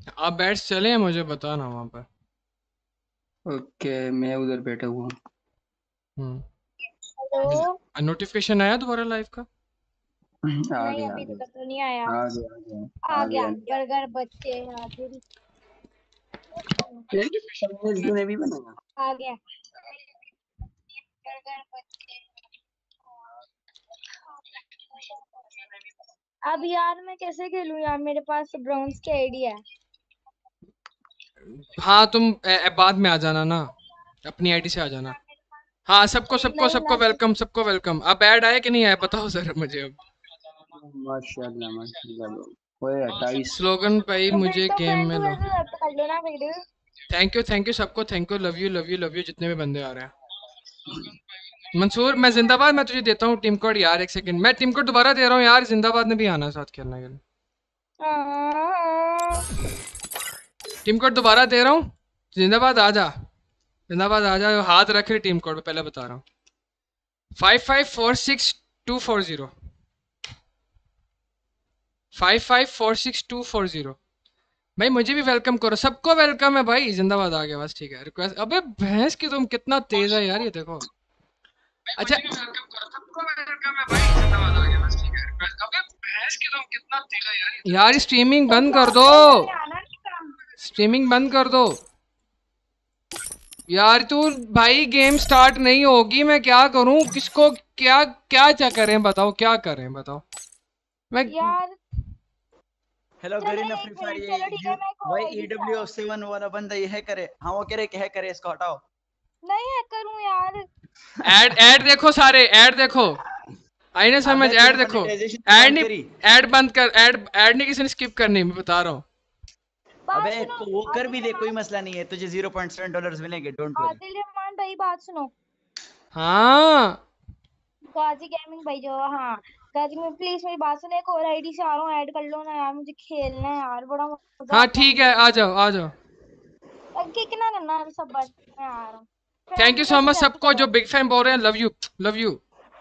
आप बैठ चले, मुझे बताना वहां पर। ओके, मैं उधर बैठा हुआ हम्म। हेलो। नोटिफिकेशन आया दोबारा लाइव का? हूँ। आ नहीं गया आ अभी गया तक तो नहीं आया। आ गया आ गया आ आ गया गया। बर्गर बच्चे आ गया। ये तुमने तूने भी बनाया? आ गया बर्गर बच्चे। अब यार मैं कैसे खेलूं यार, मेरे पास ब्रॉन्ज की आईडी है। हाँ तुम बाद में आ जाना ना, अपनी आईडी से आ जाना। हाँ, सबको सबको नहीं सबको ना वेलकम, सबको वेलकम। अब ऐड आया कि नहीं आया बताओ जरा मुझे अब। माशाल्लाह माशाल्लाह। ओए 28। स्लोगन भाई तो फिर मुझे तो गेम फ्रेंड में लो। रिक्वेस्ट कर लो ना फिर। थैंक यू सबको, thank you, love you love you love you जितने भी बंदे आ रहे हैं। मंसूर मैं जिंदाबाद, मैं तुझे देता हूँ टीम कोड यार, एक सेकंड, मैं टीम कोड दोबारा दे रहा हूँ यार, जिंदाबाद ने भी आना है साथ खेलने के लिए। टीम कोड दोबारा दे रहा हूँ, जिंदाबाद आ जा, जिंदाबाद आ जा, हाथ रख रही टीम कोड पे, पहले बता रहा हूँ। 5546 240, 5546 240। भाई मुझे भी वेलकम करो, सबको वेलकम है भाई, जिंदाबाद आ गया बस, ठीक है। रिक्वेस्ट, अबे भैंस की तुम कितना तेज है यार, ये देखो। अच्छा यार स्ट्रीमिंग तो बंद कर क्लास दो, में मैंने आना नहीं था। स्ट्रीमिंग बंद कर दो यार। तू भाई गेम स्टार्ट नहीं होगी, मैं क्या करूं, किसको क्या क्या क्या करें बताओ, क्या करें बताओ मैं। यार हेलो चलो गरीना फ्री एक फायर मिनट, ये चलो ठीक यू है मैं को भाई आईडी से आ रहा हूँ। EW7 वाला बंदा ये है करे। हाँ वो कह रहे कि है करे, इसको हटाओ। नहीं हैक करूँ यार। ऐड ऐड देखो सारे, ऐड देखो, आई ना समझ, अबे तूने ऐड देखो। मोनेटाइजेशन क्यों ऐड ऑन नहीं, करी? ऐड बंद कर, ऐड ऐड नहीं किसी ने स्किप करनी, मैं बता रहा हूँ। अबे बात सुनो। तो वो कर भी आदिल दे, कोई रहमान, मसला नहीं है, तुझे $0.7 मिलेंगे, डोंट वरी। आदिल रहमान भाई बात सुनो। हाँ गाजी गेमिंग भाई जो, हाँ गाजी में प्लीज मेरी बात सुनो, एक और आईडी से आ रहा हूँ, ऐड कर लो ना यार, मुझे खेलना है यार, बड़ा मजा हाँ आता है ठीक मुझे है, आ गेम में। जाओ आ जाओ। किक ना करना है सब, बस मैं आ रहा हूँ। Thank friend you so request much accept सबको जो करो। बिग फैन बोल रहे हैं, लव यू, लव यू।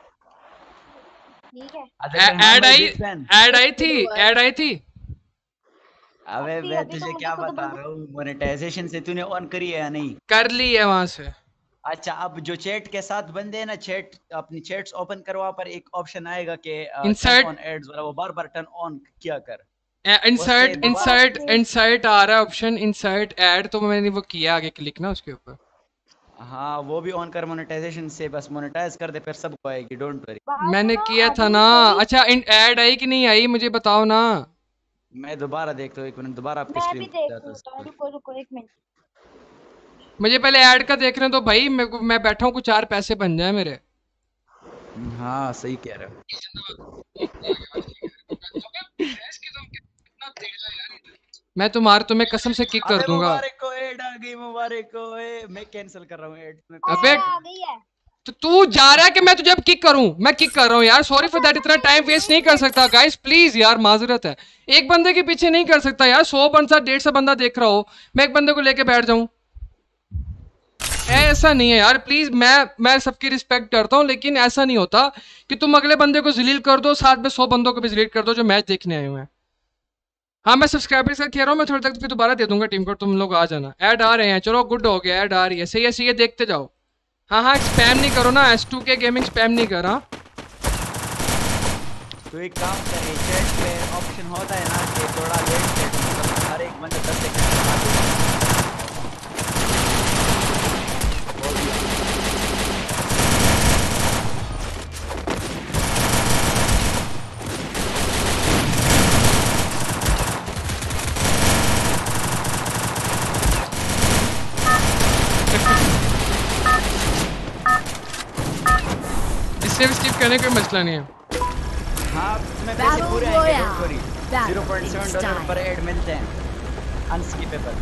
ठीक है। आदिल रहमान ऐड भाई आई, बिग फैन। ऐड आई थी, ऐड आई थी। अबे अभी मैं अभी तो तुझे मुझे क्या खुद बता रहा हूँ, मोनेटाइजेशन से तूने ऑन करी है या नहीं? कर ली है वहां से। अच्छा, अब जो चैट के साथ बंदे हैं ना, चैट अपनी चैट्स ओपन करो, वहां पर एक ऑप्शन आएगा कि टर्न इंसर्ट, ऑन एड्स वाला, वो बार बार टर्न ऑन किया कर। उससे इंसर्ट दोबारा इंसर्ट ओके। इंसर्ट आ रहा है ऑप्शन, इंसर्ट ऐड, तो मैंने वो किया, आगे क्लिक ना उसके ऊपर। हाँ वो भी ऑन कर मोनेटाइजेशन से, बस मोनेटाइज कर दे फिर सबको आएगी, डोंट वरी। बात मैंने सुनो किया था आदिल ना। मेरी। अच्छा ऐड आई कि नहीं आई मुझे बताओ ना। मैं दोबारा देखता हूँ, एक मिनट, दोबारा आपकी मैं स्क्रीन भी खुल देख जाता लेता हूँ, है। रुको रुको एक मिनट। मुझे पहले ऐड का देखने दो भाई, मैं बैठा हूँ, कुछ 4 पैसे बन जाए मेरे। हाँ सही कह रहे हो। मैं तुम्हें कसम से किक कर अबे दूंगा। मुबारक को ऐड आ गई, मुबारक को। मैं कैंसिल कर रहा हूँ ऐड, तुम्हें कुछ अबे ऐड नहीं आ करना। गई है। तो तू जा रहा है कि मैं तुझे अब किक करूं? मैं किक कर रहा हूं यार, सॉरी फॉर अच्छा दैट, अच्छा इतना नहीं टाइम नहीं वेस्ट एक नहीं कर मिनट। सकता गाइस, प्लीज यार, माजूरत है। एक बंदे के पीछे नहीं कर सकता यार, 100 बंदा 150 बंदा देख रहा हो, मैं एक बंदे को लेके बैठ जाऊं? ऐसा नहीं है यार प्लीज, मैं सबकी रिस्पेक्ट करता हूं, लेकिन ऐसा नहीं होता कि तुम अगले बंदे को जलील कर दो, साथ में 100 बंदों को भी जलील कर दो जो मैच देखने आए हुए हैं। हाँ मैं सब्सक्राइबर्स का कह रहा हूँ, मैं थोड़ी तक फिर दोबारा दे दूंगा टीम को, तुम लोग आ जाना। ऐड आ रहे हैं, चलो गुड हो गया, ऐड आ रही है, सही है देखते जाओ। हाँ हाँ स्पैम नहीं करो ना, S2K गेमिंग स्पैम नहीं कर। हाँ तो एक काम करें, चैट पे ऑप्शन होता है ना कि थोड़ा लेट चैट, मतलब हर एक बंदा 10 सेकंड बाद वो भी है। इससे भी स्किप करने का कोई मसला नहीं है। हाँ इसमें पैसे Battle पूरे आएंगे, डोंट Royale. वरी। Battle $0.7 पर style. ऐड मिलते हैं, अनस्किपेबल।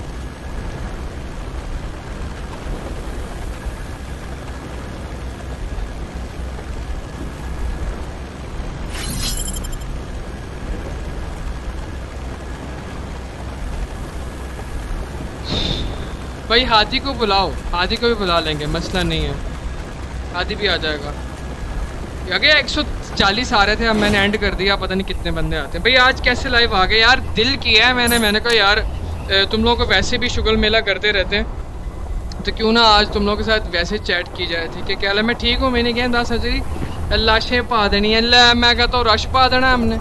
भाई हाथी को बुलाओ, हाथी को भी बुला लेंगे, मसला नहीं है, हाथी भी आ जाएगा। आगे 140 आ रहे थे, अब मैंने एंड कर दिया, पता नहीं कितने बंदे आते हैं भाई। आज कैसे लाइव आ गए यार, दिल किया है मैंने कहा यार तुम लोगों को वैसे भी शुगल मेला करते रहते हैं तो क्यों ना आज तुम लोगों के साथ वैसे चैट की जाए थी कि क्या मैं ठीक हूँ, मैंने क्या दस हजरी लाशें पा देनी है, मैं कहता हूँ रश पा देना हमने।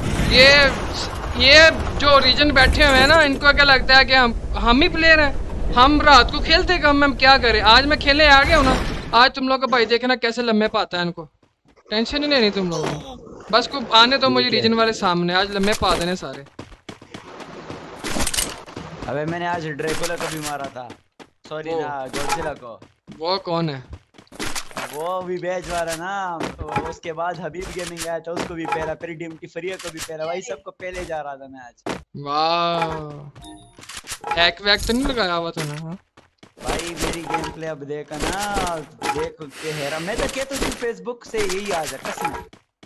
ये जो रीजन बैठे हुए हैं ना, इनको क्या लगता है कि हम ही प्लेयर हैं, हम रात को खेलते कम, हम क्या करें। आज मैं खेलने आ गया हूँ ना, आज तुम लोग का भाई देखना कैसे लम्बे पाता है, इनको टेंशन ही नहीं लेनी तुम लोगों को, बस को आने तो मुझे रीजन वाले सामने, आज लम्बे पा देने सारे। अबे मैंने आज ड्रैकुला को भी मारा था, सॉरी ना गॉडजिला को। वो कौन है? वो भी बैच वाला ना, उसके बाद हबीब गेमिंग आया था, उसको भी पहला, फिर डीएमटी फरिया को भी पहला, वही सबको पहले जा रहा था मैं आज। वाह, हैक वैक तो नहीं लगाया हुआ था ना? भाई मेरी गेम प्ले अब देखा ना, देख के हैरान, मैं तो कहता हूँ फेसबुक से यही आ जा कसम।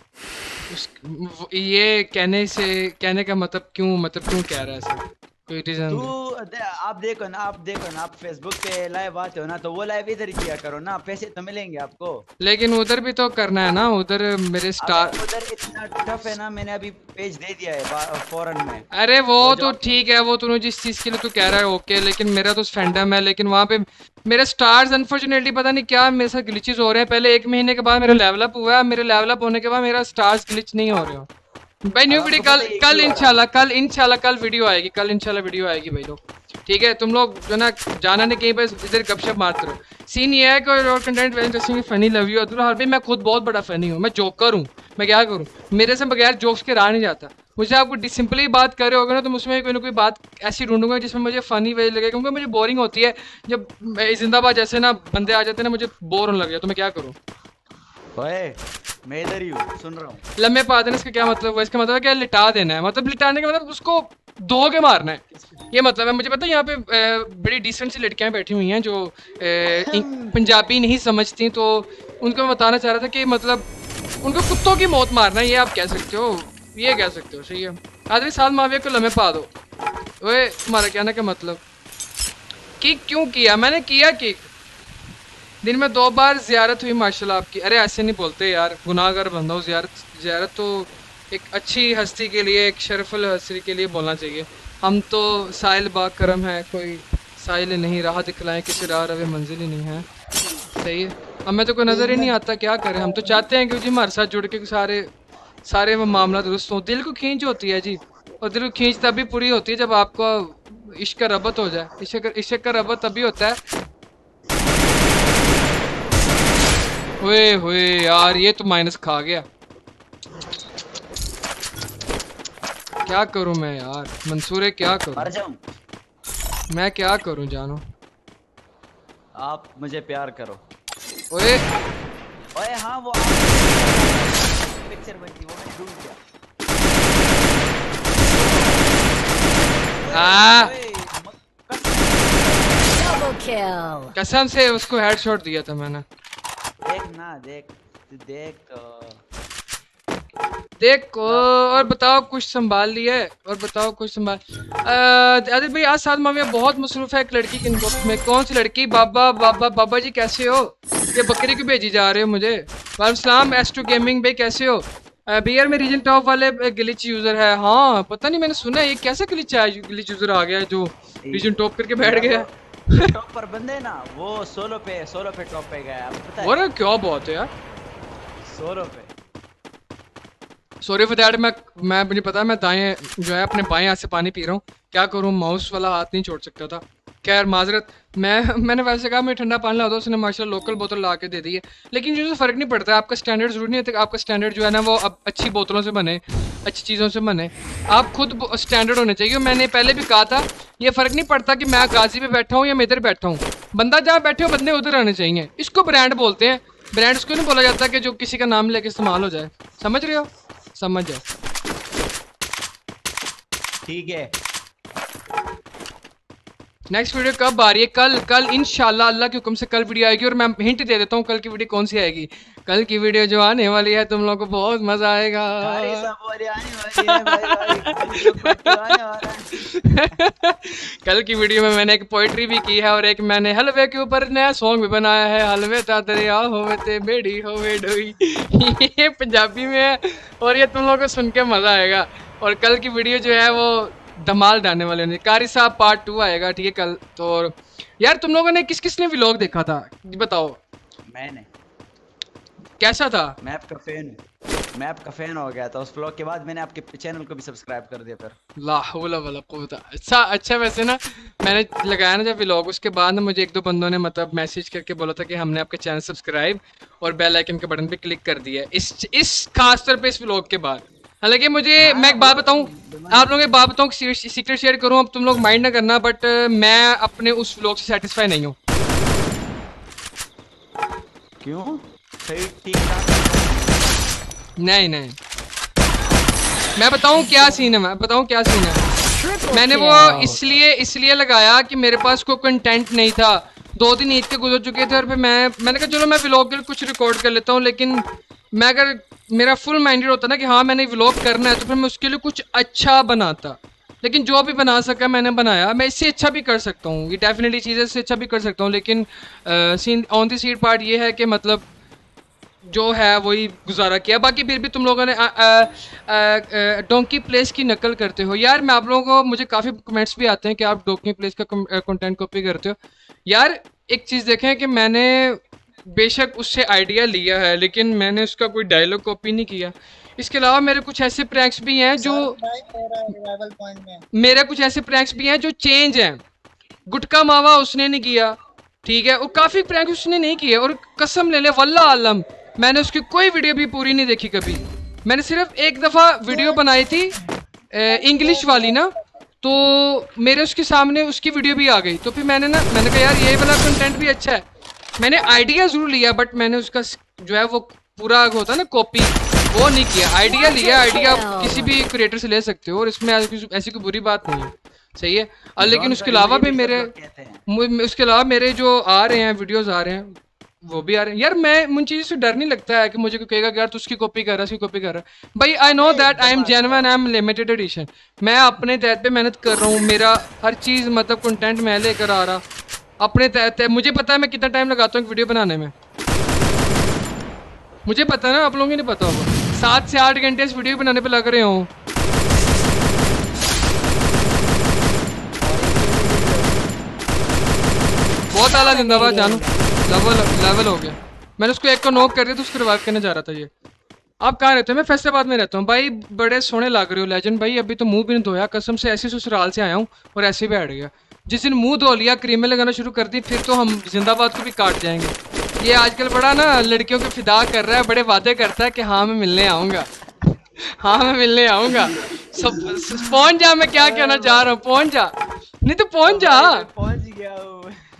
ये कहने का मतलब क्यों कह रहा है सर, कोई रीजन? तू आप देखो ना, आप फेसबुक पे लाइव आते हो ना, तो वो लाइव इधर किया करो ना, पैसे तो मिलेंगे आपको। लेकिन उधर भी तो करना है ना, उधर मेरे स्टार उधर इतना टफ है ना, मैंने अभी पेज दे दिया है फॉरन में। अरे वो तो ठीक है, वो तूने जिस चीज के लिए तू कह रहा है ओके, लेकिन मेरा तो फैंडम है, लेकिन वहाँ पे मेरे स्टार्स अनफॉर्चुनेटली पता नहीं क्या मेरे साथ ग्लिचेस हो रहे हैं। पहले 1 महीने के बाद मेरा लेवल अप हुआ है, मेरे लेवल अप होने के बाद मेरा स्टार्स ग्लिच नहीं हो रहे हो भाई। न्यू वीडियो कल इंशाल्लाह कल वीडियो आएगी, कल इंशाल्लाह वीडियो आएगी भाई लोग, ठीक है। तुम लोग जो ना जाना नहीं कहीं पर, इधर गपशप मारते रहो। सीन ये है कि और content very interesting, funny, love you Abdul Harbi. मैं खुद बहुत बड़ा फनी हूँ, मैं जोकर हूँ, मैं क्या करूँ, मेरे से बगैर जोक्स के रहा नहीं जाता। मुझे आपको सिंपली बात कर रहे होगे ना, तो उसमें कोई ना कोई बात ऐसी ढूंढूंगा जिसमें मुझे फनी वे लगे, क्योंकि मुझे बोरिंग होती है जब जिंदाबाद जैसे ना बंदे आ जाते हैं ना, मुझे बोर होने लग गया, तो मैं क्या करूँ। ओए मैं इधर ही हूँ, सुन रहा हूँ। लम्बे पा देना इसका क्या मतलब है? इसका मतलब है क्या, लिटा देना है, मतलब लिटाने का मतलब उसको धो के मारना है, ये मतलब है। मुझे पता है यहाँ पे बड़ी डिसेंट सी लड़कियाँ बैठी हुई हैं जो पंजाबी नहीं समझती, तो उनको मैं बताना चाह रहा था कि मतलब उनको कुत्तों की मौत मारना है, ये आप कह सकते हो, ये कह सकते हो, सही है। आदमी साथ माविया को लम्बे पा दो। ओए तुम्हारा कहने का मतलब कि क्यों किया मैंने, किया कि दिन में 2 बार ज़ियारत हुई माशाल्लाह आपकी। अरे ऐसे नहीं बोलते यार, गुनाहगार बंदा हूँ। ज़ियारत तो एक अच्छी हस्ती के लिए, एक शरफुल हस्ती के लिए बोलना चाहिए। हम तो साहिल बा करम है, कोई साहिल नहीं, राह दिखलाएं किसी राह रवे मंजिल ही नहीं है, सही है। हमें तो कोई नज़र ही नहीं आता, क्या करें। हम तो चाहते हैं कि जी हमारे साथ जुड़ के सारे वो मामला दुरुस्त हों। दिल को खींच होती है जी, और दिल को खींच तभी पूरी होती है जब आपको इश्क का रबत हो जाए। इश्क का रबत तभी होता है। ओए यार, ये तो माइनस खा गया, क्या करूं मैं यार, मंसूरे क्या करूं, मर जाऊं? मैं क्या करूं जानो। आप मुझे प्यार करो। ओए हाँ, वो पिक्चर बनती, वो मैंने ढूंढ दिया। कसम से उसको हेडशॉट दिया था मैंने। देख और बताओ कुछ संभाल लिया है, और बताओ कुछ संभाल। आदित्य भाई आज साथ माविया बहुत मसरूफ है एक लड़की के इनबॉक्स में। कौन सी लड़की? बाबा जी कैसे हो? ये बकरी क्यों भेजी जा रहे हो मुझे? वालेकुम सलाम S2 गेमिंग भाई कैसे हो? बियर में रीजन टॉप वाले ग्लिच यूजर है। हाँ पता नहीं, मैंने सुना है ये कैसे ग्लिच यूजर आ गया जो रीजन टॉप करके बैठ गया। टॉप पर बंदे ना, वो सोलो पे टॉप पे गया, आपको पता है? और क्या बात है यार, सोलो पे। Sorry for that. मैं मुझे पता है, मैं दाएं जो है अपने बाएं हाथ से पानी पी रहा हूँ, क्या करूँ, माउस वाला हाथ नहीं छोड़ सकता था। खैर माजरत। मैंने वैसे कहा मैं ठंडा पानी ला दो, उसने माशाल्लाह लोकल बोतल ला के दे दी है। लेकिन जो फ़र्क नहीं पड़ता है, आपका स्टैंडर्ड जरूरी नहीं है आपका स्टैंडर्ड जो है ना वो अब अच्छी बोतलों से बने, अच्छी चीज़ों से बने। आप खुद स्टैंडर्ड होने चाहिए। मैंने पहले भी कहा था, ये फ़र्क नहीं पड़ता कि मैं गाजी पे बैठा हूँ या मैं इधर बैठा हूँ, बंदा जहाँ बैठे हो बंदे उधर रहने चाहिए। इसको ब्रांड बोलते हैं। ब्रांड उसको नहीं बोला जाता कि जो किसी का नाम लेके इस्तेमाल हो जाए, समझ रहे हो? समझ जाओ, ठीक है। नेक्स्ट वीडियो कब आ रही है? कल, कल इंशाल्लाह अल्लाह के हुक्म से कल वीडियो आएगी। और मैं हिंट दे देता हूँ कल की वीडियो कौन सी आएगी। कल की वीडियो जो आने वाली है तुम लोगों को बहुत मजा आएगा। भाई सब बोले आने वाली है, भाई सब आने वाला है। कल की वीडियो में मैंने एक पोइट्री भी की है और एक मैंने हलवे के ऊपर नया सॉन्ग भी बनाया है। हलवे ता दरिया होवे ते बेड़ी होवे डोई। ये पंजाबी में है और ये तुम लोगों को सुन के मजा आएगा। और कल की वीडियो जो है वो धमाल डालने वाले हैं। कारी साहब पार्ट 2 आएगा, ठीक है कल। तो यार तुम लोगों ने किस किस ने व्लॉग देखा था बताओ? मैंने। कैसा था? मैं आपका फैन हो गया था उस व्लॉग के बाद। मैंने आपके चैनल को भी सब्सक्राइब कर दिया फिर। ला हौला वला कुव्वता। अच्छा वैसे ना मैंने लगाया ना जब व्लॉग, उसके बाद ना मुझे एक दो बंदों ने मतलब मैसेज करके बोला था कि हमने आपके चैनल सब्सक्राइब और बेल आइकन के बटन पे क्लिक कर दिया है इस खास तौर पे इस व्लॉग के बाद। हालांकि मुझे मैं एक बात बताऊं, आप लोगों को एक बात बताऊं, सीक्रेट शेयर करूं, अब तुम लोग माइंड ना करना, बट मैं अपने उस व्लॉग से सेटिस्फाई नहीं हूं। क्यों? सही ठीक ठाक? नहीं मैं बताऊं क्या सीन है, मैं बताऊं क्या सीन है। मैंने वो इसलिए लगाया कि मेरे पास कोई कंटेंट नहीं था। 2 दिन ईद के गुजर चुके थे और फिर मैंने कहा चलो मैं व्लॉग के लिए कुछ रिकॉर्ड कर लेता हूँ। लेकिन मैं अगर मेरा फुल माइंडेड होता ना कि हाँ मैंने व्लॉग करना है तो फिर मैं उसके लिए कुछ अच्छा बनाता। लेकिन जो भी बना सका मैंने बनाया। मैं इससे अच्छा भी कर सकता हूँ, ये डेफिनेटली चीज़ है, इससे अच्छा भी कर सकता हूँ। लेकिन scene on the seat part ये है कि मतलब जो है वही गुजारा किया। बाकी फिर भी तुम लोगों ने डोंकी प्लेस की नकल करते हो यार। मैं आप लोगों को, मुझे काफ़ी कमेंट्स भी आते हैं कि आप डोंकी प्लेस का कंटेंट कॉपी करते हो। यार एक चीज़ देखें कि मैंने बेशक उससे आइडिया लिया है लेकिन मैंने उसका कोई डायलॉग कॉपी नहीं किया। इसके अलावा मेरे कुछ ऐसे प्रैंक्स भी हैं जो चेंज हैं। गुटका मावा उसने नहीं किया, ठीक है, और काफ़ी प्रैंक उसने नहीं किए। और कसम ले ले वल्लाह आलम मैंने उसकी कोई वीडियो भी पूरी नहीं देखी कभी। मैंने सिर्फ एक दफ़ा वीडियो बनाई थी इंग्लिश वाली ना, तो मेरे उसके सामने उसकी वीडियो भी आ गई। तो फिर मैंने कहा यार ये वाला कंटेंट भी अच्छा है। मैंने आइडिया ज़रूर लिया बट मैंने उसका जो है वो पूरा होता है ना कॉपी, वो नहीं किया। आइडिया लिया, आइडिया किसी भी क्रिएटर से ले सकते हो और इसमें ऐसी कोई बुरी बात नहीं है, सही है। लेकिन उसके अलावा मेरे जो आ रहे हैं वीडियोस आ रहे हैं वो भी आ रहे हैं यार। मैं उन चीज़ों से डर नहीं लगता है कि मुझे कोई कहेगा यार तू उसकी कॉपी कर रहा है, उसकी कॉपी कर रहा है। भाई I know that I am genuine, I am limited edition. मैं अपने तहत पे मेहनत कर रहा हूँ, मेरा हर चीज़ मतलब कंटेंट मैं लेकर आ रहा अपने तहत है। मुझे पता है मैं कितना टाइम लगाता हूँ वीडियो बनाने में, मुझे पता है ना, आप लोगों को नहीं पता होगा। 7 से 8 घंटे इस वीडियो बनाने पे लग रहे हो। बहुत आला जिंदाबाद जानू, लेवल हो गया। मैंने उसको एक को नॉक कर दिया तो उसको रिवाइव करने जा रहा था। ये आप कहाँ रहते हो? मैं फैसलाबाद में रहता हूँ भाई। बड़े सोने लग रहे हो लेजेंड भाई। अभी तो मुंह भी नहीं धोया कसम से, ऐसे ससुराल से आया हूँ और ऐसे बैठ गया। जिस दिन मुंह धो लिया, क्रीमें लगाना शुरू कर दी, फिर तो हम जिंदाबाद को भी काट जाएंगे। ये आजकल बड़ा ना लड़कियों को फिदा कर रहा है, बड़े वादे करता है कि हाँ मैं मिलने आऊँगा, हाँ मैं मिलने आऊँगा। सब पहुँच जा, मैं क्या कहना चाह रहा हूँ, पहुँच जा, नहीं तो पहुँच जा। पहुंच गया हूँ।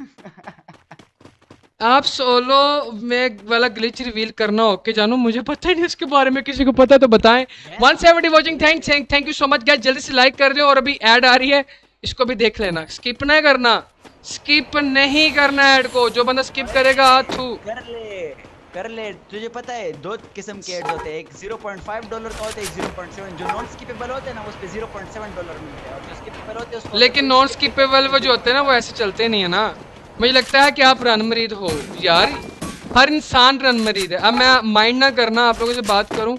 आप सोलो में वाला ग्लिच रिवील करना ओके जानू, मुझे पता ही नहीं इसके बारे में, किसी को पता तो बताएं। 170 watching, thank you so much guys. जल्दी से लाइक कर दो और अभी ऐड आ रही है इसको भी देख लेना। स्किप नहीं करना, स्किप नहीं करना ऐड को। जो बंदा स्किप करेगा थू कर ले। तुझे पता है 2 किस्म के एड्स होते हैं, एक $0.5 का होता है, एक 0.7। जो नॉन स्किपेबल होते हैं ना उस पे $0.7 मिलते हैं और जो स्किपेबल होते हैं उसको। लेकिन नॉन स्किपेबल वो जो होते हैं ना वो ऐसे चलते नहीं है ना। मुझे लगता है कि आप रन मरीद हो यार, हर इंसान रन मरीद है। अब मैं माइंड ना करना, आप लोगों से बात करूं।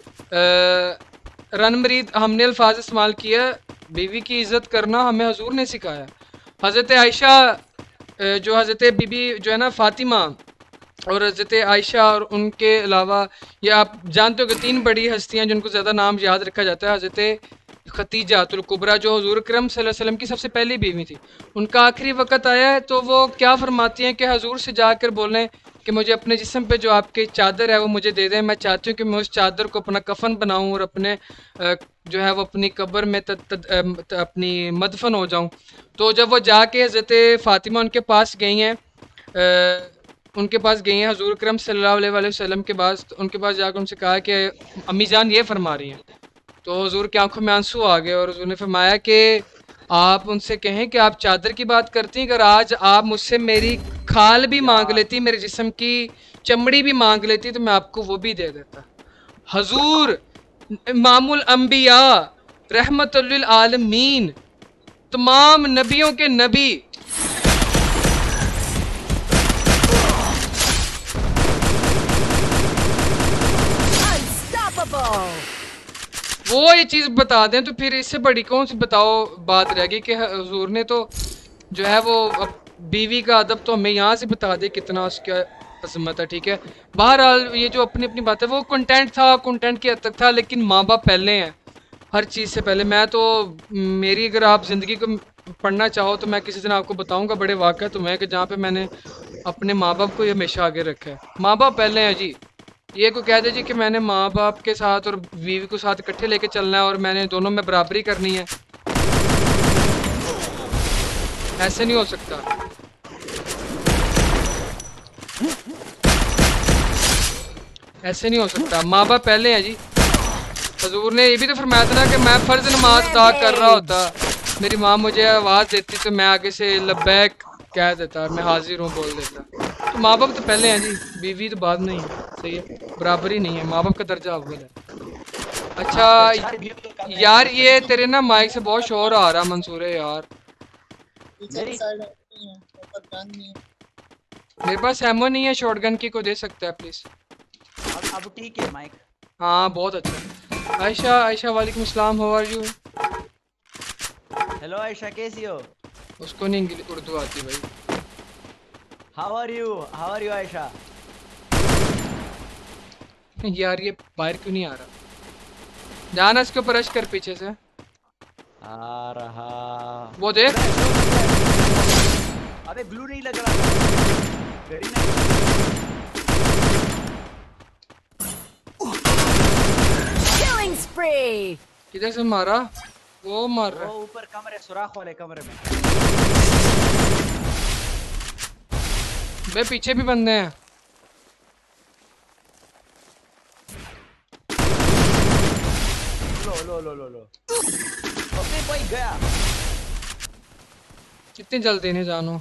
रन मरीद हमने अल्फाज इस्तेमाल किया, बीवी की इज़्ज़त करना हमें हजूर ने सिखाया। हज़रत आयशा जो हज़रत बीबी जो है ना फ़ातिमा और हज़रत आयशा और उनके अलावा ये आप जानते हो कि 3 बड़ी हस्तियां जिनको ज़्यादा नाम याद रखा जाता है। हज़रत खतीजातुल कुबरा जो हुजूर अकरम सल्लल्लाहु अलैहि वसल्लम की सबसे पहली बीवी थी, उनका आखिरी वक्त आया है तो वो क्या फरमाती हैं कि हजूर से जाकर बोलें कि मुझे अपने जिस्म पे जो आपकी चादर है वो मुझे दे दें। मैं चाहती हूँ कि मैं उस चादर को अपना कफन बनाऊँ और अपने जो है वो अपनी कब्र में अपनी मदफन हो जाऊँ। तो जब वो जाके हज़रत फ़ातिमा उनके पास गई हैं, हजूर अकरम सल्लल्लाहु अलैहि वसल्लम के पास, तो उनके पास जाकर उनसे कहा कि अम्मी जान ये फरमा रही हैं। तो हुजूर की आंखों में आंसू आ गए और हुजूर ने फरमाया कि आप उनसे कहें कि आप चादर की बात करती हैं, अगर आज आप मुझसे मेरी खाल भी मांग लेती, मेरे जिस्म की चमड़ी भी मांग लेती, तो मैं आपको वो भी दे देता। हजूर इमामुल अंबिया रहमतुल लिल आलमीन, तमाम नबियों के नबी, वो ये चीज़ बता दें तो फिर इससे बड़ी कौन सी बताओ बात रह गई कि हुजूर ने तो जो है वो अब बीवी का अदब तो हमें यहाँ से बता दे कितना उसका अजमत है। ठीक है, बहरहाल ये जो अपनी अपनी बात है वो कंटेंट था, कंटेंट की हद तक था, लेकिन माँ बाप पहले हैं हर चीज़ से पहले। मैं तो मेरी अगर आप ज़िंदगी को पढ़ना चाहो तो मैं किसी दिन आपको बताऊंगा बड़े वाक़या तो मैं कि जहाँ पे मैंने अपने माँ बाप को ही हमेशा आगे रखा है। माँ बाप पहले हैं जी। ये को कह दीजिए कि मैंने माँ बाप के साथ और बीवी को साथ इकट्ठे लेके चलना है और मैंने दोनों में बराबरी करनी है, ऐसे नहीं हो सकता। ऐसे नहीं हो सकता, माँ बाप पहले हैं जी। हजूर ने ये भी तो फरमाया था ना कि मैं फ़र्ज नमाज अदा कर रहा होता, मेरी माँ मुझे आवाज़ देती तो मैं आगे से लब्बैक कह देता, मैं हाजिर हूँ बोल देता। तो माँ बाप तो पहले हैं जी, बीवी तो बाद में ही है। सही है, बराबरी नहीं है, माँ बाप का दर्जा अव्वल है। अच्छा यार ये तेरे ना माइक से बहुत शोर आ रहा मंसूर है यार। मेरे पास एमओ नहीं है शॉटगन की, को दे सकता है प्लीज? अब ठीक है माइक। हाँ बहुत अच्छा। आयशा, आयशा वालेकुम अस्सलाम, how are you? Hello Ayesha, कैसी हो? उसको नहीं इंग्लिश उर्दू आती भाई। How are you Ayesha? यार ये बाहर क्यों नहीं आ रहा? जाना इसके ऊपर रश कर पीछे से। आ रहा। वो देख, अबे ग्लू नहीं लग रहा। Very nice. Killing spree. किधर से मारा? वो मार रहा है। वो ऊपर कमरे, सुराख वाले कमरे में। बे पीछे भी बंदे हैं। लो। अबे भाई गया। कितनी जल्दी नहीं जानो।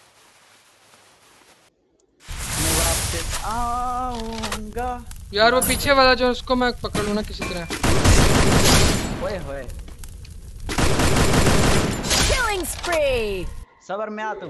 मैं वापस आऊंगा। यार वो पीछे वाला जो उसको मैं पकड़ लूँ ना किसी तरह। ओए होए। Killing spree. सबर में आता हूँ।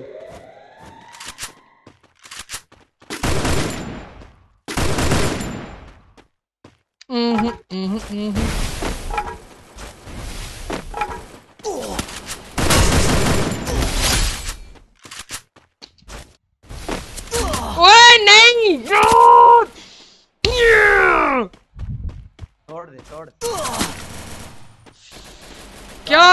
ओए नहीं तोड़ दे। क्या?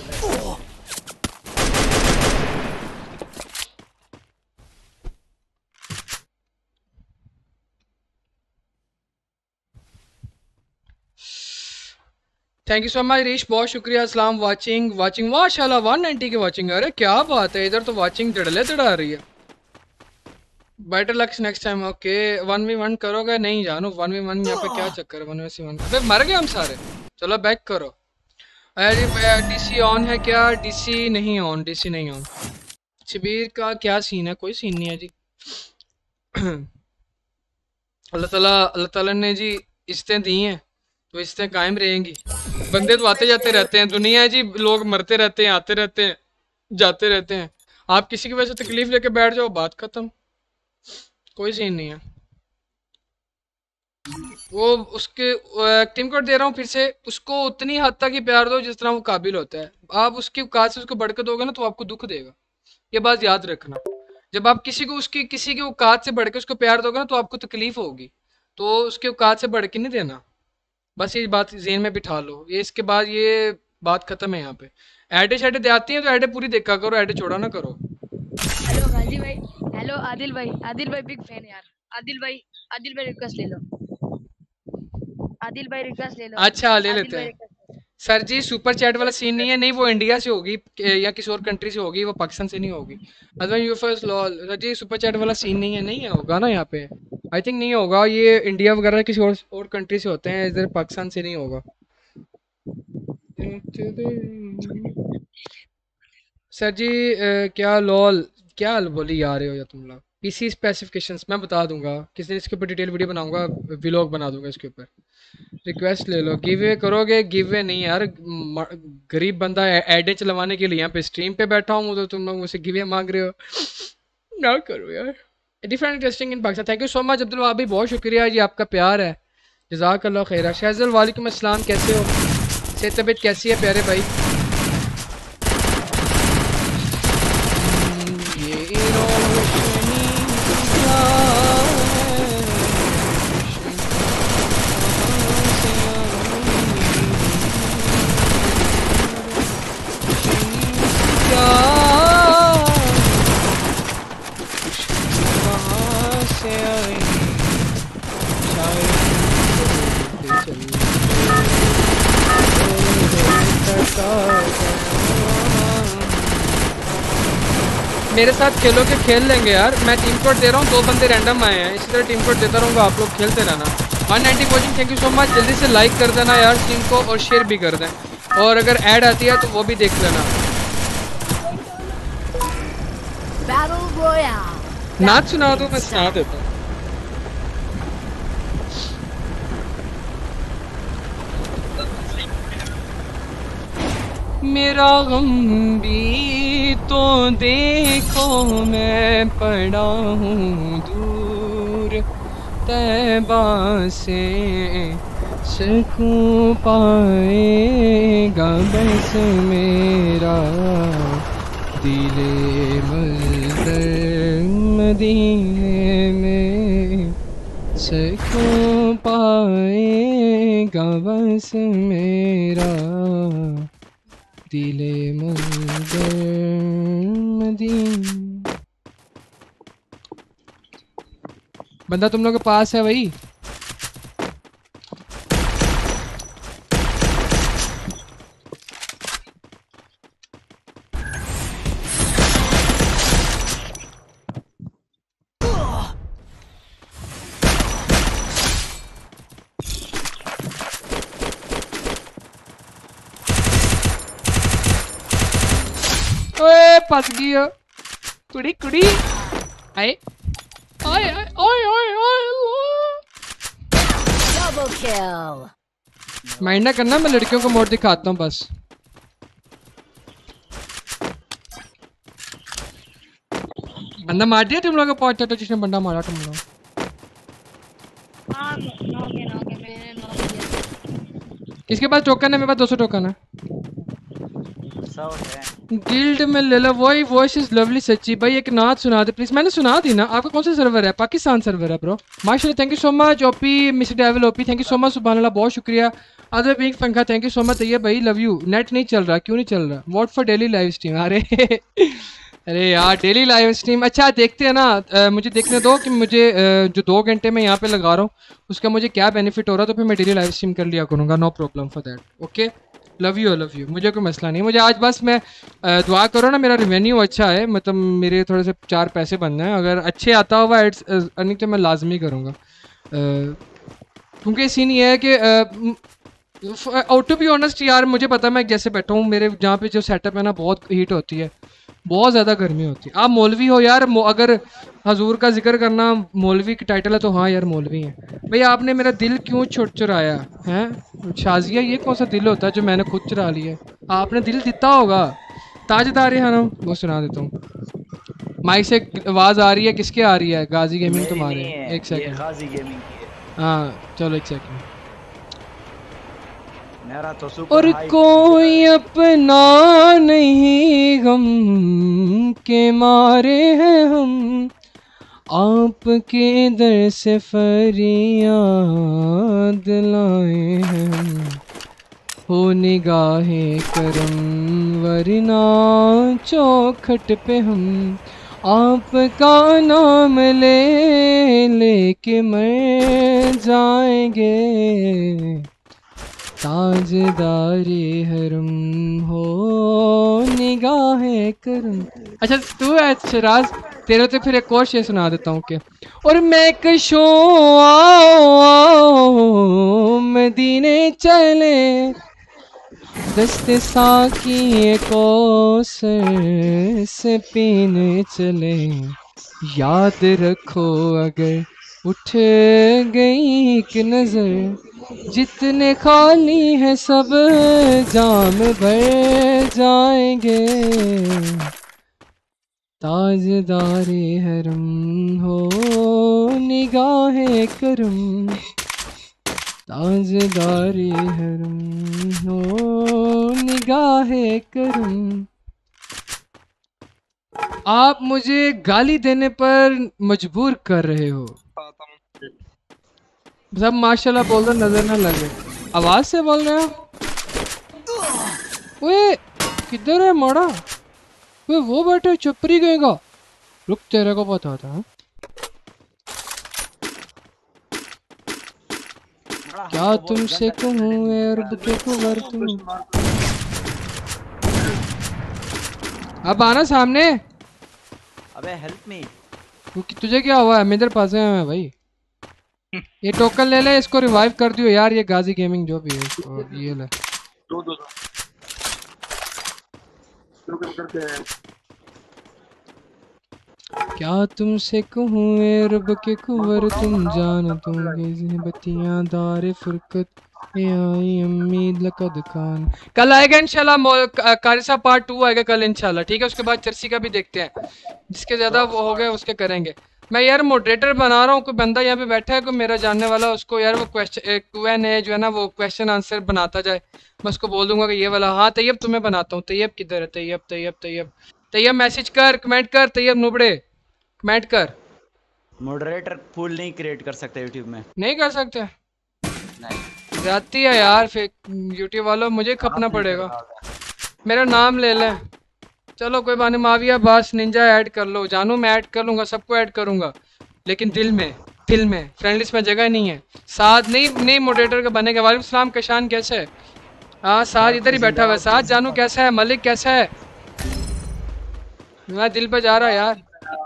थैंक यू सो मच रीश, बहुत शुक्रिया। अस्सलाम वाचिंग माशाल्लाह 190 की वाचिंग। अरे क्या बात है, इधर तो वाचिंग दड़ा रही है। Better lucks next time. Okay 1v1 करोगे? नहीं जानू 1v1 यहाँ पे क्या चक्कर है 1v1? अबे मर गए हम सारे। चलो बैक करो। अरे डीसी ऑन है क्या? डीसी नहीं ऑन, डीसी नहीं ऑन। शबीर का क्या सीन है? कोई सीन नहीं है जी। अल्लाह ताला ने जी इज्जतें दी हैं तो इज्जतें कायम रहेंगी। बंदे तो आते जाते रहते हैं, दुनिया है जी, लोग मरते रहते हैं, आते रहते हैं, जाते रहते हैं। आप किसी की वजह से तकलीफ लेके बैठ जाओ, बात खत्म, कोई सीन नहीं है। वो उसके टीम कोड दे रहा हूँ फिर से, उसको उतनी हद तक ही प्यार दो जिस तरह वो काबिल होता है। आप उसकी औकात से उसको बढ़ के दोगे ना तो आपको दुख देगा, ये बात याद रखना। जब आप किसी की औकात से बढ़ के उसको प्यार दोगे ना तो आपको तकलीफ होगी, तो उसके औकात से बढ़ के नहीं देना। बस ये बात ज़हन में बिठा लो। ये इसके बाद ये बात खत्म है यहाँ पे। ऐडे शैडे दे आती हैं तो ऐडे पूरी देखा करो, ऐडे छोड़ा ना करो। हेलो गाजी भाई। हेलो आदिल भाई बिग फैन यार। आदिल भाई रिक्वेस्ट ले लो। आदिल भाई रिक्वेस्ट ले लो। अच्छा ले आदिल लेते भाई हैं। रिक्वेस्ट ले लो। सर जी सुपर चैट वाला सीन नहीं है, नहीं वो इंडिया से होगी या किसी और कंट्री से होगी, वो पाकिस्तान से नहीं होगी। Otherwise you first lol sir ji super chat वाला सीन नहीं है, नहीं है होगा ना यहाँ पे। आई थिंक नहीं होगा, ये इंडिया वगैरह किसी और कंट्री से होते हैं, इधर पाकिस्तान से नहीं होगा। सर जी क्या लॉल क्या बोली जा रहे हो या तुम लोग? पीसी स्पेसिफिकेशंस मैं बता दूंगा, किसी दिन इसके ऊपर डिटेल वीडियो बनाऊंगा, व्लॉग बना दूंगा इसके ऊपर। रिक्वेस्ट ले लो, गिव वे करोगे? गिव वे नहीं यार, गरीब बंदा एडें चलवाने के लिए यहाँ पे स्ट्रीम पे बैठा हूँ, तो तुम लोग मुझसे गिव वे मांग रहे हो। ना करो यार। Different interesting in Pakistan. Thank you so much Abdul Wahabi, बहुत शुक्रिया जी, आपका प्यार है, जज़ाकल्लाह खैरा। शहज़ल वालेकुम अस्सलाम, कैसे हो? सेहत तबीयत कैसी है प्यारे भाई? मेरे साथ खेलो के खेल लेंगे यार, मैं टीम कोड दे रहा हूँ, 2 बंदे रैंडम आए हैं, इसी तरह टीम कोड देता रहूँगा, आप लोग खेलते रहना। 190 watching, thank you so much. जल्दी से लाइक कर देना यार स्ट्रीम को, और शेयर भी कर दें, और अगर ऐड आती है तो वो भी देख लेना। Battle Royale. नाच सुना दो, मैं सुना देता हूँ। मेरा गम भी तो देखो, मैं पड़ा हूँ दूर तैबा से, सुकून पाएगा बस मेरा दिले मज़दर मदीने में, सुकून पाएगा बस मेरा दिले मज़दर मदीने। बंदा तुम लोग के पास है भाई? ओए फंस गया कुड़ी कुड़ी। आए आए आए ओए ओए ओए। Double kill. माइंड ना करना, मैं लड़कियों को मोड़ दिखाता हूँ बस। बंदा मार दिया तुम लोगों को? पहुंचा तो जिसने बंदा मारा तुम लोग। हाँ नॉक है मैंने नॉक किया। किसके पास टोकन है? मेरे पास 200 टोकन है। है गिल्ड में ले लो। वही वॉइस इज लवली सच्ची भाई, एक नाच सुना दे प्लीज। मैंने सुना दी ना। आपका कौन सा सर्वर है? पाकिस्तान सर्वर है ब्रो। माशाल्लाह, thank you so much. OP mister devil OP, thank you so much. सुभान अल्लाह, बहुत शुक्रिया। अदर पिंक पंखा, थैंक यू सो मच। ये भाई लव यू। नेट नहीं चल रहा, क्यों नहीं चल रहा? What for daily live stream? अरे अरे यार डेली लाइव स्ट्रीम, अच्छा देखते हैं ना। मुझे देखने दो कि मुझे जो 2 घंटे मैं यहाँ पे लगा रहा हूँ उसका मुझे क्या बेनिफिट हो रहा है, तो फिर मैं डेली लाइव स्ट्रीम कर लिया करूँगा। No problem for that. Okay, love you मुझे कोई मसला नहीं। मुझे आज बस मैं दुआ करो ना, मेरा रेवेन्यू अच्छा है, मतलब मेरे थोड़े से 4 पैसे बनना है। अगर अच्छे आता हुआ एड्स अर्निंग तो मैं लाजमी करूँगा, क्योंकि सीन ये है कि आउट टू बी ऑनेस्ट यार, मुझे पता है मैं जैसे बैठा हूँ, मेरे जहाँ पे जो सेटअप है ना बहुत हीट होती है, बहुत ज़्यादा गर्मी होती है। आप मौलवी हो यार, अगर हजूर का जिक्र करना मौलवी की टाइटल है तो हाँ यार मौलवी हैं। भैया आपने मेरा दिल क्यों चुराया है? शाजिया, ये कौन सा दिल होता है जो मैंने खुद चुरा लिया है? आपने दिल दिता होगा। ताजदार हनम, वो सुना देता हूँ। माइक से आवाज़ आ रही है, किसके आ रही है? गाजी गेमिंग तुम्हारे। एक सेकंड, हाँ चलो एक सेकंड। मेरा तो और कोई अपना नहीं, गम के मारे हैं हम, आपके दर से फरियाद लाए हैं हम। हो निगाहे करम वरना चौखट पे हम आपका नाम लेके मर जाएंगे। ताजदारे हरम हो निगाहे करम। अच्छा तू है शराज, तेरे तो फिर एक और शेर सुना देता हूँ क्या। और मैं कशो आओ मदीने चले, दस्ते साकी को से पीने चले, याद रखो अगर उठ गई कि नजर, जितने खाली है सब जाम भर जाएंगे, ताजदारे हरम हो निगाहे करम, ताजदारे हरम हो निगाहे करम। आप मुझे गाली देने पर मजबूर कर रहे हो। सब माशाल्लाह बोल दो, नजर ना लगे। आवाज से बोल रहे हो? ओए किधर है मोड़ा? ओए वो बैठे चुपरी गएगा। रुक तेरे को बताता हूँ। क्या तुमसे कहूँ रब के कुंवर तुम। अब आना सामने। अबे हेल्प मी। तुझे क्या हुआ है? मैं इधर पास है भाई। ये टोकन ले ले, इसको रिवाइव कर दियो यार। ये गाजी गेमिंग जो भी है इसको ये ले। क्या तुमसे कहूँ रब के कुंवर तुम जान दोगे, बत्तियां दारे फुरकत में आई उम्मीद लकद खान। कल आएगा इंशाल्लाह कारिसा पार्ट 2 आएगा कल इंशाल्लाह, ठीक है। उसके बाद चर्सी का भी देखते हैं, जिसके ज्यादा वो हो गए उसके करेंगे। मैं यार मॉडरेटर बना रहा हूँ, कोई बंदा यहाँ पे बैठा है कोई मेरा जानने वाला, उसको यार वो क्वेश्चन Q&A जो है ना वो क्वेश्चन आंसर बनाता जाए। मैं उसको बोल दूंगा कि ये वाला। हाँ तैयब तुम्हें बनाता हूँ। तैयब किधर है? तैयब तैयब तैयब तैयब मैसेज कर, कमेंट कर। तैयब नुबड़े कमेंट कर। मॉडरेटर पूल नहीं क्रिएट कर सकते यूट्यूब में। नहीं कर सकते? नहीं जाती है यार फिर यूट्यूब वालों, मुझे खपना पड़ेगा। मेरा नाम ले लें। चलो कोई बात नहीं। माविया बास निंजा ऐड कर लो। जानू मैं ऐड कर लूँगा, सबको ऐड करूँगा, लेकिन दिल में फ्रेंड लिस्ट में जगह नहीं है। साथ नहीं मॉडरेटर का बनेगा। वालेकुम सलाम कशान कैसे है? हाँ साथ इधर ही बैठा हुआ है। साथ जानू कैसा है? मलिक कैसा है? मैं दिल पे जा रहा यार।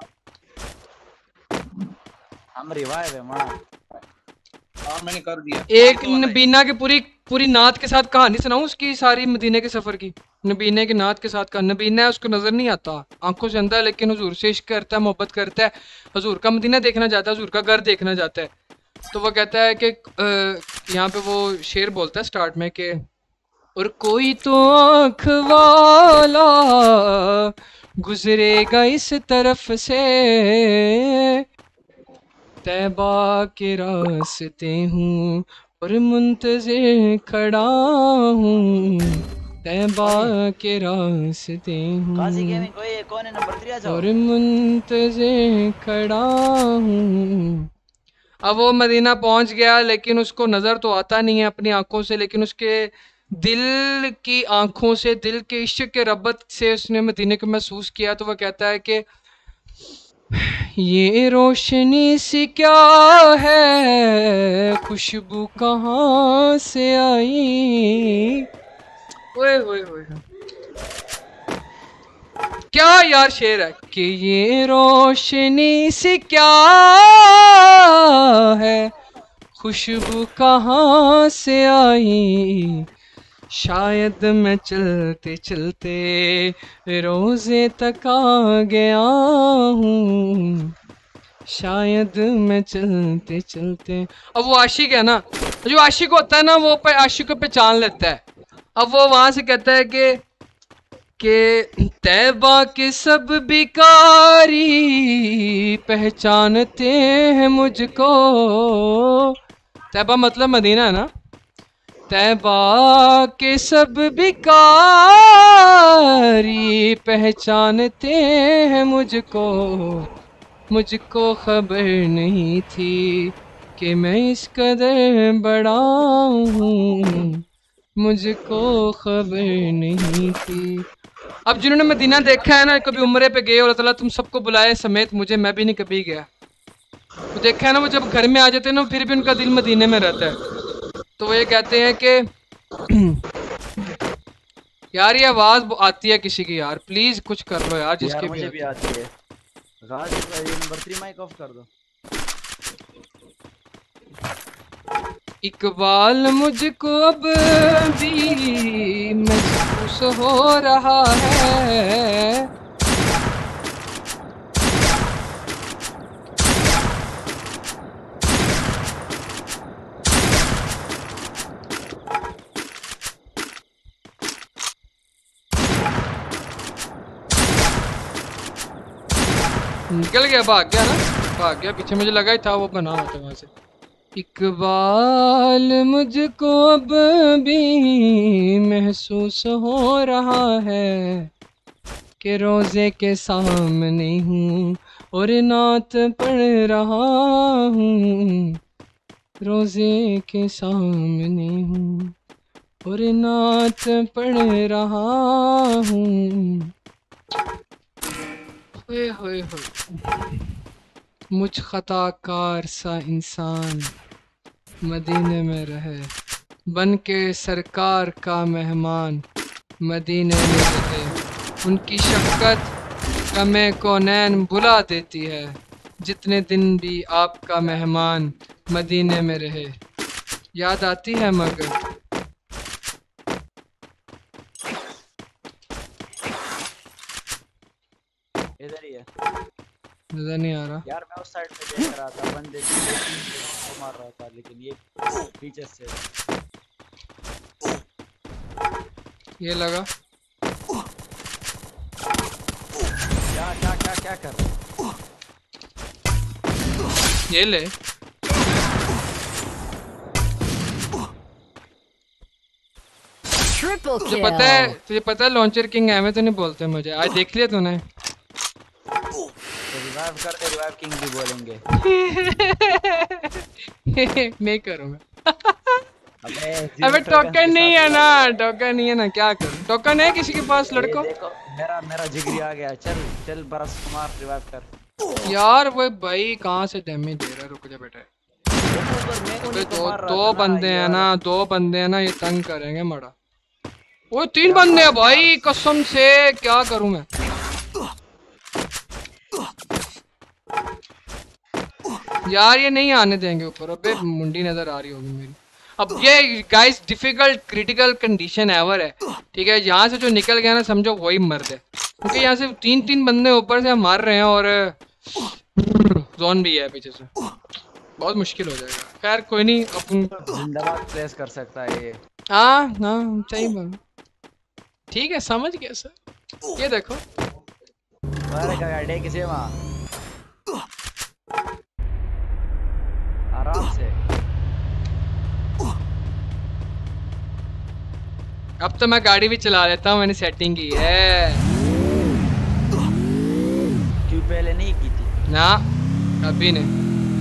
हम रिवाइव है मां। हाँ मैंने कर दिया। एक नबीना की पूरी नात के साथ कहानी सुनाऊं उसकी सारी मदीने के सफर की। नबीने की नात के साथ का नबीना है, उसको नजर नहीं आता, आंखों से अंधा है, लेकिन हुजूर से इश्क करता है, मोहब्बत करता है, हुजूर का मदीना देखना चाहता है, हुजूर का घर देखना चाहता है। तो वो कहता है कि यहाँ पे वो शेर बोलता है स्टार्ट में कि और कोई तो आँख वाला गुजरेगा इस तरफ से, तैबा के रास्ते हूँ और मुंतज़िर खड़ा हूँ, तैबा के रास्ते गाजी हूँ गेमिंग कोई कौन है? नंबर 3 आ जाओ। और मुंतज़िर खड़ा हूँ। अब वो मदीना पहुंच गया, लेकिन उसको नज़र तो आता नहीं है अपनी आंखों से, लेकिन उसके दिल की आंखों से, दिल के इश्क के रब्बत से उसने मदीने को महसूस किया। तो वह कहता है कि ये रोशनी सी क्या है, खुशबू कहाँ से आई। ओए ओए ओए क्या यार शेर है कि ये रोशनी सी क्या है, खुशबू कहाँ से आई, शायद मैं चलते चलते रोजे तक आ गया हूँ, शायद मैं चलते चलते। अब वो आशिक है ना, जो आशिक होता है ना वो आशिक को पहचान लेता है। अब वो वहां से कहता है कि तैबा के सब बिकारी पहचानते हैं मुझको। तैबा मतलब मदीना है ना। तैबा के सब बिकारी पहचानते हैं मुझको, मुझको खबर नहीं थी कि मैं इस कदर बड़ा हूँ, मुझको खबर नहीं थी। अब जिन्होंने मदीना देखा है ना, कभी उम्रे पे गए और अल्लाह ताला तुम सबको बुलाए समेत मुझे, मैं भी नहीं कभी गया, वो देखा है ना, वो जब घर में आ जाते हैं ना फिर भी उनका दिल मदीने में रहता है। तो वो ये कहते हैं कि यार ये आवाज आती है किसी की यार, प्लीज कुछ कर लो यार जिसके मुझे भी आती है। गाजी भाई नंबर 3 माइक ऑफ कर दो। इकबाल मुझको अब भी महसूस हो रहा है। निकल गया, भाग गया ना, भाग गया पीछे, मुझे लगा ही था वो बना होता वहां से। इकबाल मुझको अब भी महसूस हो रहा है कि रोजे के सामने हूँ और नात पढ़ रहा हूँ, रोजे के सामने हूँ और नात पढ़ रहा हूँ। होए होए होए, मुझ खताकार सा इंसान मदीने में रहे, बन के सरकार का मेहमान मदीने में रहे। उनकी शफ़क़त गमे कौनैन बुला देती है, जितने दिन भी आपका मेहमान मदीने में रहे। याद आती है मगर इधर ही है। नजर नहीं आ रहा यार मैं उस साइड पे देख रहा था, बंदे को मार रहा था, लेकिन ये पीछे से ये लगा। क्या क्या क्या क्या कर ये ले, Triple तुझे पता है, kill. तुझे पता है लॉन्चर किंग है, मैं तो नहीं बोलते मुझे, आज देख लिया तूने। रिवाइव कर दे, रिवाइव किंग भी बोलेंगे। नहीं करूँगा। अबे अबे टोकन नहीं है ना, टोकन नहीं है ना, क्या करूँ? टोकन है किसी के पास लड़कों? देखो मेरा जिगरी आ गया। चल चल बरस कुमार रिवाइव कर। यार वो भाई कहाँ से डैमेज दे रहा है, रुक जा बेटा। अबे दो बंदे हैं ना, दो बंदे हैं ना, ये तंग करेंगे मड़ा। वो 3 बंदे हैं भाई, कसम से क्या करूं मैं। यार ये नहीं आने देंगे ऊपर। अबे मुंडी नजर आ रही होगी मेरी। अब ये guys difficult critical condition ever है, ठीक है। यहाँ से जो निकल गया ना समझो वही मर्द है, क्योंकि यहाँ से 3 बंदे ऊपर से मार रहे हैं और जोन भी है पीछे से, बहुत मुश्किल हो जाएगा। खैर कोई नहीं, अपन जिंदाबाद प्लेस कर सकता है ये। हाँ हाँ सही बात, ठीक है समझ गया सर। ये देखो अरे गाड़ी किसे वहाँ आराम से। अब तो मैं गाड़ी भी चला लेता हूँ, मैंने सेटिंग की है। क्यों पहले नहीं की थी? ना अभी नहीं।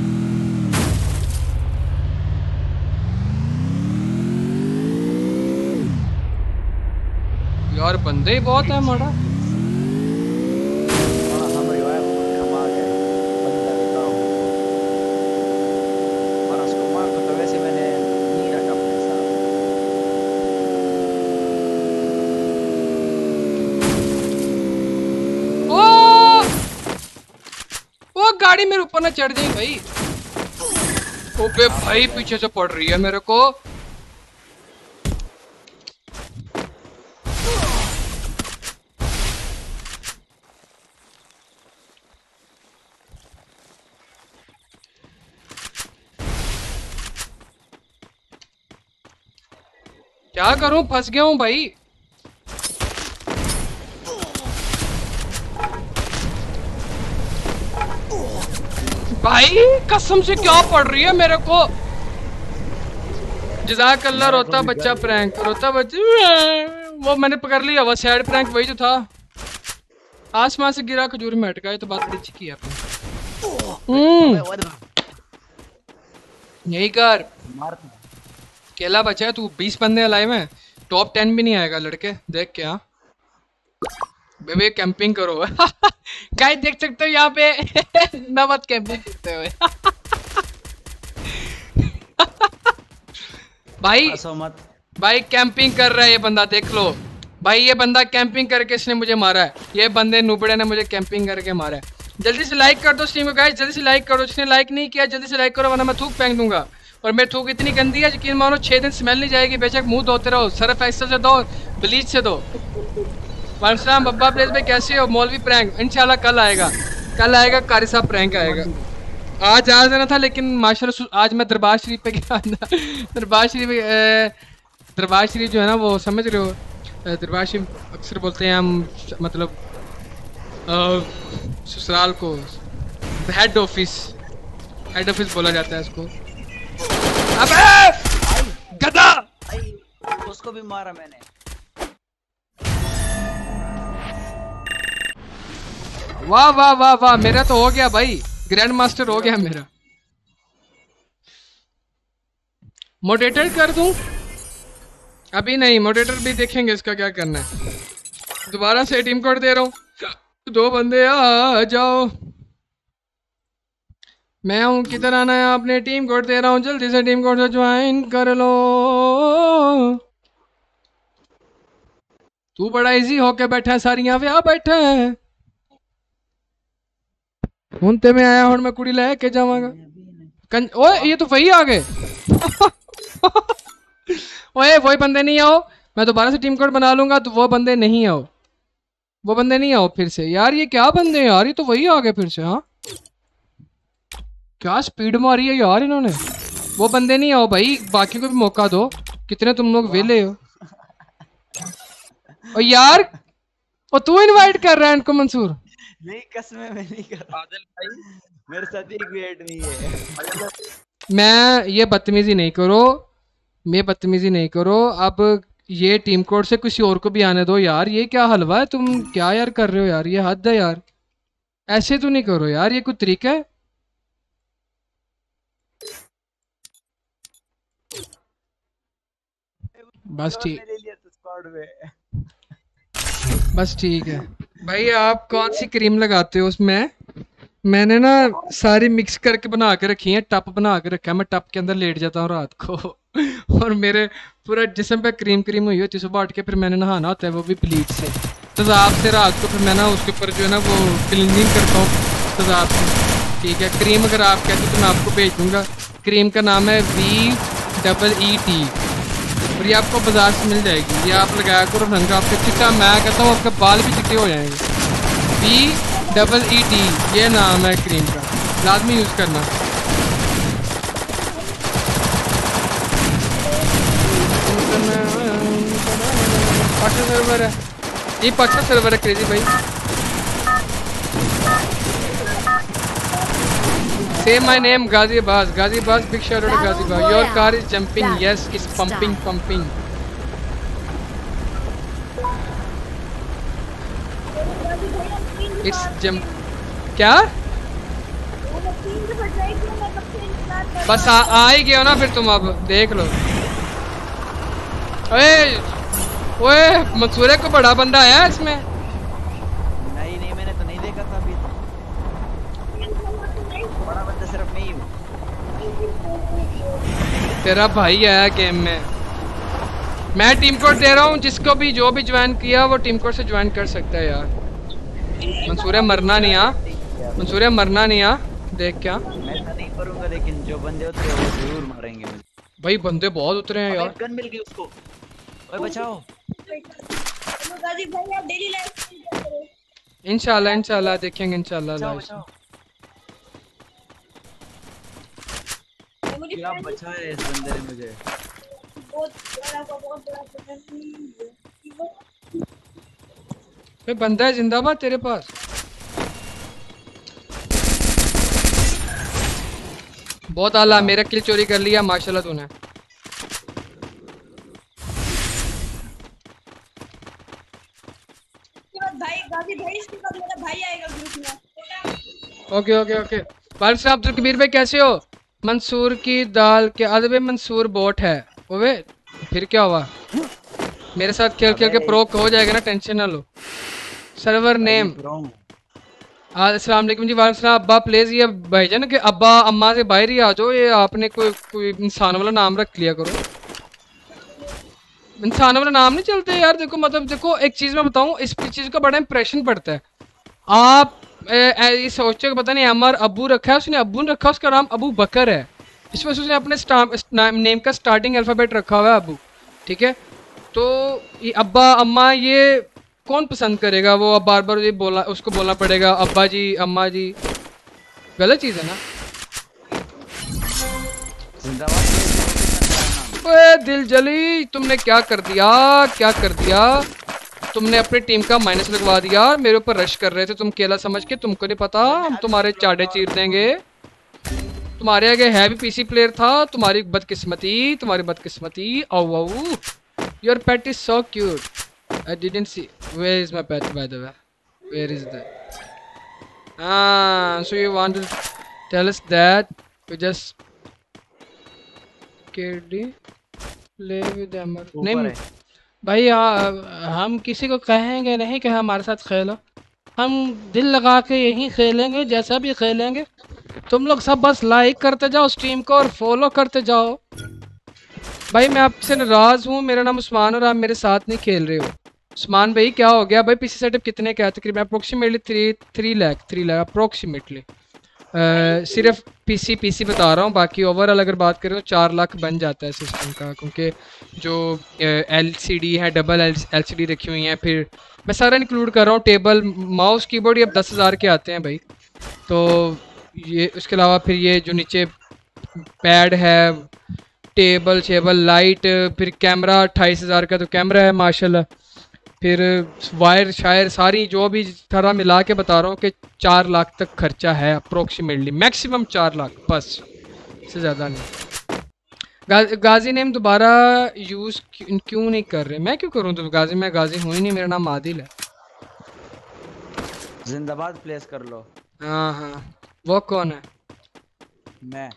यार बंदे ही बहुत है मोड़ा। हम रिवाइव कमा गए, बंदा भी काम। और उसको मार तो वैसे मैंने नहीं रखा अपने साथ। वो गाड़ी मेरे ऊपर ना चढ़ जाए भाई। ओबे भाई पीछे से पड़ रही है मेरे को। क्या करूं, फंस गया हूं भाई। भाई कसम से क्या पड़ रही है मेरे को। जज़ाकल्लाह रोता बच्चा प्रैंक, रोता बच्चा वो मैंने पकड़ लिया। वो सैड प्रैंक वही जो था, आसमान से गिरा खजूर में अटका। तो बात बड़ी अच्छी की आपने। यही कर, अकेला बचा है तू, 20 बंदे लाइव हैं, टॉप 10 भी नहीं आएगा लड़के, देख के। हाँ बेबे कैंपिंग करो। गाइस देख सकते हो यहाँ पे नमत कैंपिंग करते हुए। भाई कैंपिंग कर रहा है ये बंदा, देख लो भाई। ये बंदा कैंपिंग करके इसने मुझे मारा है। ये बंदे नुबड़े ने मुझे कैंपिंग करके मारा है। जल्दी से लाइक कर दो स्ट्रीम को गाइस, जल्दी से लाइक करो। जिसने लाइक नहीं किया जल्दी से लाइक करो, वरना मैं थूक फेंक दूंगा। और मेरी थूक इतनी गंदी है यकीन मानो 6 दिन स्मेल नहीं जाएगी, बेशक मुंह धोते रहो, सर्फ एक्सेल से दो, ब्लीच से दो। वालेकुम बब्बा प्लेस भाई कैसे हो? मौलवी प्रैंक इंशाल्लाह कल आएगा, कल आएगा, कारी साहब प्रैंक आएगा। आज आ जाना था लेकिन माशाल्लाह आज मैं दरबार शरीफ पे गया था। दरबार शरीफ जो है ना वो समझ रहे हो, दरबार शरीफ अक्सर बोलते हैं हम, मतलब ससुराल को हेड ऑफिस बोला जाता है इसको। अबे गधा, उसको भी मारा मैंने। वाह वाह वाह वाह, मेरा तो हो गया भाई, ग्रैंड मास्टर हो गया मेरा। मॉडरेटर कर दूं? अभी नहीं, मॉडरेटर भी देखेंगे इसका क्या करना है। दोबारा से टीम कोड दे रहा हूँ, 2 बंदे आ जाओ। मैं हूँ, किधर आना है आपने? टीम कोड दे रहा हूँ, जल्दी से टीम कोड से ज्वाइन कर लो। तू बड़ा इजी होके बैठा है, सारियां व्याह बैठा है। हूं ते मैं आया, हुण मैं कुड़ी लेके जावांगा। ओए ये तो वही आ गए। ओए वही बंदे नहीं आओ, मैं दोबारा से टीम कोड बना लूंगा तो वो बंदे नहीं आओ, वो बंदे नहीं आओ फिर से। यार ये क्या बंदे हैं यार, ये तो वही आ गए फिर से। हाँ क्या स्पीड मारी है यार इन्होंने। वो बंदे नहीं आओ भाई, बाकी को भी मौका दो। कितने तुम लोग वेले हो। और यार और तू इनवाइट कर रहा है इनको मंसूर? नहीं कसम है मैं नहीं कर रहा। आदिल भाई मेरे साथ एक भी ऐड नहीं है। मैं ये बदतमीजी नहीं करो, मैं बदतमीजी नहीं करो। अब ये टीम कोड से किसी और को भी आने दो यार। ये क्या हलवा है, तुम क्या यार कर रहे हो यार, ये हद है यार। ऐसे तो नहीं करो यार, ये कोई तरीका है? बस ठीक, बस ठीक है भाई। आप कौन सी क्रीम लगाते हो उसमें? मैंने ना सारी मिक्स करके बना के रखी है, टप बना के रखा है। मैं टप के अंदर लेट जाता हूँ रात को और मेरे पूरा जिस्म पे क्रीम क्रीम हुई होती है। सुबह उठ के फिर मैंने नहाना होता है, वो भी ब्लीच से, तेजाब से। रात को फिर मैं ना उसके ऊपर जो है ना वो क्लीनिंग करता हूँ तेजाब से। ठीक है, क्रीम अगर आप कहते हो तो मैं आपको भेज दूँगा। क्रीम का नाम है VEET और ये आपको बाजार से मिल जाएगी। ये आप लगाया करो, रंग आपके चिट्टा, मैं कहता हूँ आपके बाल भी चिट्टे हो जाएंगे। VEET ये नाम है क्रीम का, लाजमी यूज़ करना। पाकिस्तान सर्वर है, ये पाकिस्तान सर्वर है क्रेजी भाई। Say my name, Ghazi Abbas. Ghazi Abbas, big shout out to Ghazi Abbas. Your car is jumping. Yes, it's pumping, pumping. It's jump. क्या? बस आ ही गया ना फिर तुम, अब देख लो। ओए ओए मंसूरे को बड़ा बंदा है इसमें। नहीं मैंने तो नहीं देखा था अभी। बड़ा बंदा सिर्फ मैं ही हूँ। तेरा भाई आया गेम में। मैं टीम कोड दे रहा हूँ, जिसको भी जो भी ज्वाइन किया वो टीम कोड से ज्वाइन कर सकता है यार। मंसूरे मरना नहीं, मंसूरे मरना नहीं। देख क्या मैं तो नहीं करूँगा, लेकिन जो बंदे उतरे वो जरूर मारेंगे मुझे। भाई बंदे बहुत उतरे हैं यार। गन मिल गई उसको, ओए बचाओ। इंशाल्लाह इंशाल्लाह देखेंगे इंशाल्लाह। क्या बचा है इस बंदे ने मुझे। बंदा है जिंदाबाद तेरे पास। बहुत आला, मेरा किल चोरी कर लिया माशाल्लाह तूने। Okay okay okay. वालेकुम सलाम अब्दुल कबीर भाई कैसे हो? मंसूर की दाल के आदबे मंसूर बोट है। ओए फिर क्या हुआ? मेरे साथ खेल खेल के प्रो हो जाएगा ना, टेंशन ना लो। सर्वर नेम अस्सलाम वालेकुम जी। वालेकुम सलाम। अब्बा प्लीज ये भाईजान के अब्बा अम्मा से बाहर ही आ जाओ। ये आपने कोई इंसान वाला नाम रख लिया करो। इंसान वाला नाम नहीं चलते यार। देखो मतलब देखो एक चीज़ मैं बताऊँ, इस चीज़ का बड़ा इंप्रेशन पड़ता है। आप ये सोचते हो पता नहीं अमर अब्बू रखा है, उसने अब्बू ने रखा, उसका नाम अबू बकर है। इस वजह से उसने अपने नेम का स्टार्टिंग अल्फ़ाबेट रखा हुआ है अबू, ठीक है। तो ये अब्बा अम्मा ये कौन पसंद करेगा? वो अब बार बार ये बोला, उसको बोलना पड़ेगा अब्बा जी अम्मा जी, गलत चीज़ है ना। ओए दिल जली, तुमने क्या कर दिया, क्या कर दिया तुमने? अपनी टीम का माइनस लगवा दिया, मेरे ऊपर रश कर रहे थे तुम केला समझ के, तुमको नहीं पता हम तुम्हारे चाटे चीर देंगे। तुम्हारे आगे है भी पीसी प्लेयर था, तुम्हारी बदकिस्मती, तुम्हारी बदकिस्मती। आओ आओ, your pet is so cute. I didn't see, where is my pet by the way, where is that? So you want to tell us that you just KD play with Amar? नहीं भाई, हम किसी को कहेंगे नहीं कि हमारे साथ खेलो, हम दिल लगा के यहीं खेलेंगे, जैसा भी खेलेंगे। तुम लोग सब बस लाइक करते जाओ स्ट्रीम को और फॉलो करते जाओ। भाई मैं आपसे नाराज़ हूँ, मेरा नाम उस्मान और आप मेरे साथ नहीं खेल रहे हो। उस्मान भाई क्या हो गया भाई? पीसी सेटअप कितने का है? तकरीबन अप्रोक्सीमेटली 3 लाख अप्रोक्सीमेटली। सिर्फ पीसी बता रहा हूँ, बाकी ओवरऑल अगर बात करें तो 4 लाख बन जाता है सिस्टम का, क्योंकि जो एलसीडी है, डबल एलसीडी रखी हुई हैं, फिर मैं सारा इंक्लूड कर रहा हूँ, टेबल माउस कीबोर्ड ये अब 10,000 के आते हैं भाई। तो ये उसके अलावा फिर ये जो नीचे पैड है, टेबल लाइट, फिर कैमरा 28,000 का तो कैमरा है माशाल्लाह, फिर वायर शायर सारी जो भी तरह मिला के बता रहा हूँ कि 4 लाख तक खर्चा है अप्रोक्सीमेटली, मैक्सिमम 4 लाख बस, इससे ज़्यादा नहीं। गाजी नेम दोबारा यूज़ क्यों नहीं कर रहे? मैं क्यों करूँ? तो गाजी, मैं गाजी हूँ ही नहीं, मेरा नाम आदिल है। जिंदाबाद प्लेस कर लो। हाँ, वो कौन है? मैं।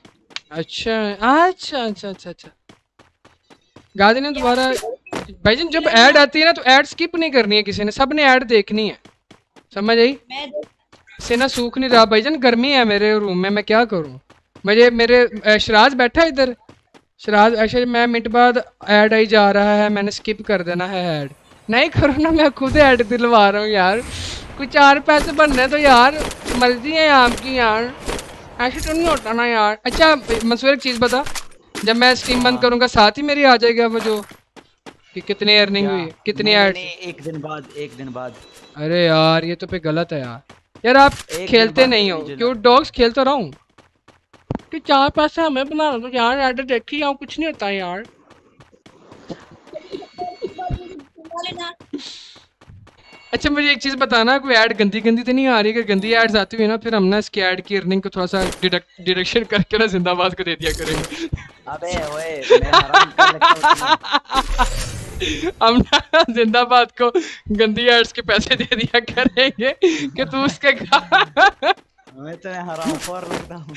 अच्छा। गाजी ने दोबारा भाईजान जब ऐड आती है ना तो ऐड स्किप नहीं करनी है किसी ने, सब ने ऐड देखनी है, समझ आई? से ना सूख नहीं रहा भाईजान, गर्मी है मेरे रूम में, मैं क्या करूं? मेरे शराज बैठा इधर, शराज अच्छा मैं मिनट बाद ऐड आई जा रहा है, मैंने स्किप कर देना है ऐड। नहीं करो ना, मैं खुद ऐड दिलवा रहा हूँ यार, कुछ 4 पैसे बनने तो यार, मर्जी है आपकी यार, ऐसे तो नहीं होता ना यार। अच्छा मंसूर एक चीज़ बता, जब मैं स्ट्रीम बंद करूंगा साथ ही मेरी आ जाएगा वो जो कि कितनी अर्निंग हुई, कितनी ऐड? एक दिन बाद। अरे यार ये तो पे गलत है यार आप खेलते नहीं हो, क्यों डॉग्स खेलता रहा हूँ कि 4 पैसे हमें बना दो यार, ऐड देखी जाओ, कुछ नहीं होता यार। अच्छा मुझे एक चीज़ बताना, कोई ऐड गंदी तो नहीं आ रही? अगर गंदी एड्स आती हुई ना, फिर हम ना इसकी ऐड की अर्निंग को थोड़ा सा डिडक्शन करके ना जिंदाबाद को दे दिया करेंगे। अबे ओए मैं हराम कर लगता हम ना जिंदाबाद को गंदी एड्स के पैसे दे दिया करेंगे कि तू उसके मैं तो हराम खोर लगता हूँ।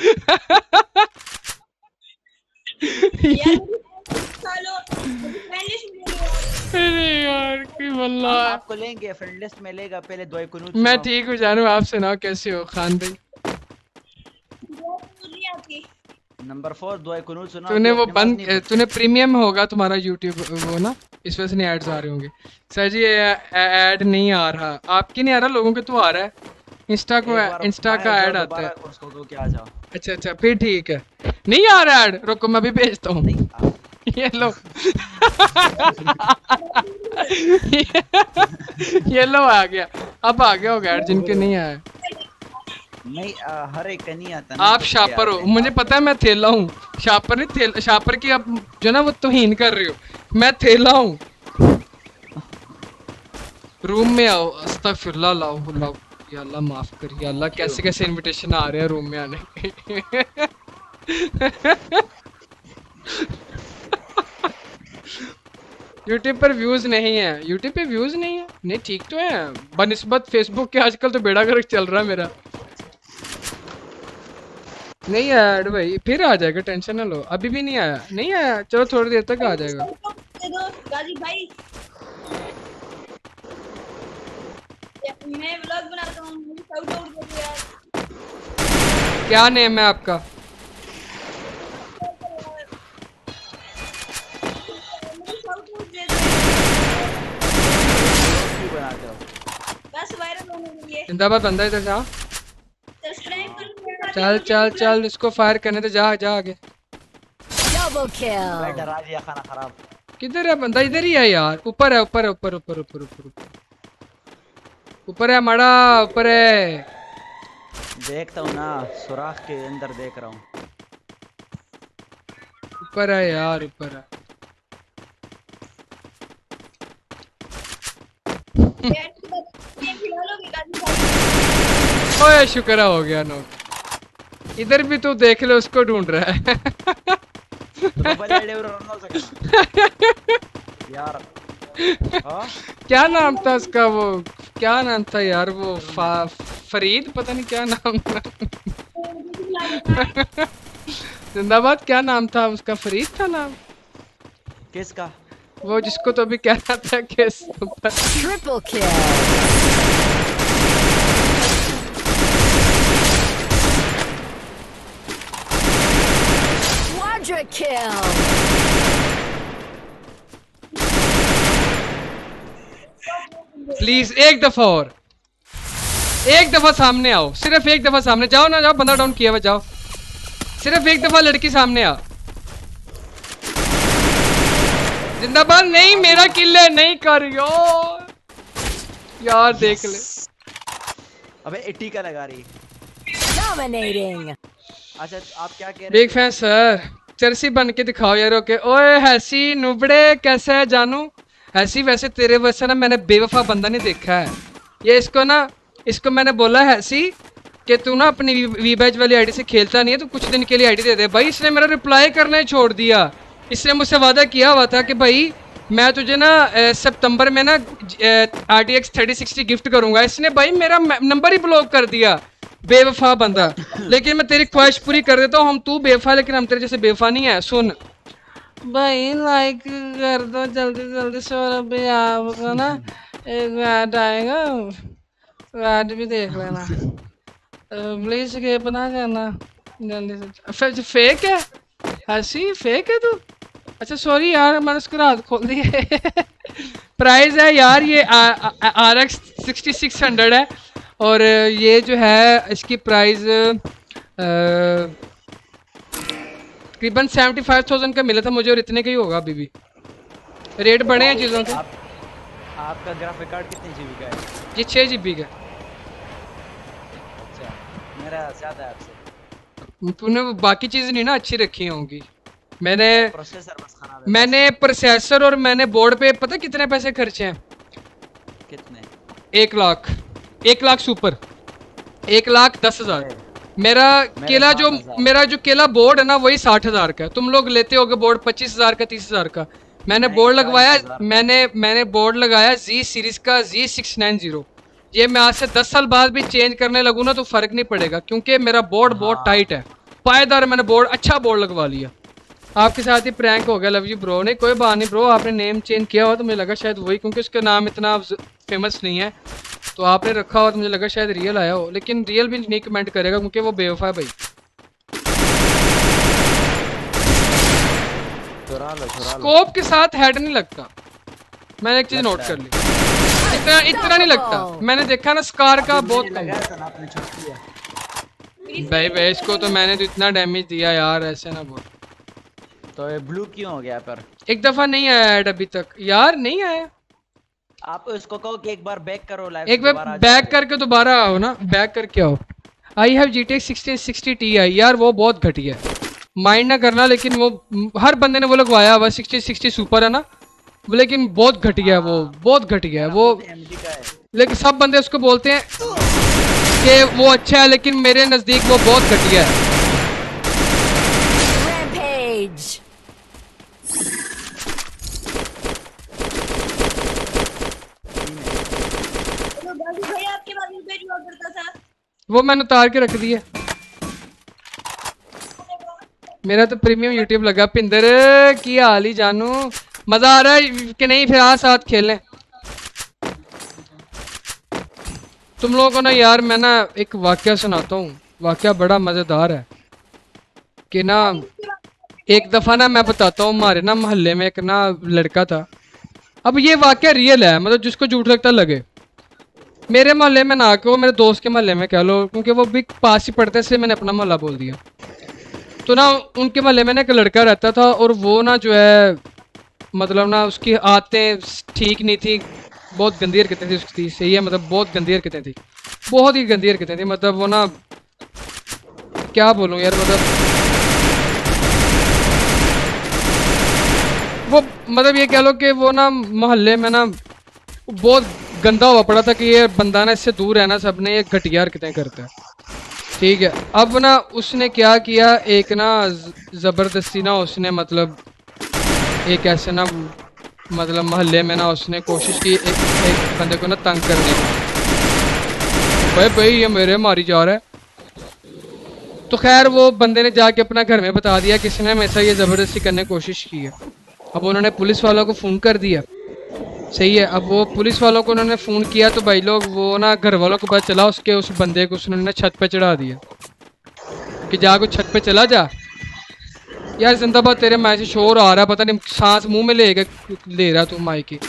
यार की बल्ला, आपको लेंगे फ्रेंड लिस्ट में लेगा, पहले दुआई कुनूत। मैं ठीक हूँ जानू, आप सुनाओ कैसे हो खान भाई? नंबर 4 दुआई कुनूत सुना। तूने वो बंद, तूने प्रीमियम होगा तुम्हारा यूट्यूब वो ना, इस वजह से नहीं एड्स आ रहे होंगे। सर जी ऐड नहीं आ रहा, आपकी नहीं आ रहा, लोगों के तो आ रहा है, इंस्टा का ऐड आता है। अच्छा फिर ठीक है, नहीं आ रहा ऐड, रुको मैं भी भेजता हूँ। ये लो ये लो आ गया, अब आ गया होगा ऐड जिनके नहीं आया। नहीं हर एक का नहीं आता। आप शापर हो, मुझे पता है, मैं थेला हूँ, शापर नहीं, शापर की आप जो ना वो तौहीन कर रहे हो, मैं थेला हूँ। रूम में आओ, अस्तगफिरुल्लाह, लाओ या अल्लाह माफ कर, या अल्लाह कैसे इनविटेशन आ रहे हैं रूम में आने के। यूट्यूब पर व्यूज नहीं है, यूट्यूब पे व्यूज नहीं है, नहीं ठीक तो है बनिस्बत फेसबुक के, आजकल तो बेड़ा गर्क चल रहा है मेरा। नहीं ऐड भाई, फिर आ जाएगा, टेंशन ना लो, अभी भी नहीं आया, नहीं आया, चलो थोड़ी देर तक आ जाएगा। भाई मैं व्लॉग बनाता हूं, मुझे शाउट आउट दे दो यार। क्या नेम है आपका? बस वायरल होने के लिए जिंदाबाद बंदा इधर जा, सब्सक्राइब कर, चल इसको फायर करने तो जा आगे। Double भाई kill. डरा दिया खाना खराब। किधर है बंदा? इधर ही है यार, ऊपर है, ऊपर है, ऊपर ऊपर ऊपर ऊपर ऊपर है मड़ा, ऊपर है। देखता हूँ ना, सुराख के अंदर देख रहा हूँ। ऊपर है यार, ऊपर है। ओए शुक्र हो गया नोट। इधर भी तू देख ले, उसको ढूंढ रहा है। यार हाँ क्या नाम था उसका? वो क्या नाम था यार? वो फरीद, पता नहीं क्या नाम था। जिंदाबाद, क्या नाम था उसका? फरीद था नाम? किसका? वो जिसको तो अभी कह रहा था कि Triple kill. Quadra kill. Please एक दफा और, एक दफा सामने आओ, सिर्फ एक दफा सामने जाओ ना, जाओ, बंदा डाउन किया हुआ, जाओ सिर्फ एक दफा लड़की सामने आ। जिंदाबाद। नहीं मेरा किल है, नहीं कर यार देख ले। अबे 80 का लगा रही। Dominating. अच्छा आप क्या कह रहे बिग फैन सर, चर्सी बन के दिखाओ यार। ओके ओए हैसी नुबड़े, कैसा है जानू? हैसी वैसे तेरे वैसा ना मैंने बेवफा बंदा नहीं देखा है। ये इसको मैंने बोला हैसी कि तू ना अपनी वीबैच वाली आईडी से खेलता नहीं है, तो कुछ दिन के लिए आईडी दे दे। भाई इसने मेरा रिप्लाई करना ही छोड़ दिया। इसने मुझसे वादा किया हुआ था कि भाई मैं तुझे ना सितंबर में ना RTX 3060 गिफ्ट करूंगा। इसने भाई मेरा नंबर ही ब्लॉक कर दिया, बेवफा बंदा। लेकिन मैं तेरी ख्वाहिश पूरी कर देता हूँ, हम तू बेवफा लेकिन हम तेरे जैसे बेवफा नहीं है। सुन भाई, लाइक कर दो जल्दी जल्दी। सौरभ भाई आपको ना एक ऐड आएगा, ऐड भी देख लेना प्लीज, स्किप ना करना जल्दी से। फेक है हंसी, फेक है तू? अच्छा सॉरी यार, मैंने उसको रात खोल दी है। प्राइस है यार ये RX 6600 है, और ये जो है इसकी प्राइस तकरीबन 75,000 का मिला था मुझे, और इतने का ही होगा अभी भी। रेट बढ़े हैं चीज़ों के। आपका ग्राफिक कार्ड कितने जीबी का है? ये 6 GB का। अच्छा मेरा ज़्यादा है आपसे। तूने वो बाकी चीज़ें नहीं ना अच्छी रखी होंगी। मैंने प्रोसेसर बस खराब है। मैंने प्रोसेसर और मैंने बोर्ड पे पता कितने पैसे खर्चे हैं? कितने? 1 लाख, 1 लाख सुपर, 1,10,000। मेरा जो केला बोर्ड है ना वही 60,000 का है। तुम लोग लेते होगे बोर्ड 25,000 का, 30,000 का। मैंने बोर्ड लगवाया, मैंने बोर्ड लगाया Z सीरीज का Z690। ये मैं आज से 10 साल बाद भी चेंज करने लगूँ ना तो फर्क नहीं पड़ेगा, क्योंकि मेरा बोर्ड बहुत टाइट है, पायदार। मैंने बोर्ड अच्छा बोर्ड लगवा लिया। आपके साथ ही प्रैंक हो गया, लव यू ब्रो। नहीं कोई बात नहीं ब्रो, आपने नेम चेंज किया हुआ तो मुझे लगा शायद वही, क्योंकि उसका नाम इतना फेमस नहीं है तो आपने रखा हुआ तो मुझे लगा शायद रियल आया हो, लेकिन रियल भी नहीं कमेंट करेगा क्योंकि वो बेवफा है भाई। स्कोप के साथ हेड नहीं लगता, मैंने एक चीज नोट कर ली। इतना नहीं लगता, मैंने देखा ना स्कार का बहुत कम। भाई इसको तो मैंने तो इतना डैमेज दिया यार, ऐसे ना बोल। तो ये ब्लू क्यों हो गया? पर एक दफा नहीं आया ऐड अभी तक यार, नहीं आया। आप उसको कहो कि एक बार बैक करो लाइव, एक बार बैक करके दोबारा आओ ना, बैक करके आओ। आई हैव GTX 1660 Ti यार, वो बहुत घटिया है, माइंड ना करना, लेकिन वो हर बंदे ने वो लगवाया हुआ 6060 सुपर है ना, लेकिन बहुत घटिया है वो, बहुत घटिया है वो। लेकिन सब बंदे उसको बोलते हैं कि वो अच्छा है, लेकिन मेरे नज़दीक वो बहुत घटिया है। Rampage. वो मैंने उतार के रख दिया। मेरा तो प्रीमियम यूट्यूब लगा। पिंदर की हाल ही जानू, मजा आ रहा है कि नहीं? फिर आज साथ खेलें तुम लोगों को ना यार। मैं ना एक वाकया सुनाता हूँ, वाकया बड़ा मजेदार है कि ना, एक दफा ना मैं बताता हूँ, हमारे ना मोहल्ले में एक ना लड़का था। अब ये वाकया रियल है, मतलब जिसको झूठ लगता लगे। मेरे मोहल्ले में ना, कि वो मेरे दोस्त के मोहल्ले में कह लो, क्योंकि वो भी पास ही पड़ते, इसलिए मैंने अपना मोहल्ला बोल दिया। तो ना उनके मोहल्ले में ना एक लड़का रहता था और वो ना जो है मतलब ना उसकी आदतें ठीक नहीं थी, बहुत गंदी हरकतें थी उसकी। सही है, मतलब बहुत गंदी हरकतें थी, बहुत ही गंदी हरकतें थी। मतलब वो ना क्या बोलूँ यार, मतलब वो मतलब ये कह लो कि वो ना मोहल्ले में ना बहुत गंदा हुआ पड़ा था कि ये बंदा ना इससे दूर रहना, सबने ये घटिया हरकतें करता है। ठीक है, अब ना उसने क्या किया, एक ना ज़बरदस्ती ना उसने मतलब एक ऐसे ना मतलब मोहल्ले में ना उसने कोशिश की एक बंदे को ना तंग करने की। भाई भाई ये मेरे मारी जा रहा है। तो खैर वो बंदे ने जाके अपना घर में बता दिया किसने हमेशा ये ज़बरदस्ती करने की कोशिश की है। अब उन्होंने पुलिस वालों को फ़ोन कर दिया। सही है, अब वो पुलिस वालों को उन्होंने फ़ोन किया तो भाई लोग वो ना घर वालों को पता चला, उसके उस बंदे को उसने छत पे चढ़ा दिया कि जाके छत पे चला जा। यार जिंदाबाद तेरे माई से शोर आ रहा है, पता नहीं सांस मुंह में ले रहा तू माई की।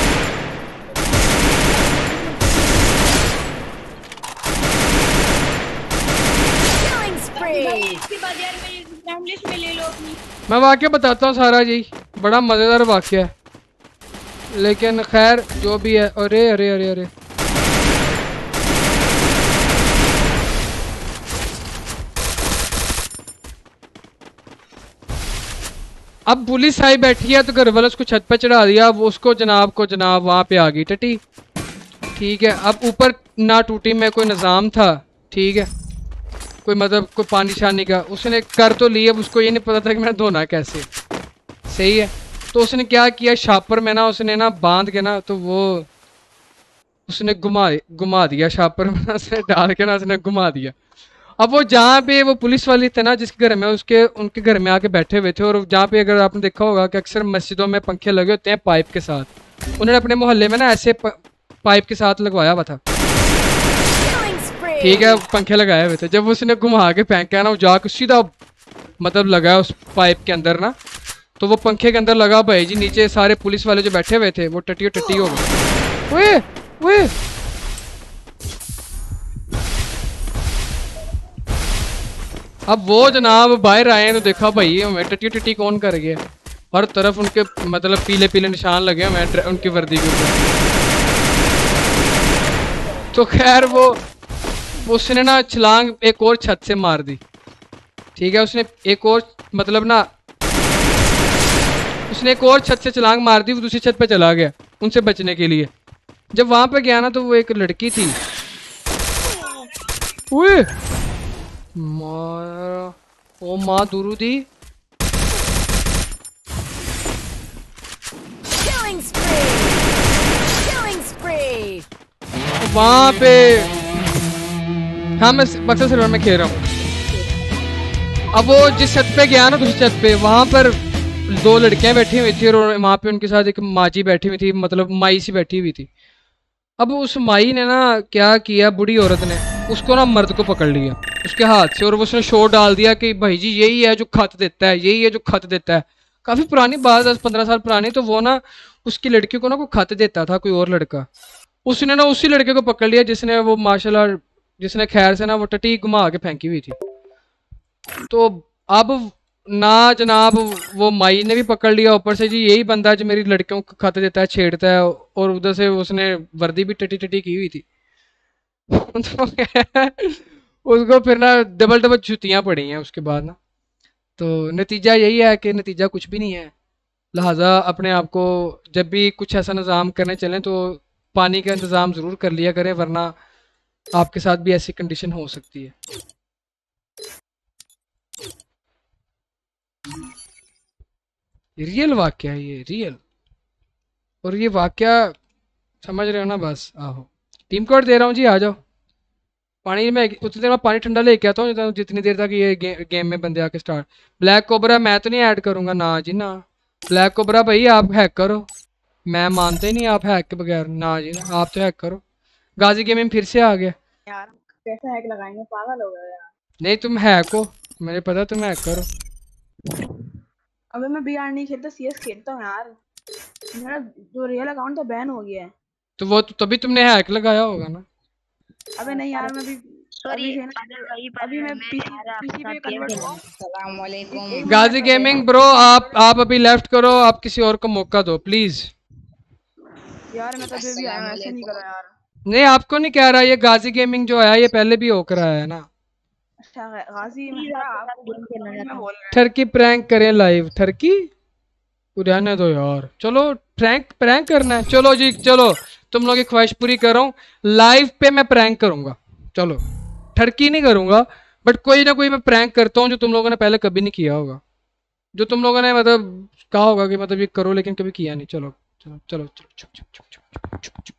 Killing spree. इसके बाद यार मेरी फ्रेंड लिस्ट में ले लो अपनी। मैं वाकया बताता हूँ सारा जी, बड़ा मज़ेदार वाकया है, लेकिन खैर जो भी है। अरे अरे अरे अरे अब पुलिस आई बैठी है तो घर वाले उसको छत पे चढ़ा दिया। अब उसको जनाब वहाँ पे आ गई टटी। ठीक है, अब ऊपर ना टूटी में कोई निज़ाम था। ठीक है, कोई मतलब कोई पानी शानी का उसने कर तो लिया, अब उसको ये नहीं पता था कि मैं धोना कैसे। सही है, तो उसने क्या किया, शापर में ना उसने ना बांध के ना तो वो उसने घुमा दिया शापर में उसने डाल के ना उसने घुमा दिया। अब वो जहाँ पे वो पुलिस वाले थे ना जिसके घर में उनके घर में आके बैठे हुए थे, और जहाँ पे अगर आपने देखा होगा कि अक्सर मस्जिदों में पंखे लगे होते हैं पाइप के साथ, उन्होंने अपने मोहल्ले में ना ऐसे पाइप के साथ लगवाया हुआ था। Killing spree. ठीक है, पंखे लगाए हुए थे। जब उसने घुमा के फेंका ना, वो जाकर सीधा मतलब लगा उस पाइप के अंदर ना, तो वो पंखे के अंदर लगा भाई जी, नीचे सारे पुलिस वाले जो बैठे हुए थे वो टट्टी हो गए। ओए ओए अब वो जनाब बाहर आए तो देखा भाई हमें टट्टी कौन कर गया। हर तरफ उनके मतलब पीले पीले निशान लगे हुए उनकी वर्दी के ऊपर। तो खैर वो उसने ना छलांग एक और छत से मार दी। ठीक है, उसने एक और मतलब ना उसने एक और छत से छलांग मार दी, वो दूसरी छत पे चला गया उनसे बचने के लिए। जब वहां पे गया ना तो वो एक लड़की थी। ओए मारा, ओ माँ दुरूदी। Killing spree. Killing spree. वहां पे हाँ मैं बक्सर सर्वर में खेल रहा हूँ। अब वो जिस छत पे गया ना दूसरी छत पे, वहां पर दो लड़कियां बैठी हुई थी और वहां पे उनके साथ एक माजी बैठी हुई थी, मतलब माई सी बैठी हुई थी। अब उस माई ने ना क्या किया, बूढ़ी औरत ने उसको ना मर्द को पकड़ लिया उसके हाथ से, और उसने शोर डाल दिया कि भाई जी यही है जो खत देता है, यही है जो खत देता है। काफी पुरानी बात, 10-15 साल पुरानी। तो वो ना उसकी लड़की को ना कोई खत देता था कोई और लड़का, उसने ना उसी लड़के को पकड़ लिया जिसने वो माशाल्लाह जिसने खैर से ना वो टटी घुमा के फेंकी हुई थी। तो अब ना जनाब वो माई ने भी पकड़ लिया, ऊपर से जी यही बंदा जो मेरी लड़कियों को खत देता है, छेड़ता है, और उधर से उसने वर्दी भी टटी की हुई थी। तो उसको फिर ना डबल जुतियां पड़ी हैं उसके बाद ना। तो नतीजा यही है कि नतीजा कुछ भी नहीं है। लिहाजा अपने आप को जब भी कुछ ऐसा निज़ाम करने चलें तो पानी का इंतज़ाम ज़रूर कर लिया करें, वरना आपके साथ भी ऐसी कंडीशन हो सकती है। रियल वाकया है ये, रियल। और ये वाकया समझ रहे हो ना, बस आहो। टीम कोड दे रहा हूँ जी, आ जाओ। पानी में उतनी देर में पानी ठंडा लेके आता हूँ जितनी देर तक ये गेम में बंदे आके स्टार्ट। ब्लैक कोबरा मैं तो नहीं ऐड करूंगा ना जी ना। ब्लैक कोबरा भाई आप हैक करो, मैं मानते ही नहीं आप हैक के बगैर। ना जी ना, आप तो हैक करो। गाजी गेमिंग फिर से आ गया यार कैसे हैक लगाएंगे, पागल हो गए यार। नहीं तुम हैक हो, मुझे पता तुम हैक करो। अबे मैं बीआर नहीं खेलता, सीएस खेलता हूँ यार। मेरा जो रियल अकाउंट था बैन हो गया है। तो वो तभी तुमने हैक लगाया होगा ना। अबे नहीं यार, मैं भी सॉरी आदिल भाई, अभी मैं पीसी पे कन्वर्ट हुआ हूं। अस्सलाम वालेकुम। गाजी गेमिंग ब्रो, आप अभी लेफ्ट करो, आप किसी और को मौका दो प्लीज। यार मैं तो अभी भी आया हूं, ऐसे नहीं करो यार। नहीं आपको नहीं कह रहा, ये गाजी गेमिंग जो है ये पहले भी होकर आया है ना। अच्छा गाजी आप गेम खेलना मैं चाहता हूँ। बोल रहा ठरकी प्रैंक करें लाइव, ठरकी रहने दो यार। चलो प्रैंक प्रैंक करना है, चलो जी चलो, तुम लोगों की ख्वाहिश पूरी कर रहा हूँ, लाइव पे मैं प्रैंक करूंगा। चलो ठरकी नहीं करूंगा, बट कोई ना कोई मैं प्रैंक करता हूँ जो तुम लोगों ने पहले कभी नहीं किया होगा, जो तुम लोगों ने मतलब कहा होगा कि मतलब ये करो लेकिन कभी किया नहीं। चलो चलो चलो चलो चुप चुप चुप चुप चुप चुप।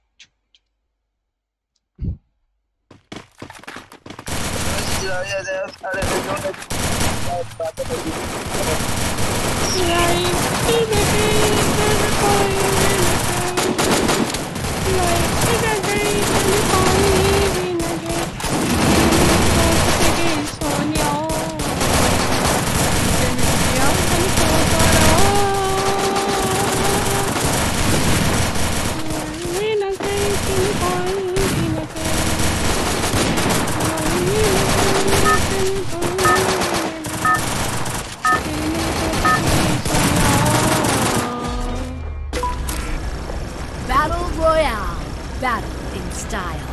Battle Royale. Battle in style.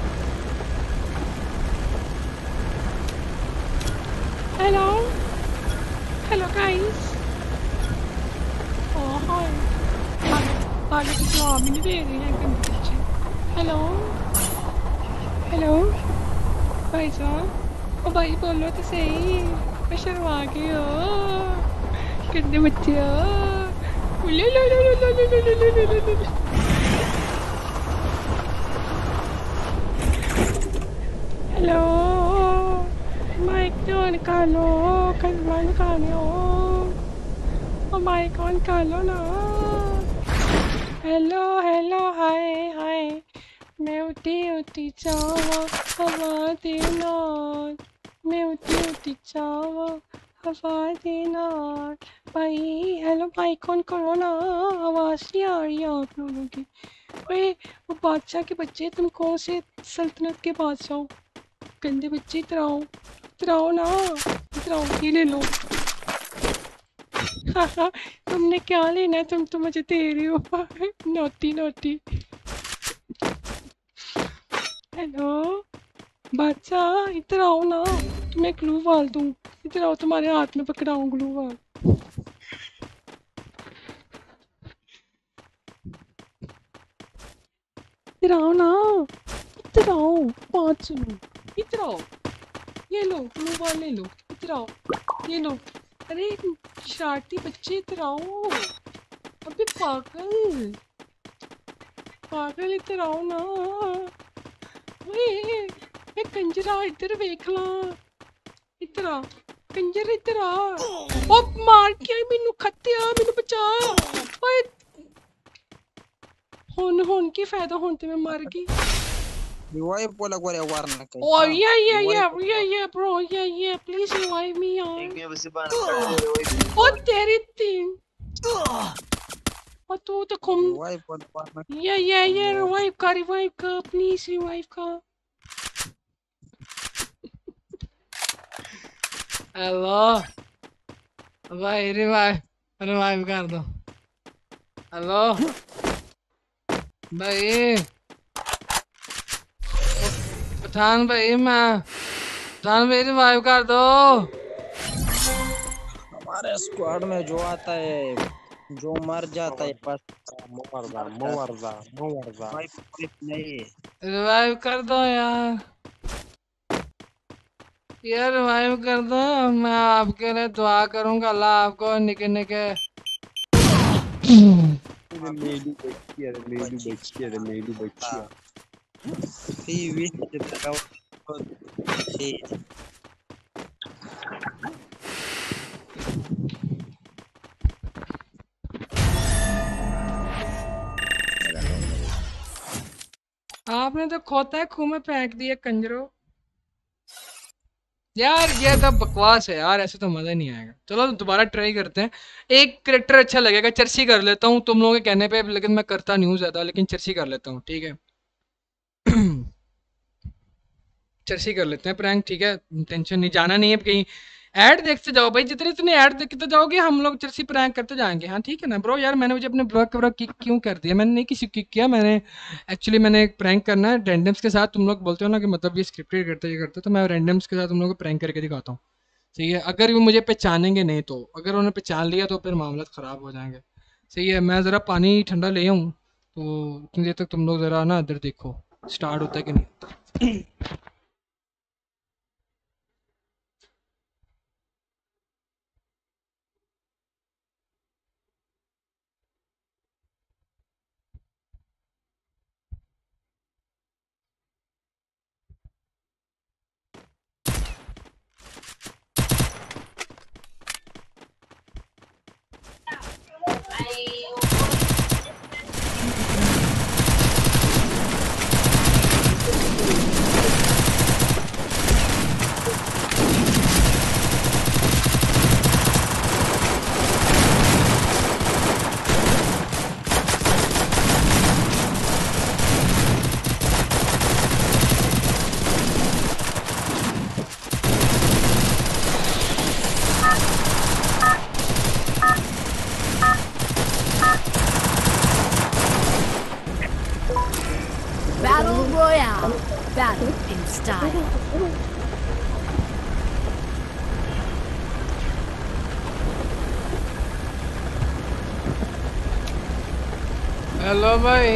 Hello. Hello guys. Oh hi. आगे तो जवाब ही नहीं दे रही है गंदे बच्चे। हेलो हेलो भाई साहब, ओ भाई बोलो तो सही, मैं शर्मा गई हो, गंदे बच्चे हो। ले लो लो लो लो लो लो लो लो लो लो। हेलो माइक ऑन कर लो, कलमान कर लो, ओ माइक ऑन कर लो ना। हेलो हेलो हाय हाय, मैं उठी उठी जावा हवा देना, मैं उठी उठी जावा हवा देना। भाई हेलो माइक ऑन करो ना, आवाज़ नहीं आ रही है आप लोगों की। ओए वो बादशाह के बच्चे, तुम कौन से सल्तनत के बादशाह हो? गंदे बच्चे, इधर आओ, इधर आओ ना, इधर आओ, ये ले लो। तुमने क्या लेना है, तुम तो मुझे दे रही हो। Naughty naughty. हेलो बादशाह, इधर आओ ना, तुम्हें ग्लू वाल दूं, इधर आओ, तुम्हारे हाथ में पकड़ाऊं ग्लू वाल। इधर आओ ना, इधर आओ, 5 लो, इधर आओ, ये लो ग्लू वाल ले लो, इधर आओ, ये लो। अरे शरारती बच्चे इधर आओ, अबे पागल पागल, इधर आओ ना। वे कंजरा इधर देख ला, इधर आ कंजर, इधर आ। ओ मार के मैनू खत्या, मैनू बचा। ओए हुन की फायदा, हुन ते मैं मर गई। Revive bola agora é o Arna. Oh yeah bro, yeah please revive me yaar। ओ तेरी तीन, और तू तो खुम। Revive bola Arna. Yeah revive का प्लीज, रिवाइव का। हेलो भाई, रिवाइव कर दो। हेलो भाई, पठान भाई, पठान भाई रिवाइव कर दो। हमारे स्क्वाड में जो आता है, जो मर जाता है, बस मरदा नहीं। रिवाइव कर दो यार, यार रिवाइव कर दो, मैं आपके लिए दुआ करूंगा, अल्लाह आपको निके निके। मेरी बच्चिया सी विच सी आपने तो खोता है खूह में फेंक दिया कंजरो। यार ये तो बकवास है यार, ऐसे तो मजा नहीं आएगा। चलो दोबारा ट्राई करते हैं, एक करेक्टर अच्छा लगेगा, चर्सी कर लेता हूँ तुम लोगों के कहने पे, लेकिन मैं करता नहीं हूँ ज्यादा, लेकिन चर्सी कर लेता हूँ, ठीक है। चर्सी कर लेते हैं प्रैंक, ठीक है, टेंशन नहीं, जाना नहीं है कहीं, ऐड देखते जाओ भाई, जितने जितने ऐड देखते जाओगे हम लोग चर्सी प्रैंक करते जाएंगे। हाँ ठीक है ना ब्रो। यार मैंने मुझे अपने ब्लॉग का किक क्यों कर दिया? मैंने नहीं किसी किक किया, मैंने एक्चुअली मैंने एक प्रैंक करना है रैंडम्स के साथ। तुम लोग बोलते हो ना कि मतलब ये स्क्रिप्टेड करते ये करते, तो मैं रैंडम्स के साथ तुम लोग को प्रैंक करके दिखाता हूँ, सही है। अगर वो मुझे पहचानेंगे नहीं तो, अगर उन्होंने पहचान लिया तो फिर मामला ख़राब हो जाएंगे, सही है। मैं ज़रा पानी ठंडा ले आऊँ, तो उतनी देर तक तुम लोग ज़रा ना इधर देखो स्टार्ट होता है कि नहीं। Battle Royale. Battle in style. Hello भाई,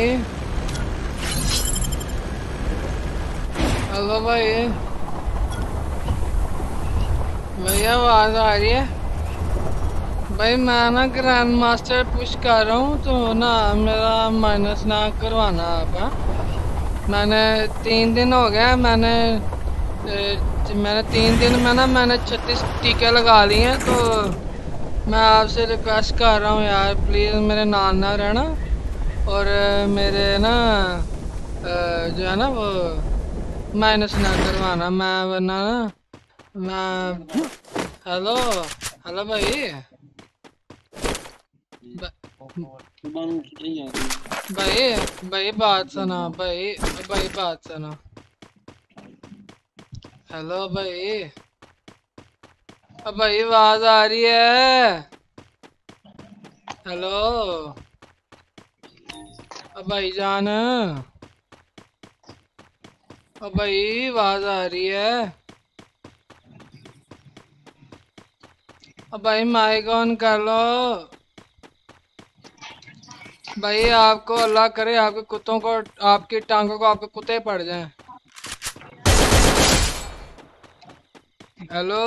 हेलो भाई, भैया आवाज़ आ रही है? भाई मैं ना ग्रैंड मास्टर पुश कर रहा हूँ, तो ना मेरा माइनस ना करवाना आप। मैंने 3 दिन हो गया, मैंने 3 दिन में ना मैंने 36 टीके लगा लिए हैं, तो मैं आपसे रिक्वेस्ट कर रहा हूँ यार प्लीज़ मेरे नाल ना रहना, और मेरे ना जो है ना वो माइनस ना करवाना, मैं वरना ना मैं। हेलो हेलो भाई, भाई भाई बात सुना भाई, भाई बात सुना। हेलो भाई, अब भाई आवाज आ रही है? हेलो अब भाई जान, अब भाई आवाज आ रही है? अब भाई माइक ऑन कर लो भाई। आपको अल्लाह करे आपके कुत्तों को, आपकी टांगों को आपके कुत्ते पड़ जाएं। हेलो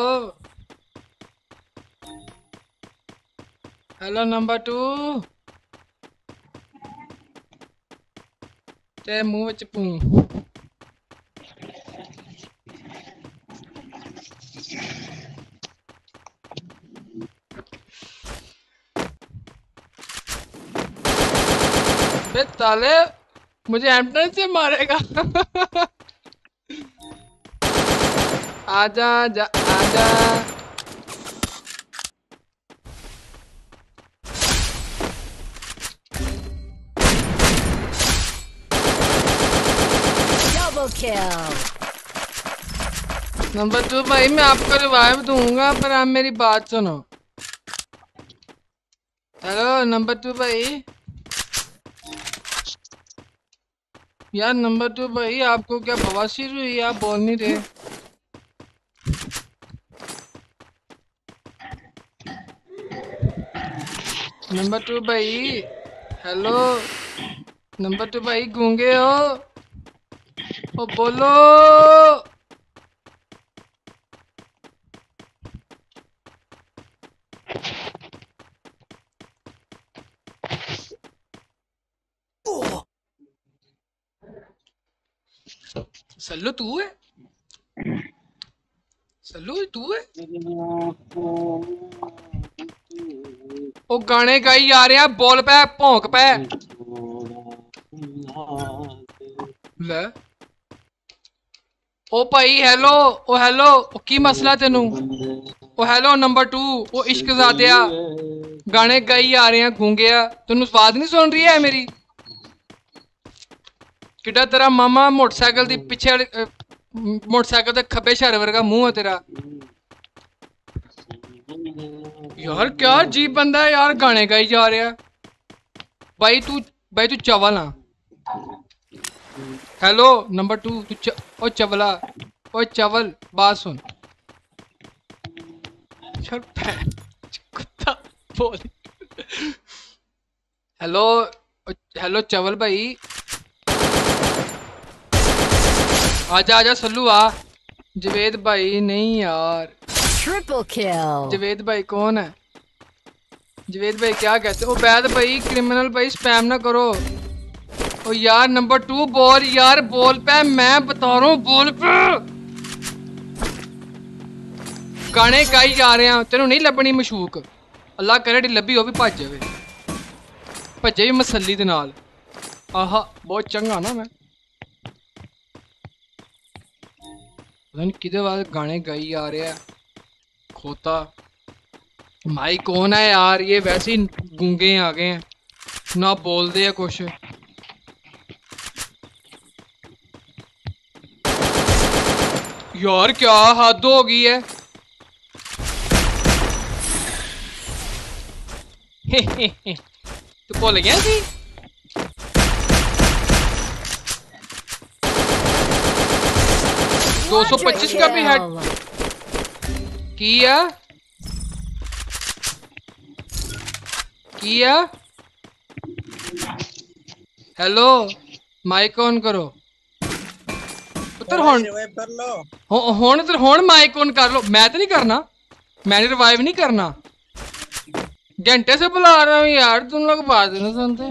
हेलो नंबर 2, तेरे मुंह में चपूं। बे ताले, मुझे एम्पटन से मारेगा। आजा जा आजा। Double kill. नंबर 2 भाई मैं आपको रिवाइव दूंगा, पर आप मेरी बात सुनो। हेलो नंबर 2 भाई, यार नंबर 2 भाई आपको क्या बवासीर हुई? आप बोल नहीं रहे। नंबर 2 भाई, हेलो नंबर 2 भाई, गूंगे हो? ओ बोलो। सल्लू तू है? सल्लू तू है? ओ गाने गाई जा रहे हैं, बोल पे भौंक पे ले। ओ भाई हेलो, ओ हेलो, ओ की मसला तेनू? ओ हेलो नंबर 2, ओ इश्क ज़ादिया, गाने गाई जा रहे हैं गूंगे, तेनू आवाज नहीं सुन रही है मेरी? किड्डा तेरा मामा मोटरसाइकिल दी पिछे मोटरसाइकिल ते खब्बे शहर वर्गा मुंह है तेरा। यार क्या अजीब बंदा है यार, गाने गाई जा रहा है। भाई तू चवल हाँ। हेलो नंबर 2 ओ चवला, ओ चवल बात सुन। कुत्ता बोल। हेलो चवल भाई, आजा सल्लू आ। जवेद भाई नहीं यार। Triple kill. जवेद भाई कौन है? जवेद भाई क्या कहते हो? बैद भाई क्रिमिनल भाई स्पैम ना करो। ओ यार नंबर 2 बोल यार, बोल पे, मैं बता रहा हूँ बोल पे। गाने गाई जा रहे हैं, तेनों नहीं लभनी मशूक। अल्लाह करे डी लभी हो भी भज जावे, भजे भी मसली दे नाल। आहा बहुत चंगा ना मैं। पता नहीं किधे बाद गाने गाई आ रहे हैं। खोता माई कौन है यार, ये वैसे ही गूंगे आ गए हैं ना, बोलते हैं कुछ। यार क्या हद हो गई है। तू भुल गया सी? Quadra 225 का भी हेड kill. किया। हेलो माइक ऑन करो। उतर रिवाइव कर लो। हुण माइक ऑन कर लो। मैं तो नहीं करना, मैंने रिवाइव नहीं करना। घंटे से बुला रहा हूँ यार, तुम लोग बात नहीं सुनते।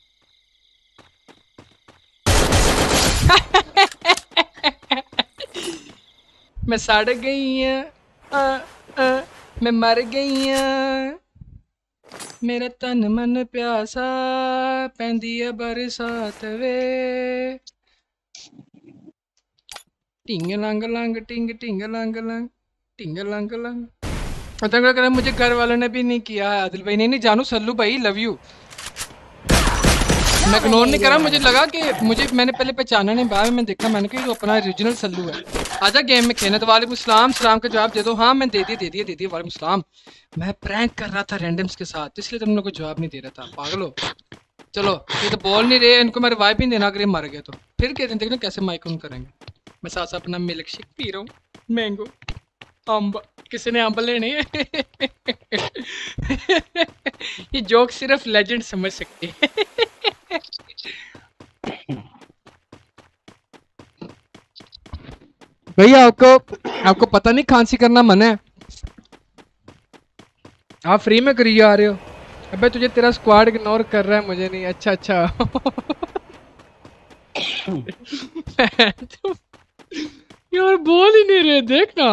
मैं सड़ गई हूँ, मैं मर गई हूँ, मेरा तन मन प्यासा, पैंदी है बरसात वे। टिंग लंग लंग टिंग टिंग लंग लंग टिंग लंग लंग। पता मुझे घर वालों ने भी नहीं किया है। आदिल भाई नहीं जानू, सल्लू भाई लव यू। मैं इग्नोर नहीं करा, मुझे लगा कि मैंने पहले पहचाना नहीं, बाद में देखा, मैंने कहा ये अपना ओरिजिनल सल्लू है। आजा गेम में खेलने। तो वालेकुम सलाम, सलाम का जवाब दे दो। हाँ मैं दे दिए वालेकुम सलाम। मैं प्रैंक कर रहा था रैंडम्स के साथ, इसलिए तुम लोग को जवाब नहीं दे रहा था, पागलो। चलो ये तो बोल नहीं रहे, इनको मैं रिवाइव नहीं देना अगर ये मर गए तो। फिर कहते हैं देखना कैसे माइक ऑन करेंगे। मैं साथ साथ अपना मिल्क शेक पी रहा हूँ, मैंगो अम्ब। किसी ने अम्ब लेने हैं? ये जोक सिर्फ लेजेंड समझ सकते हैं। भैया आपको पता नहीं खांसी करना मन है, आप फ्री में करिए आ रहे हो। अबे तुझे तेरा स्क्वाड इग्नोर कर रहा है, मुझे नहीं। अच्छा यार बोल ही नहीं रहे, देखना।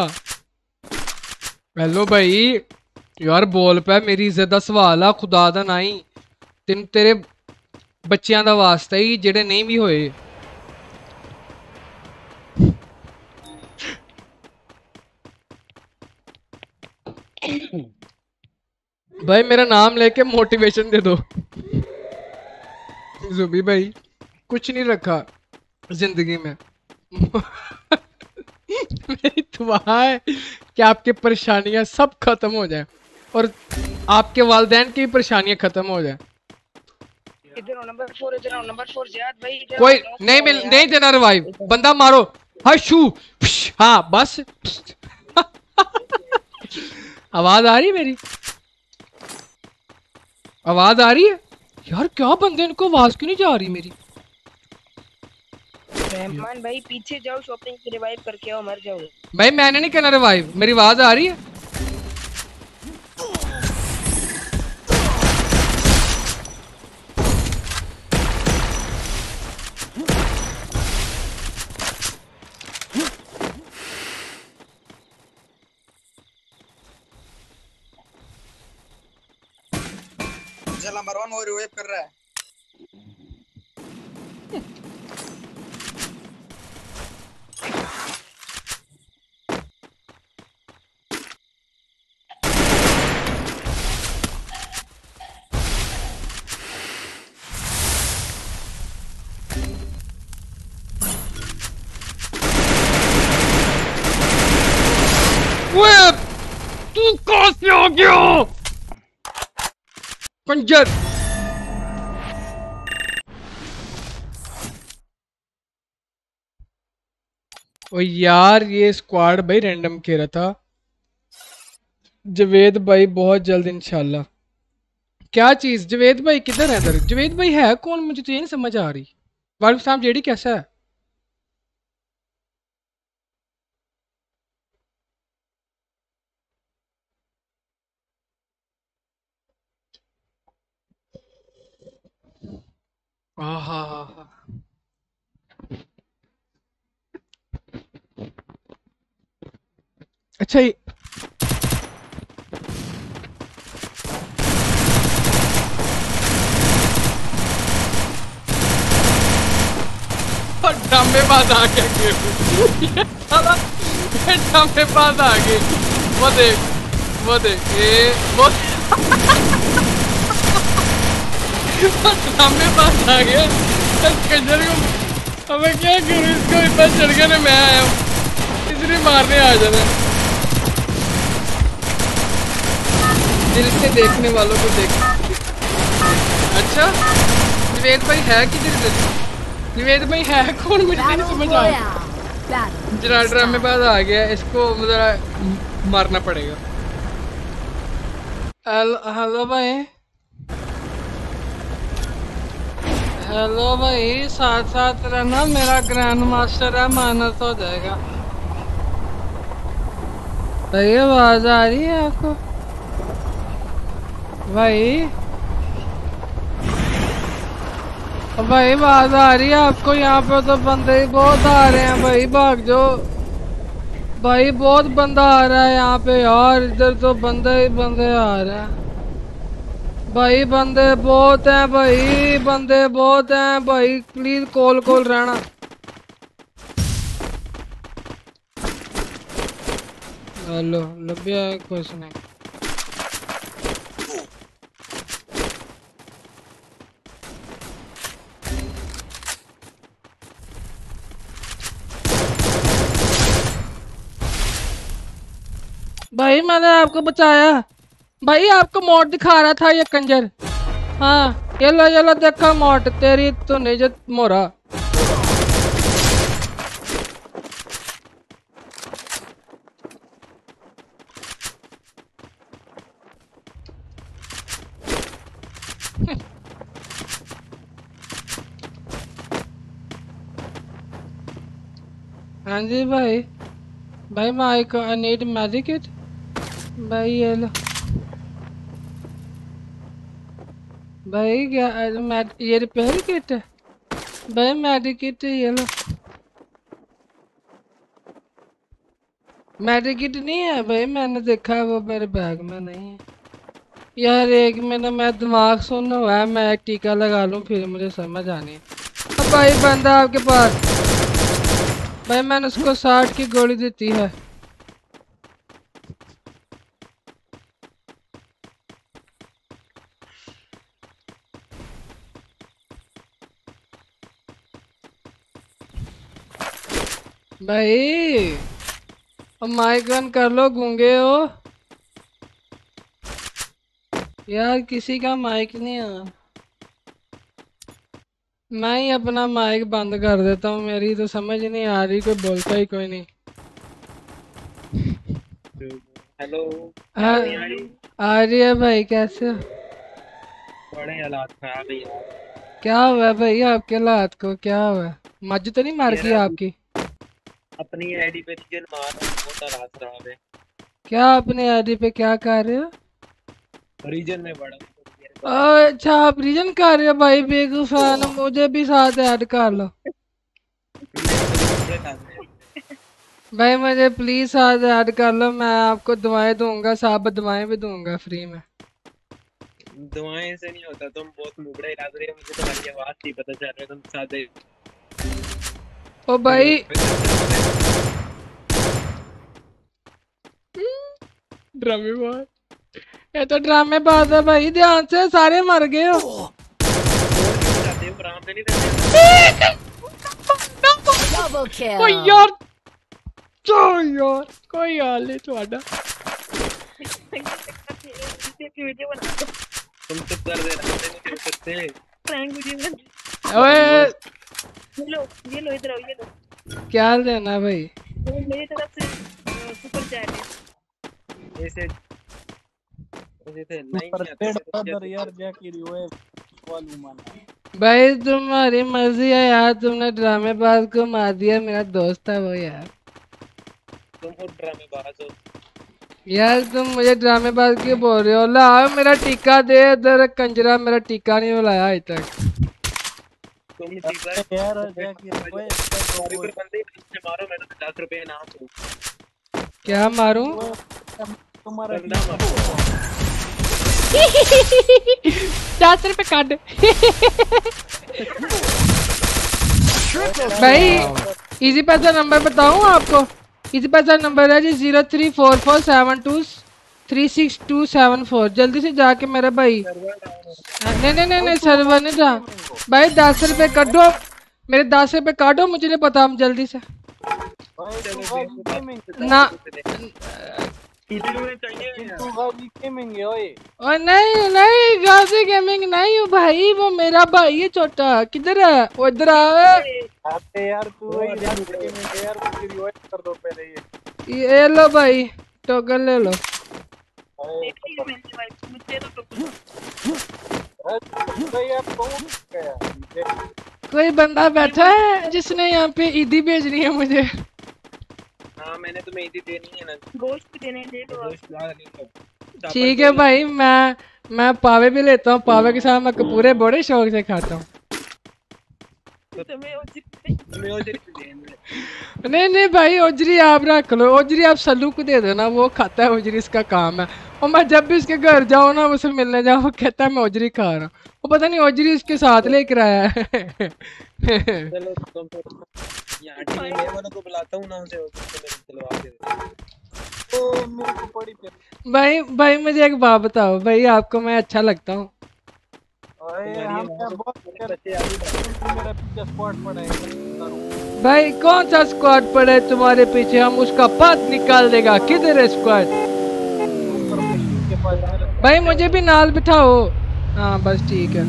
हेलो भाई यार बोल पे, मेरी इज्जत दा सवाल आ, खुदा दा नहीं। तेरे बच्चियां दा वास्ता ही, जेड़े नहीं भी होए। भाई मेरा नाम लेके मोटिवेशन दे दो। जुबी भाई कुछ नहीं रखा जिंदगी में। मेरी दुआ है कि आपकी परेशानियां सब खत्म हो जाए और आपके वालिदैन की भी परेशानियां खत्म हो जाए। इधर नंबर 4 जियाद भाई इधर कोई नहीं देना रिवाइव। बंदा मारो। हशू हाँ बस। आवाज आ रही है मेरी? आवाज आ रही है यार? क्या बंदे, इनको आवाज क्यों नहीं जा रही मेरी? रहमान भाई पीछे जाओ, शॉपिंग की रिवाइव करके आओ, मर जाओगे। भाई मैंने नहीं करना रिवाइव, मेरी आवाज आ रही है? नंबर 1 वो रिवाइव कर रहा है। तू कहां से आ गया कंजर? ओ यार ये स्क्वाड भाई रैंडम खेला था। जवेद भाई बहुत जल्द इंशाल्लाह। क्या चीज? जवेद भाई किधर है? इधर जवेद भाई है कौन? मुझे तो ये नहीं समझ आ रही। वालेकुम सलाम जेडी, कैसा है? हाँ हाँ हाँ हाँ। अच्छा ये ड्रामेबाज आ गया ये साला, ये ड्रामेबाज आ गए। वो देख ये वो ड्रामेबाज आ गया। कंजर को अब मैं क्या करूँ? इसको इतना चढ़ मैं आया हूँ, इसलिए मारने आ जाना। दिल से देखने वालों को देख। अच्छा निवेद भाई है किधर? निवेद भाई है कौन? मुझे नहीं समझ आ रहा। जरा ड्रामे बाद आ गया, इसको जरा मारना पड़ेगा। हेलो भाई, हेलो भाई, साथ साथ रहना, मेरा ग्रैंड मास्टर है, माइनस हो जाएगा। भाई आवाज आ रही है आपको? भाई भाई आवाज आ रही है आपको? यहाँ पे तो बंदे ही बहुत आ रहे हैं भाई, भाग जाओ भाई, बहुत बंदा आ रहा है यहाँ पे यार। इधर तो बंदे ही बंदे आ रहे हैं भाई, बंदे बहुत हैं भाई, बंदे बहुत हैं भाई। प्लीज कॉल रहना। हेलो लभ्या कुछ नहीं। भाई मैंने आपको बचाया भाई, आपको मौत दिखा रहा था ये कंजर। हाँ ये लो देखा मौत तेरी तो नहीं मोरा। हाँ जी भाई, भाई माइक आई नीड मेडिकेट। भाई ये लो भाई, क्या ये रिपेयर किट है भाई? मेडिकेट ये लो। मेडिकेट नहीं है भाई, मैंने देखा है वो मेरे बैग में नहीं है यार। एक मिनट मैं दिमाग सुन हुआ है, मैं टीका लगा लूं फिर मुझे समझ आनी है। अब भाई बंदा आपके पास भाई, मैंने उसको 60 की गोली देती है। भाई अब माइक ऑन कर लो, गूंगे हो यार, किसी का माइक नहीं है। मैं ही अपना माइक बंद कर देता हूँ, मेरी तो समझ नहीं आ रही, कोई बोलता ही कोई नहीं। हेलो आ रही है भाई, कैसे हो? बड़े हालात खराब है यार। क्या हुआ भाई आपके हालात को? क्या हुआ? मज तो नहीं मार गया आपकी? अपनी आईडी पे रीजन मार, बहुत हालात खराब है। क्या अपने आईडी पे क्या कर रहे हो? रीजन में बड़ा। अच्छा आप रीजन कर रहे हो भाई, बेगूफान मुझे भी साथ ऐड कर लो भाई, मुझे प्लीज साथ ऐड कर लो, मैं आपको दवाएं दूंगा, सब दवाएं भी दूंगा फ्री में। दवाएं से नहीं होता, तुम बहुत मुगड़े लग रहे हो, मुझे तुम्हारी आवाज नहीं पता चल रहा, तुम सादे। ओ भाई ड्रामेबाज, ये तो ड्रामेबाज है भाई, ध्यान से, सारे मर गए हो। Double kill. कोई यार कोई हाल नहीं थोड़ा। वीडियो बना दो, तुम चुप कर दे, रहते नहीं चुप सकते। प्रैंक वीडियो बना ओए ये लो इधर आओ, ये लो क्या लेना भाई? ये मेरी तरफ से सुपर चैट है। ऐसे थे नहीं पर नहीं पेड़ आते पौधर यार जाके रिवाइव वालू माना। भाई तुम्हारी मर्जी है यार, तुमने ड्रामेबाज को मार दिया, मेरा दोस्त था वो यार। तुम खुद ड्रामेबाज हो। यार तुम मुझे ड्रामेबाज क्यों बोल रहे हो? ला मेरा टीका दे इधर, कंजरा मेरा टीका नहीं लाया आज तक। तुम टीका यार जाके रिवाइव सॉरी पर बंदे से मारो, मैंने 50 रुपए इनाम दो। क्या मारूं? तुम्हारा 50 रुपए काट। भाई इजी पैसा नंबर बताऊं आपको? इजी पैसा नंबर है जी 0344723627 जल्दी से जाके मेरे भाई। नहीं सर्वर नहीं था भाई। 10 रुपए काटो मेरे, 10 रुपए काटो, मुझे नहीं पता, हम जल्दी से ना। और नहीं गाजी गेमिंग नहीं हूँ भाई, वो मेरा भाई है छोटा। किधर है वो? इधर आते यार तू यार रिवाइव कर दो पहले। ये लो भाई टोकन ले लो। कोई बंदा बैठा है जिसने यहाँ पे ईदी भेजनी है मुझे? हाँ मैंने तुम्हें ईदी देनी है ना, गोश्त देने ले लो। गोश्त ला नहीं तो ठीक है भाई, मैं पावे भी लेता हूँ, पावे के साथ मैं कपूरे बड़े शौक से खाता हूँ। नहीं भाई ओजरी आप रख लो, ओजरी आप सल्लू को दे देना, वो खाता है ओजरी, इसका काम है। और मैं जब भी उसके घर जाऊँ ना, उसे मिलने जाऊँ, वो कहता है मैं ओजरी खा रहा हूँ। वो पता नहीं ओजरी इसके साथ लेकर आया है। चलो तुम यहाँ टीम में वालों को बुलाता हूँ ना, उसे चलो आगे तो मेरे को पड़ी पे। भाई मुझे एक बात बताओ भाई, आपको मैं अच्छा लगता हूँ? हम बहुत मेरा पीछे स्क्वाड पड़ा है। भाई कौन सा स्क्वाड पड़ा है तुम्हारे पीछे? हम उसका पात निकाल देगा। किधर है स्क्वाड? भाई मुझे भी नाल बिठाओ। हाँ बस ठीक है।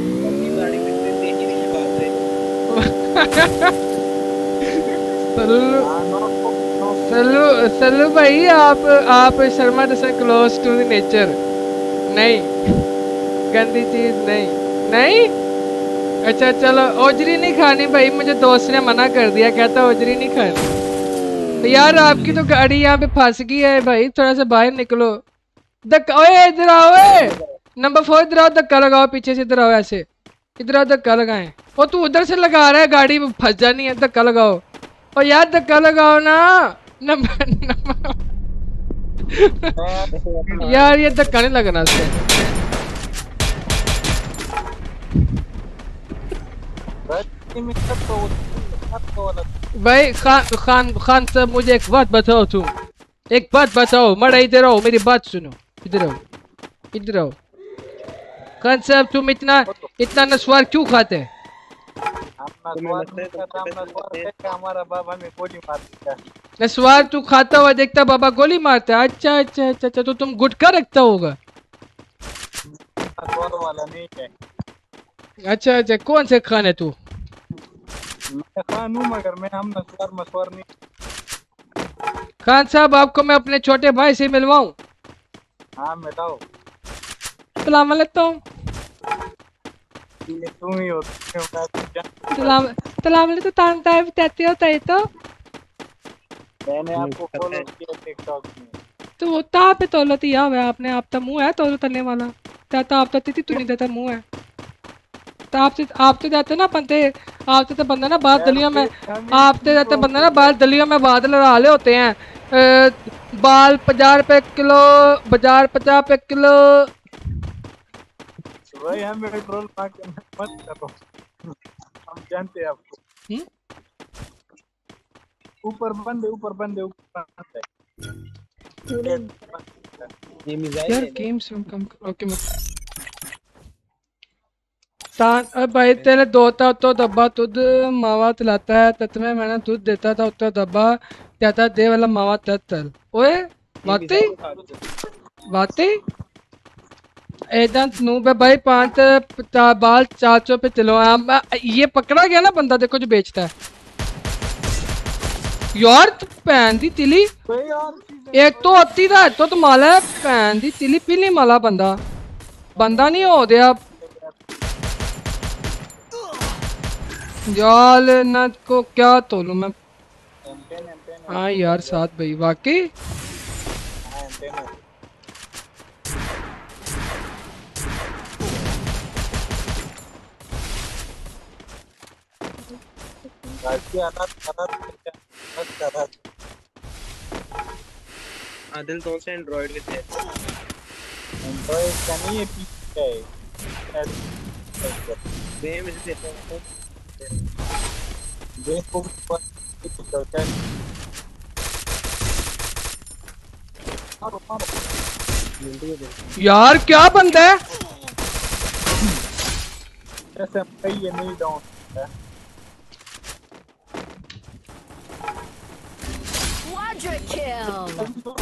सल्लू भाई आप शर्मा जैसे क्लोज टू द नेचर। नहीं गंदी चीज नहीं। अच्छा चलो ओजरी नहीं खानी भाई, मुझे दोस्त ने मना कर दिया, कहता ओजरी नहीं खानी। तो यार आपकी तो गाड़ी यहाँ पे फंस गई है भाई, थोड़ा सा बाहर निकलो। ओए इधर आओ, नंबर 4 इधर आओ, धक्का लगाओ पीछे से, इधर आओ ऐसे, इधर आओ धक्का लगाएं। वो तू उधर से लगा रहा है, गाड़ी में फंस जानी है, धक्का लगाओ। और यार धक्का लगाओ ना। नंबर यार ये धक्का नहीं लगना से। भाई खान साहब मुझे एक बात बताओ, तुम एक बात बताओ। मरा इधर आओ, मेरी बात सुनो, इधर आओ। खान साहब तुम इतना नस्वार क्यों खाते हैं? हमारा बाबा हमें गोली मार देता है। नस्वार तू खाता हुआ देखता बाबा गोली मारता है? अच्छा तो तुम गुटखा रखता होगा? वाला नहीं है। अच्छा कौन से खान है तू? मैं खान हूँ मगर मैं हम मसवार नहीं। खान साहब आपको मैं अपने छोटे भाई से मिलवाऊं? हाँ मिलाओ। सलाम अलैकुम। ये तुम ही हो। सलाम अलैकुम। तांता बताते हो तो मैंने आपको फॉलो किया टिकटॉक में। तो वो ता पे तौलत ही है आपने, आप तो मुंह है तौलत तलने वाला। ताता आप तो तीती तू नहीं देता मुंह है। तो आप तो जाते ना बनते, आप तो बंदा ना बाहर दलियों में, आप तो जाते बंदा ना बाहर दलियों में बादल डाले होते हैं। बाल 50 रुपए किलो, बाजार 50 रुपए किलो। भाई हमें ट्रोल मत करो, हम जानते हैं आपको। ऊपर बंदे यार गेम्स में कम ओके तान भाई तेरे दोता तो दब्बा तुद मावा तलाता है तत्मे मैंने दूध देता था उत्तर दब्बा कहता दे वाला मावा तत्तल। ओए वाकई बातें एजेंट नूब है भाई 5 बाल 400 पे चलो। ये पकड़ा गया ना बंदा, देखो जो बेचता है यार। तो भैन दी तिली एक तो अत्ती दा तो माला है भैन दी तिली पीली माला बंदा बंदा नहीं हो दिया यार ना को क्या तोलू मैं। हाँ यार साथ भाई वाकई आदिल कौन सा एंड्रॉइड के थे? एंड्रॉइड का नहीं, ये पीछे है गेम से देखो करता है। यार क्या बंदा है जैसे ये नहीं डाउन है। Quadra kill.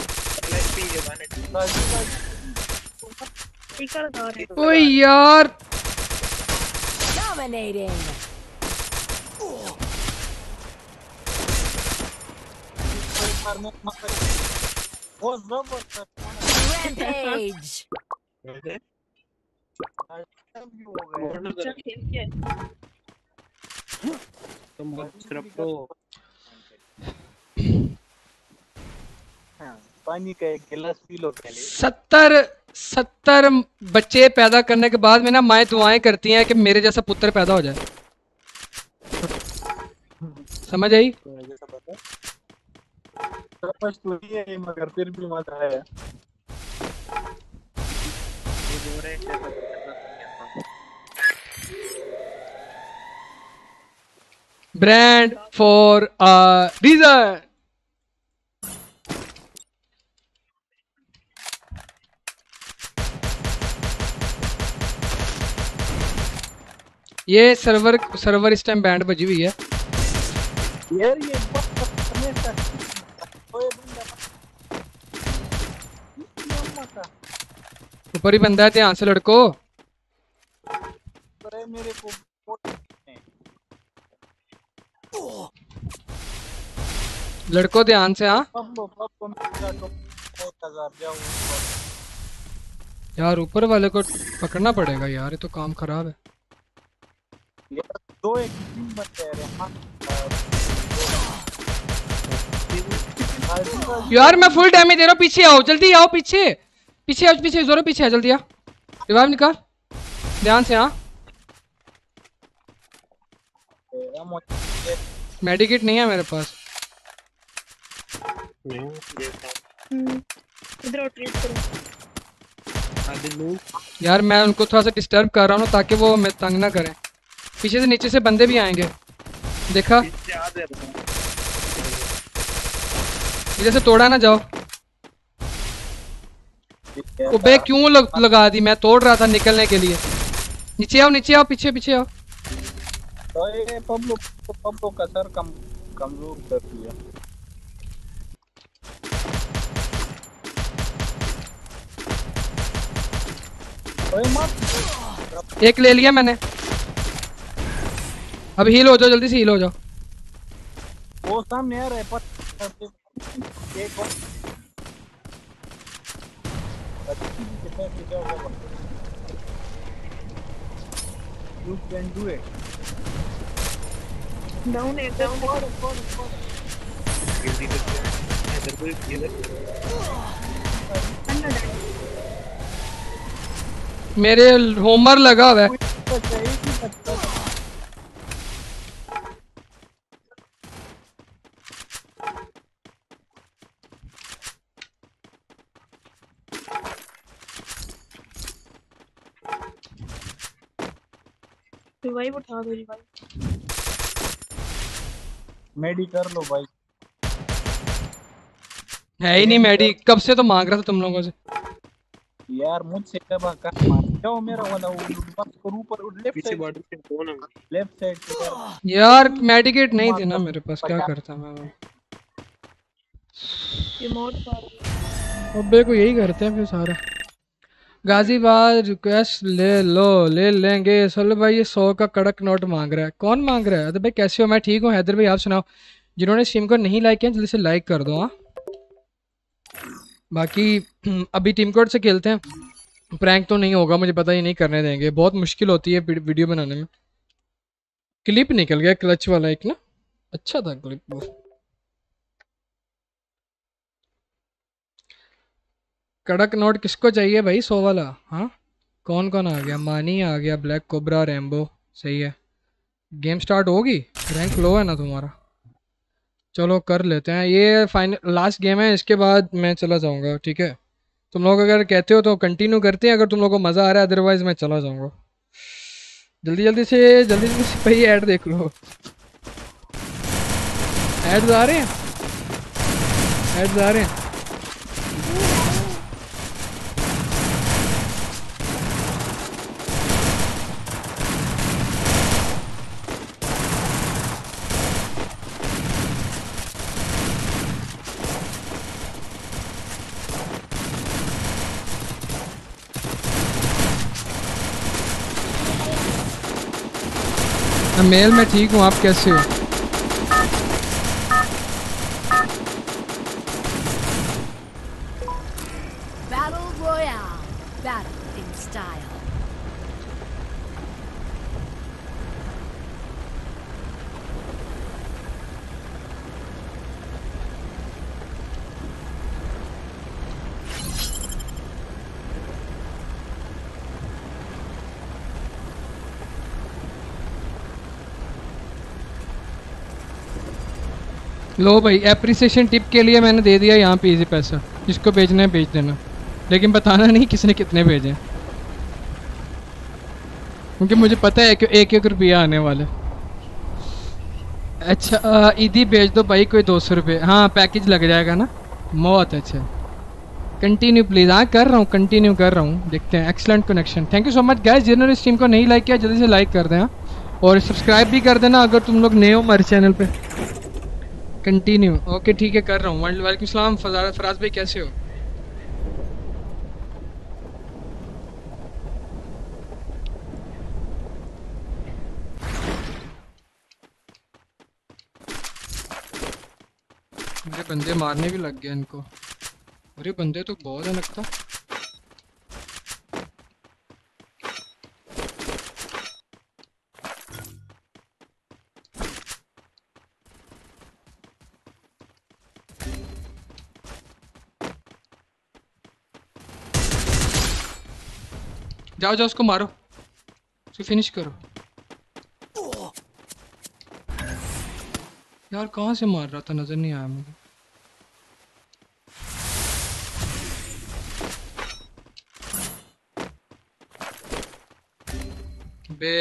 ओए यार Dominating. Rampage. तुम सिर्फ तो पानी का एक गिलास पी लो पहले। 70 बच्चे पैदा करने के बाद में ना माएँ दुआएं करती हैं कि मेरे जैसा पुत्र पैदा हो जाए। समझ आई? मगर फिर भी मजा है। Brand for a reason. ये सर्वर इस टाइम बैंड बजी हुई है यार। ये ऊपर ही बंदा है, ध्यान से लड़को। मेरे को लड़को ध्यान से। हाँ यार ऊपर वाले को पकड़ना पड़ेगा यार, ये तो काम खराब है। दो एक टीम बन गए यार मैं फुल डैमेज दे रहा हूँ, पीछे आओ, जल्दी आओ, पीछे पीछे आओ, पीछे जोरो पीछे आ, जल्दी आ, रिवाइव निकाल ध्यान से। हाँ मेडिकेट नहीं है मेरे पास। यार मैं उनको थोड़ा सा डिस्टर्ब कर रहा हूँ ताकि वो हमें तंग ना करें। पीछे से नीचे से बंदे भी आएंगे, देखा? इधर से तोड़ा ना जाओ। बे क्यों लगा दी? मैं तोड़ रहा था निकलने के लिए। नीचे आओ, नीचे आओ, पीछे पीछे आओ। तो ये पब्लो का सर कमजोर कर दिया। एक ले लिया मैंने, अब हील हो जाओ, जल्दी से हील हो जाओ। वो सामने आ रहा है एक और you can do it down है मेरे होमर लगा हुआ है। रिवाइव उठा दो, रिवाइव। मेडी कर लो भाई। है ही नहीं मेडी, कब से तो मांग रहा था तुम लोगों से। यार मुझसे कब जाओ, मेरा वाला वो ऊपर लेफ्ट साइड यार मेडिकेट नहीं थी ना मेरे पास, क्या करता मैं। ये मोड पर अब्बे को यही करते हैं फिर सारा। गाजीबाद रिक्वेस्ट ले लेंगे। सोलो भाई ये 100 का कड़क नोट मांग रहा है। कौन मांग रहा है? अरे भाई कैसे हो? मैं ठीक हूँ। हैदर भाई आप सुनाओ। जिन्होंने स्ट्रीम को नहीं लाइक किया जल्दी से लाइक कर दो। हाँ बाकी अभी टीम कोड से खेलते हैं। प्रैंक तो नहीं होगा, मुझे पता ही नहीं करने देंगे, बहुत मुश्किल होती है वीडियो बनाने में। क्लिप निकल गया क्लच वाला एक ना, अच्छा था क्लिप वो। कड़क नोट किसको चाहिए भाई 100 वाला? हाँ कौन कौन आ गया? मानी आ गया, ब्लैक कोबरा, रैम्बो। सही है। गेम स्टार्ट होगी। रैंक लो है ना तुम्हारा? चलो कर लेते हैं, ये फाइनल लास्ट गेम है, इसके बाद मैं चला जाऊंगा। ठीक है तुम लोग अगर कहते हो तो कंटिन्यू करते हैं, अगर तुम लोगों को मज़ा आ रहा है, अदरवाइज मैं चला जाऊंगा। जल्दी जल्दी से भाई ऐड देख लो। ऐड्स आ रहे हैं, ऐड्स आ रहे हैं। मेल में ठीक हूँ, आप कैसे हो? Battle Royale. Battle in style. लो भाई एप्रिसिएशन टिप के लिए मैंने दे दिया यहाँ पे इजी पैसा, जिसको भेजना है भेज देना, लेकिन बताना नहीं किसने कितने भेजे हैं, क्योंकि मुझे पता है कि एक एक रुपया आने वाले। अच्छा ईदी भेज दो भाई कोई 200 रुपये। हाँ पैकेज लग जाएगा ना। बहुत अच्छा। Continue please. हाँ कर रहा हूँ, कंटिन्यू कर रहा हूँ, देखते हैं। Excellent connection, thank you so much guys. जिन्होंने स्ट्रीम को नहीं लाइक किया जल्दी से लाइक कर दें। हाँ और सब्सक्राइब भी कर देना अगर तुम लोग नए हो हमारे चैनल पे। कंटिन्यू ओके ठीक है कर रहा हूँ। वालेकुम सलाम फराज भाई कैसे हो? मेरे बंदे मारने भी लग गए इनको। अरे बंदे तो बहुत है लगता। जाओ जाओ उसको मारो, उसको फिनिश करो। यार कहाँ से मार रहा था, नजर नहीं आया मुझे। बे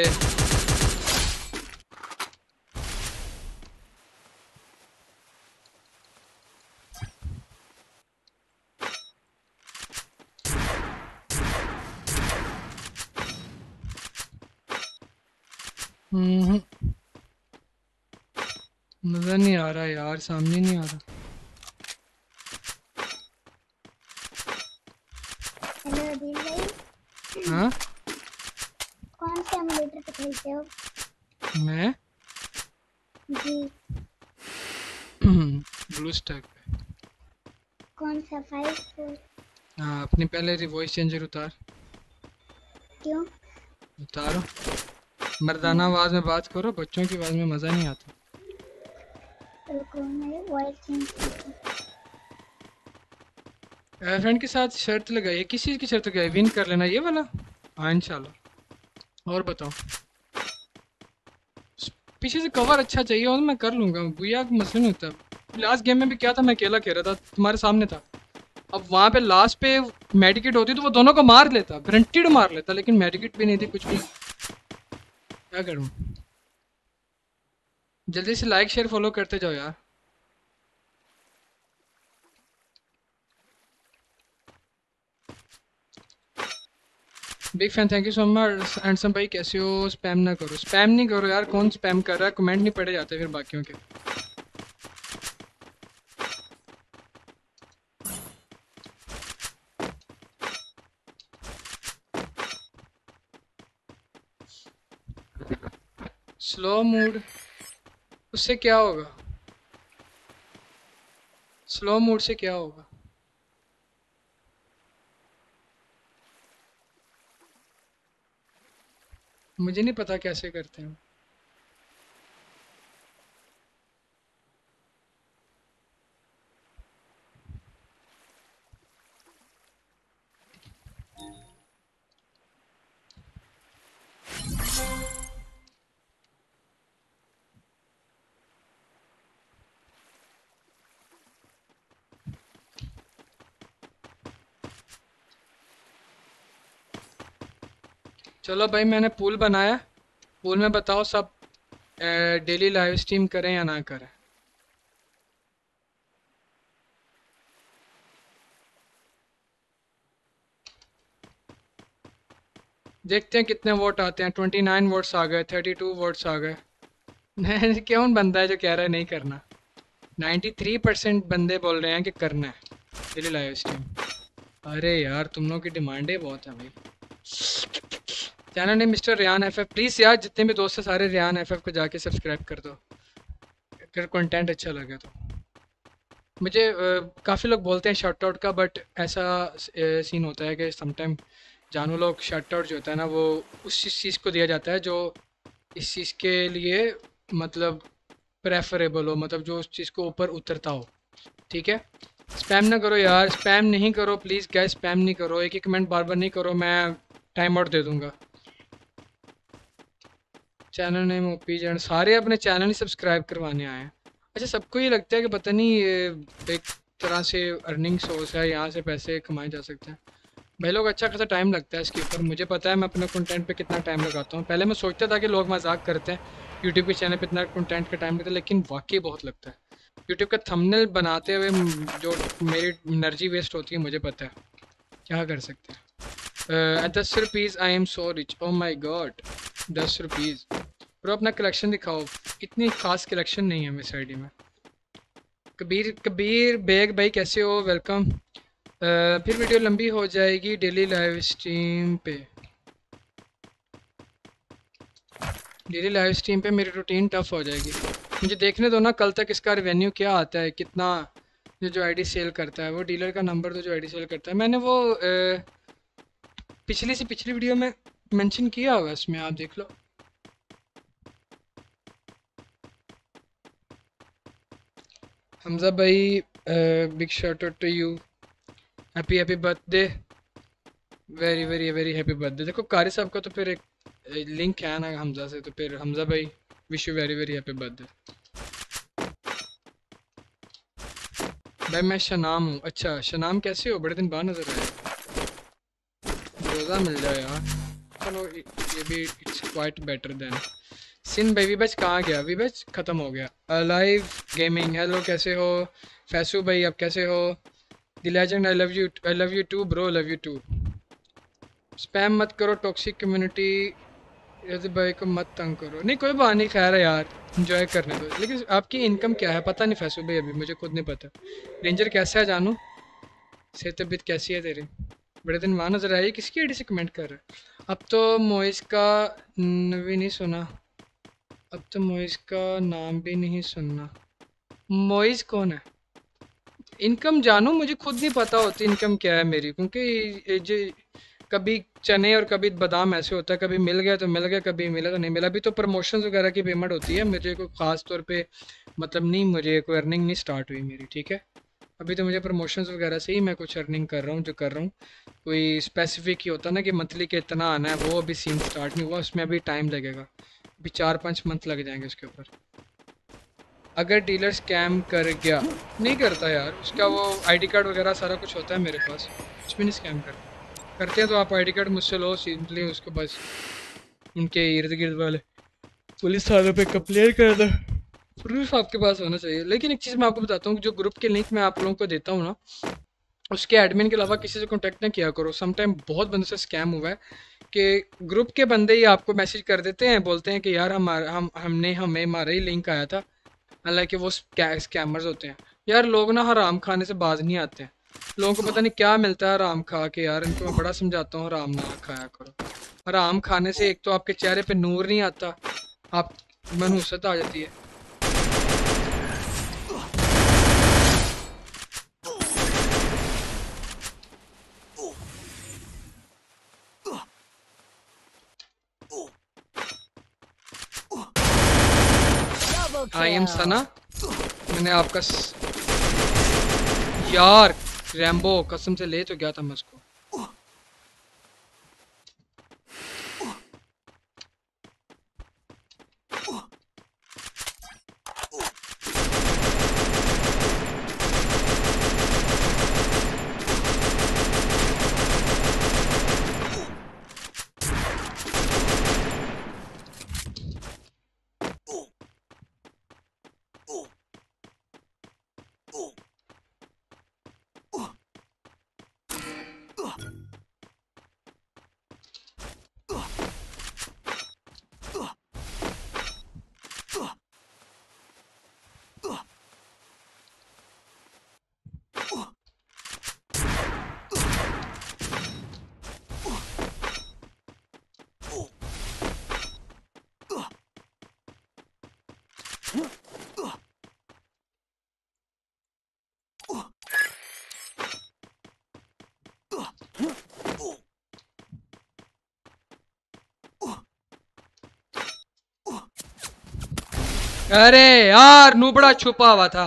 नजर नहीं आ रहा यार, सामने नहीं आ रहा। हेलो अदिल भाई। हाँ कौन से एमुलेटर पे खेलते हो? मैं जी। ब्लू स्टैक पे। कौन सा 5-4? हाँ अपनी पहले वॉइस चेंजर उतार। क्यों? उतारो, मर्दाना आवाज में बात करो, बच्चों की आवाज में मजा नहीं आता। रुको मैं वॉइस चेंज करती हूँ। फ्रेंड के साथ शर्त लगाई है, किस चीज़ की शर्त लगाई? विन कर लेना ये वाला। हाँ इंशाल्लाह। और बताओ, पीछे से कवर अच्छा चाहिए और मैं कर लूँगा, भैया मसला नहीं होता। लास्ट गेम में भी क्या था, मैं अकेला खेल रहा था, तुम्हारे सामने था। अब वहाँ पे लास्ट पे मेडिकेट होती तो वो दोनों को मार लेता, ग्रंटेड मार लेता, लेकिन मेडिकेट भी नहीं थी कुछ भी। क्या करूँ? जल्दी से लाइक शेयर फॉलो करते जाओ यार। Big fan, thank you so much. Handsome भाई कैसे हो? स्पैम ना करो, स्पैम नहीं करो यार। कौन स्पैम कर रहा है? कमेंट नहीं पढ़े जाते फिर बाकियों के। स्लो मूड, उससे क्या होगा? स्लो मूड से क्या होगा? मुझे नहीं पता कैसे करते हैं। चलो भाई, मैंने पूल बनाया। पूल में बताओ सब डेली लाइव स्ट्रीम करें या ना करें? देखते हैं कितने वोट आते हैं। 29 वोट्स आ गए, 32 वोट्स आ गए। नहीं, कौन बंदा है जो कह रहा है नहीं करना? 93% बंदे बोल रहे हैं कि करना है डेली लाइव स्ट्रीम। अरे यार, तुम लोगों की डिमांडें बहुत है भाई। Channel name mister Riyan FF. Please यार, जितने भी दोस्त हैं सारे रियान एफएफ को जाके सब्सक्राइब कर दो अगर कंटेंट अच्छा लगे तो। मुझे काफ़ी लोग बोलते हैं शाउट आउट का, बट ऐसा सीन होता है कि समटाइम जानू लोग शाउट आउट जो होता है ना, वो उस चीज़ को दिया जाता है जो इस चीज़ के लिए मतलब प्रेफरेबल हो, मतलब जो उस चीज़ को ऊपर उतरता हो। ठीक है, स्पैम ना करो यार, स्पैम नहीं करो प्लीज़ गाइस, स्पैम नहीं करो। एक एक कमेंट बार बार नहीं करो, मैं टाइम आउट दे दूँगा। चैनल नेम ओपी जैन, सारे अपने चैनल ही सब्सक्राइब करवाने आए हैं। अच्छा, सबको ये लगता है कि पता नहीं ये एक तरह से अर्निंग सोर्स है, यहाँ से पैसे कमाए जा सकते हैं। भाई लोग, अच्छा खासा टाइम लगता है इसके ऊपर। मुझे पता है मैं अपने कंटेंट पे कितना टाइम लगाता हूँ। पहले मैं सोचता था कि लोग मजाक करते हैं यूट्यूब के चैनल पे इतना कंटेंट का टाइम लगता है, लेकिन वाकई बहुत लगता है। यूट्यूब का थंबनेल बनाते हुए जो मेरी एनर्जी वेस्ट होती है, मुझे पता है। क्या कर सकते हैं। 10 rupees, I am so rich, oh my god. 10 rupees bro, अपना कलेक्शन दिखाओ। इतनी खास कलेक्शन नहीं है मेरी आईडी में। कबीर बेग भाई कैसे हो, वेलकम। फिर वीडियो लंबी हो जाएगी डेली लाइव स्ट्रीम पे। डेली लाइव स्ट्रीम पे मेरी रूटीन टफ हो जाएगी। मुझे देखने दो ना कल तक इसका रेवेन्यू क्या आता है, कितना। जो आईडी सेल करता है वो डीलर का नंबर दो जो आईडी सेल करता है। मैंने वो पिछली से पिछली वीडियो में मेंशन किया हुआ है, इसमें आप देख लो। हमजा भाई, big shout out to you, happy happy birthday, very very very happy birthday. देखो कारी साहब का तो फिर एक लिंक है ना हमजा से, तो फिर हमजा भाई wish you very very happy birthday. भाई मैं शनाम हूँ। अच्छा शनाम, कैसे हो? बड़े दिन बाद नजर आए। रोज़ा मिल जाए यार, चलो ये भी इट्स क्वाइट बेटर देन। सिन भाई विबच कहाँ गया? विबच ख़त्म हो गया। लाइव गेमिंग, हेलो कैसे हो? फैसू भाई आप कैसे हो? The legend, I love you too bro, love you too. Spam मत करो, टॉक्सिक कम्युनिटी भाई को मत तंग करो। नहीं कोई बात नहीं, खैर है यार, इंजॉय करने दो। लेकिन आपकी इनकम क्या है पता नहीं फैसू भाई, अभी मुझे खुद नहीं पता। रेंजर कैसा है जानू? से तबीयत कैसी है तेरी? बड़े दिन वहाँ नज़र आई। किसकी आईडी से कमेंट कर रहा है? अब तो मोइस का भी नहीं सुना, अब तो मोइस का नाम भी नहीं सुनना। मोइस कौन है? इनकम जानू मुझे खुद नहीं पता होती इनकम क्या है मेरी, क्योंकि जो कभी चने और कभी बादाम ऐसे होता है, कभी मिल गया तो मिल गया, कभी मिला तो नहीं मिला। अभी तो प्रमोशंस वगैरह की पेमेंट होती है, मुझे कोई ख़ास तौर पे मतलब नहीं, मुझे कोई अर्निंग नहीं स्टार्ट हुई मेरी। ठीक है, अभी तो मुझे प्रमोशंस वगैरह से ही मैं कुछ अर्निंग कर रहा हूँ जो कर रहा हूँ। कोई स्पेसिफिक ही होता ना कि मंथली के इतना आना है, वो अभी सीन स्टार्ट नहीं हुआ, उसमें अभी टाइम लगेगा, अभी 4-5 मंथ लग जाएंगे उसके ऊपर। अगर डीलर स्कैम कर गया, नहीं करता यार, उसका वो आईडी कार्ड वगैरह सारा कुछ होता है मेरे पास, कुछ भी नहीं स्कैम करते हैं तो आप आईडी कार्ड मुझसे लो सिंपली, उसको बस उनके इर्द गिर्द वाले पुलिस थाने पे कंप्लेन कर दो, प्रूफ आपके पास होना चाहिए। लेकिन एक चीज़ मैं आपको बताता हूँ, जो ग्रुप के लिंक मैं आप लोगों को देता हूँ ना, उसके एडमिन के अलावा किसी से कॉन्टैक्ट ना किया करो। समटाइम बहुत बंदों से स्कैम हुआ है कि ग्रुप के बंदे ही आपको मैसेज कर देते हैं, बोलते हैं कि यार हमें हमारा ही लिंक आया था, हालांकि वो स्कैमर्स होते हैं। यार लोग ना हराम खाने से बाज नहीं आते हैं, लोगों को पता नहीं क्या मिलता है हराम खा के। यार इनको मैं बड़ा समझाता हूँ हराम ना खाया करो। हराम खाने से एक तो आपके चेहरे पे नूर नहीं आता, आप मनहूसत आ जाती है। Double I am kill. Sana, मैंने आपका यार रैम्बो कसम से ले तो गया था मैं उसको। अरे यार नूबड़ा छुपा हुआ था।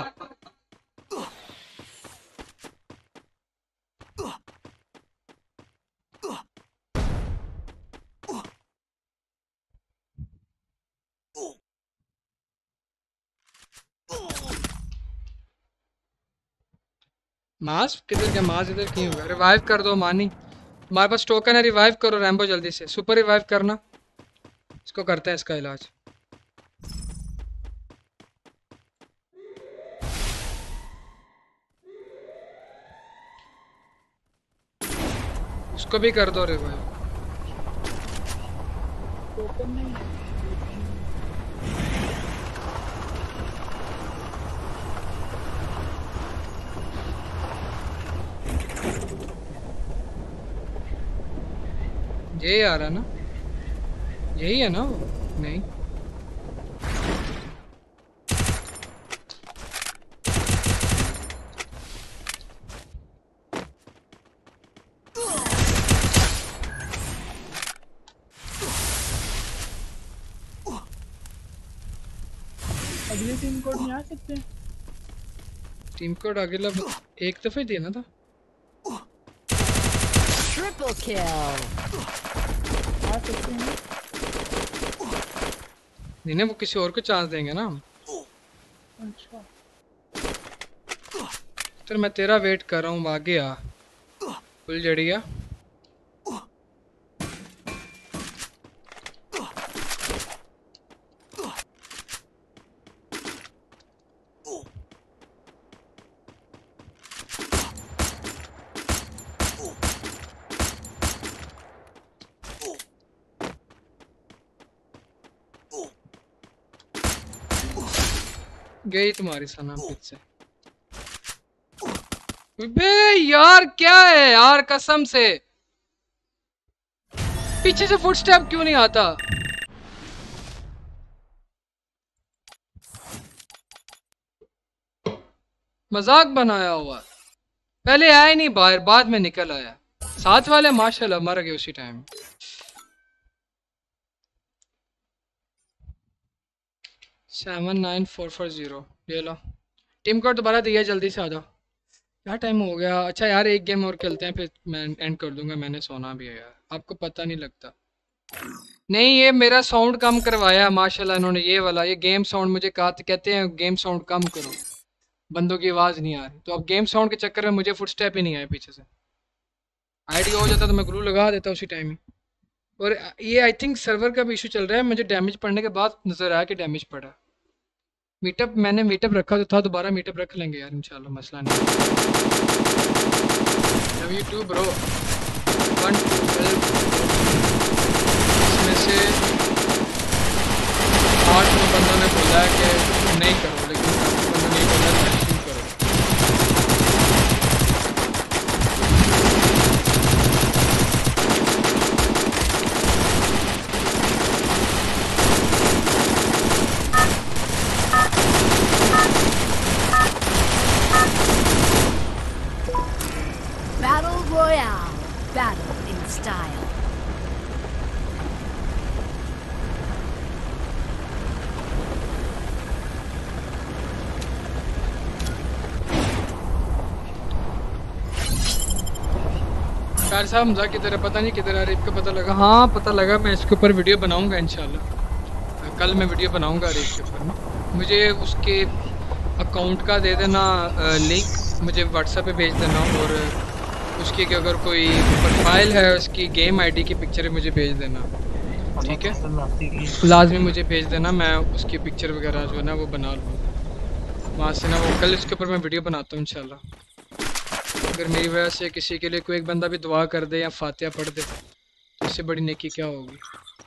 मास किधर गया? मास इधर क्यों हुआ? रिवाइव कर दो मानी, हमारे पास टोकन है, रिवाइव करो रैम्बो जल्दी से, सुपर रिवाइव करना। इसको करते हैं इसका इलाज। उसको भी कर दो रिवाइव। यही आ रहा ना, यही है ना वो? नहीं अगले टीम कोड में आ सकते हैं। टीम कोड अगला एक दफे देना था। Triple kill. आ सकते हैं। नहीं नहीं, वो किसी और को चांस देंगे ना हम। अच्छा तो मैं तेरा वेट कर रहा हूँ, आगे आ फुल जड़िया। गई तुम्हारी सना फिर से। बे यार क्या है यार, कसम से पीछे से फुटस्टेप क्यों नहीं आता? मजाक बनाया हुआ। पहले आया नहीं बाहर, बाद में निकल आया। साथ वाले माशाल्लाह मर गए उसी टाइम। सेवन 9440 ये लो टीम कोड दोबारा दिया, जल्दी से आ जाओ। क्या टाइम हो गया? अच्छा यार एक गेम और खेलते हैं फिर मैं एंड कर दूंगा, मैंने सोना भी है यार, आपको पता नहीं लगता। नहीं ये मेरा साउंड कम करवाया माशाल्लाह इन्होंने, ये वाला ये गेम साउंड मुझे कहा, कहते हैं गेम साउंड कम करो, बंदों की आवाज़ नहीं आ रही। तो अब गेम साउंड के चक्कर में मुझे फुटस्टेप ही नहीं आया पीछे से। आईडी हो जाता तो मैं ग्लू लगा देता उसी टाइम ही। और ये आई थिंक सर्वर का भी इशू चल रहा है, मुझे डैमेज पड़ने के बाद नज़र आया कि डैमेज पड़ा। मीटअप मैंने मीटअप रखा तो था, दोबारा मीटअप रख लेंगे यार इंशाल्लाह, मसला नहीं। Love you too bro. 1 to 12 इसमें से 8 बंदों ने बोला है कि नहीं करो, लेकिन बंदों ने बोला मैक्सिमम करो। कार साहब हमजा किधर है, पता नहीं किधर है, रेप का पता लगा? हाँ पता लगा, मैं इसके ऊपर वीडियो बनाऊंगा इंशाल्लाह। कल मैं वीडियो बनाऊंगा रेप के ऊपर ना। मुझे उसके अकाउंट का दे देना लिंक, मुझे व्हाट्सएप पे भेज देना, और उसकी कि अगर कोई प्रोफाइल है उसकी गेम आईडी की पिक्चर मुझे भेज देना, ठीक है? लाजमी मुझे भेज देना, मैं उसकी पिक्चर वगैरह जो है ना वो बना लूँगा वहाँ से ना। वो कल इसके ऊपर मैं वीडियो बनाता हूँ इंशाल्लाह। अगर मेरी वजह से किसी के लिए कोई एक बंदा भी दुआ कर दे या फातिहा पढ़ दे तो इससे बड़ी नेकी क्या होगी।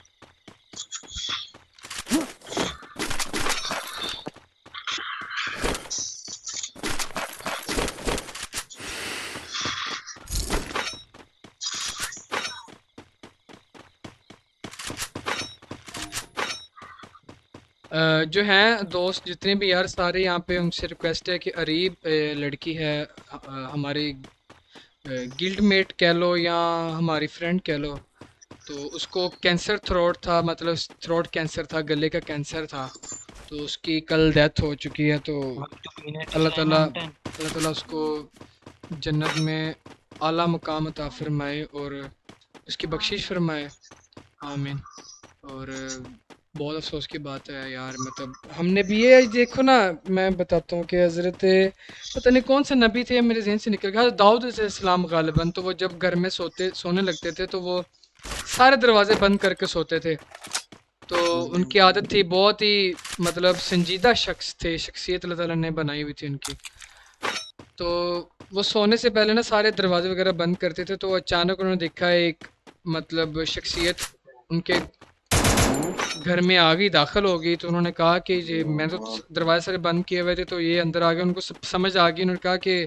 जो हैं दोस्त जितने भी यार सारे यहाँ पे, उनसे रिक्वेस्ट है कि अरीब लड़की है हमारी गिल्ड मेट कह लो या हमारी फ्रेंड कह लो, तो उसको कैंसर थ्रोट था, मतलब थ्रोट कैंसर था, गले का कैंसर था, तो उसकी कल डेथ हो चुकी है। तो अल्लाह ताला उसको जन्नत में आला मुकाम अता फरमाए और उसकी बख्शिश फरमाए, आमीन। और बहुत अफसोस की बात है यार, मतलब हमने भी ये देखो ना, मैं बताता हूँ कि हज़रत पता नहीं कौन से नबी थे, मेरे जहन से निकल गया, दाऊद अलैहिस्सलाम गालिबन, तो वो जब घर में सोने लगते थे तो वो सारे दरवाजे बंद करके सोते थे। तो उनकी आदत थी, बहुत ही मतलब संजीदा शख्स थे, शख्सियत अल्लाह ताला ने बनाई हुई थी उनकी। तो वो सोने से पहले ना सारे दरवाजे वगैरह बंद करते थे। तो अचानक उन्होंने देखा एक मतलब शख्सियत उनके घर में आ गई, दाखिल हो गई। तो उन्होंने कहा कि ये मैं तो दरवाजे सारे बंद किए हुए थे, तो ये अंदर आ गए। उनको समझ आ गई, उन्होंने कहा कि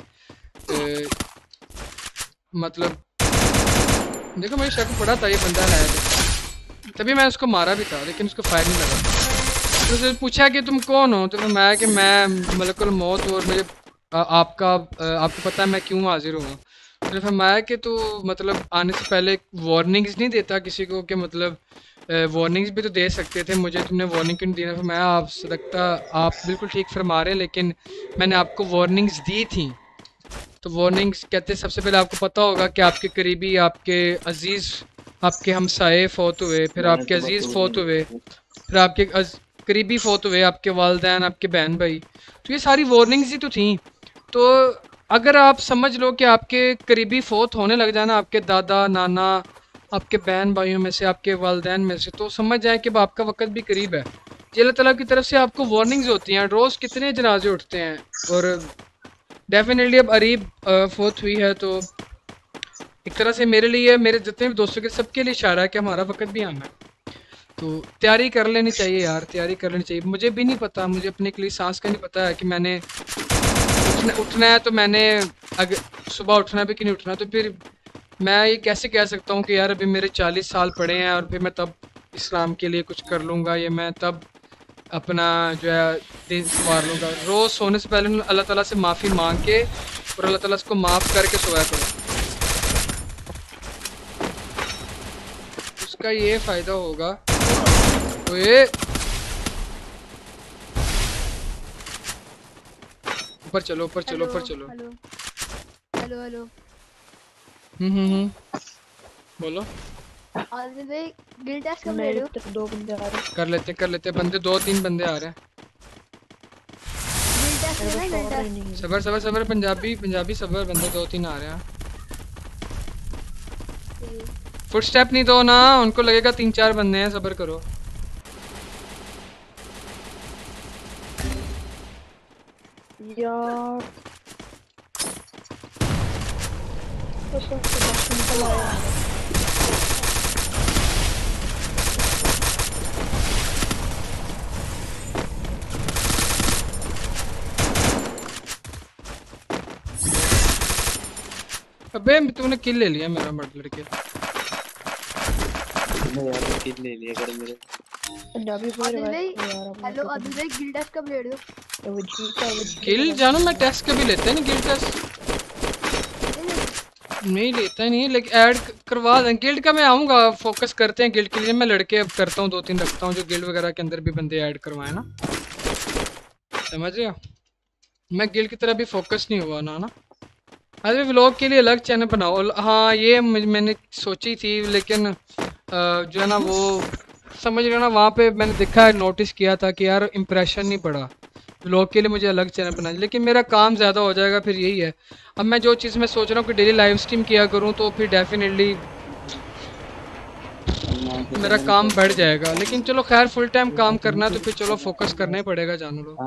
मतलब देखो मेरे शक पड़ा था ये बंदा लाया था, तभी मैं उसको मारा भी था, लेकिन उसको फायर नहीं लगा। तो उसने पूछा कि तुम कौन हो, तो मैं कि मैं मलकुल मौत, और मुझे आपको पता है मैं क्यों हाजिर हुआ। तो फरमाया कि तू मतलब आने से पहले वार्निंग्स नहीं देता किसी को, कि मतलब वार्निंग्स भी तो दे सकते थे, मुझे तुमने वार्निंग क्यों नहीं दी? मैं आप सदकता, आप बिल्कुल ठीक फरमा रहे हैं, लेकिन मैंने आपको वार्निंग्स दी थी। तो वार्निंग्स कहते सबसे पहले आपको पता होगा कि आपके करीबी, आपके अजीज़, आपके हमसाए फौत हुए, फिर आपके अजीज़ फौत हुए, फिर आपके करीबी फौत हुए, आपके वालदैन, आपके बहन भाई। तो ये सारी वार्निंग्स ही तो थी। तो अगर आप समझ लो कि आपके करीबी फौत होने लग जाना, आपके दादा नाना, आपके बहन भाइयों में से, आपके वालदैन में से, तो समझ जाए कि आपका वक्त भी करीब है। ये अल्लाह ताला की तरफ से आपको वार्निंग्स होती हैं। रोज़ कितने जनाजे उठते हैं, और डेफिनेटली अब अरीब फौत हुई है, तो एक तरह से मेरे लिए, मेरे जितने भी दोस्तों के, सबके लिए इशारा है कि हमारा वक्त भी आना है। तो तैयारी कर लेनी चाहिए यार, तैयारी कर लेनी चाहिए। मुझे भी नहीं पता, मुझे अपने के लिए सांस का नहीं पता है कि मैंने उठना है, तो मैंने अगर सुबह उठना भी कि नहीं उठना। तो फिर मैं ये कैसे कह सकता हूँ कि यार अभी मेरे 40 साल पड़े हैं और फिर मैं तब इस्लाम के लिए कुछ कर लूँगा, या मैं तब अपना जो है दिन संवार लूँगा। रोज़ सोने से पहले अल्लाह ताला से माफ़ी मांग के और अल्लाह ताला उसको माफ़ करके सोया करो, उसका ये फ़ायदा होगा। तो ये ऊपर चलो, ऊपर चलो, ऊपर चलो। हेलो हेलो बोलो। आदिल भाई गिल्ड टेस्ट कब ले रहे हो? 2 बंदे आ रहे हैं। कर लेते बंदे, 2-3 बंदे आ रहे हैं। गिल्ड टेस्ट लेना है, गिल्ड टेस्ट। सबर पंजाबी सबर, बंदे 2-3 आ रहे हैं। फुट स्टेप नहीं दो ना, उनको लगेगा 3-4 बंदे हैं, सबर करो। यार अबे तूने किल ले लिया मेरा, मर्द लड़के। यार किल ले लिया कर मेरे पंजाबी बोल आदिल रहे भाई हेलो आदिल भाई गिल्ड टेस्ट कब ले रहे हो? गिल जानो मैं टेस्ट कभी लेते हैं नहीं, गिल टेस्ट नहीं लेता नहीं, लेकिन ऐड करवा दें गिल्ड का। मैं आऊँगा, फोकस करते हैं गिल्ड के लिए। मैं लड़के अब करता हूँ, 2-3 रखता हूँ जो गिल्ड वगैरह के अंदर भी बंदे ऐड करवाए ना, समझ रहे हो? मैं गिल्ड की तरह भी फोकस नहीं हुआ ना। अरे व्लॉग के लिए अलग चैनल बनाओ। हाँ ये मैंने सोची थी, लेकिन जो है ना वो समझ रहे हो ना, वहाँ पे मैंने देखा है, नोटिस किया था कि यार इम्प्रेशन नहीं पड़ा। व्लॉग के लिए मुझे अलग चैनल बनाना, लेकिन मेरा काम ज़्यादा हो जाएगा फिर, यही है। अब मैं जो चीज़ मैं सोच रहा हूँ कि डेली लाइव स्ट्रीम किया करूँ, तो फिर डेफिनेटली मेरा काम बढ़ जाएगा। लेकिन चलो खैर, फुल टाइम काम करना है तो फिर चलो फोकस करना ही पड़ेगा जानू लोग।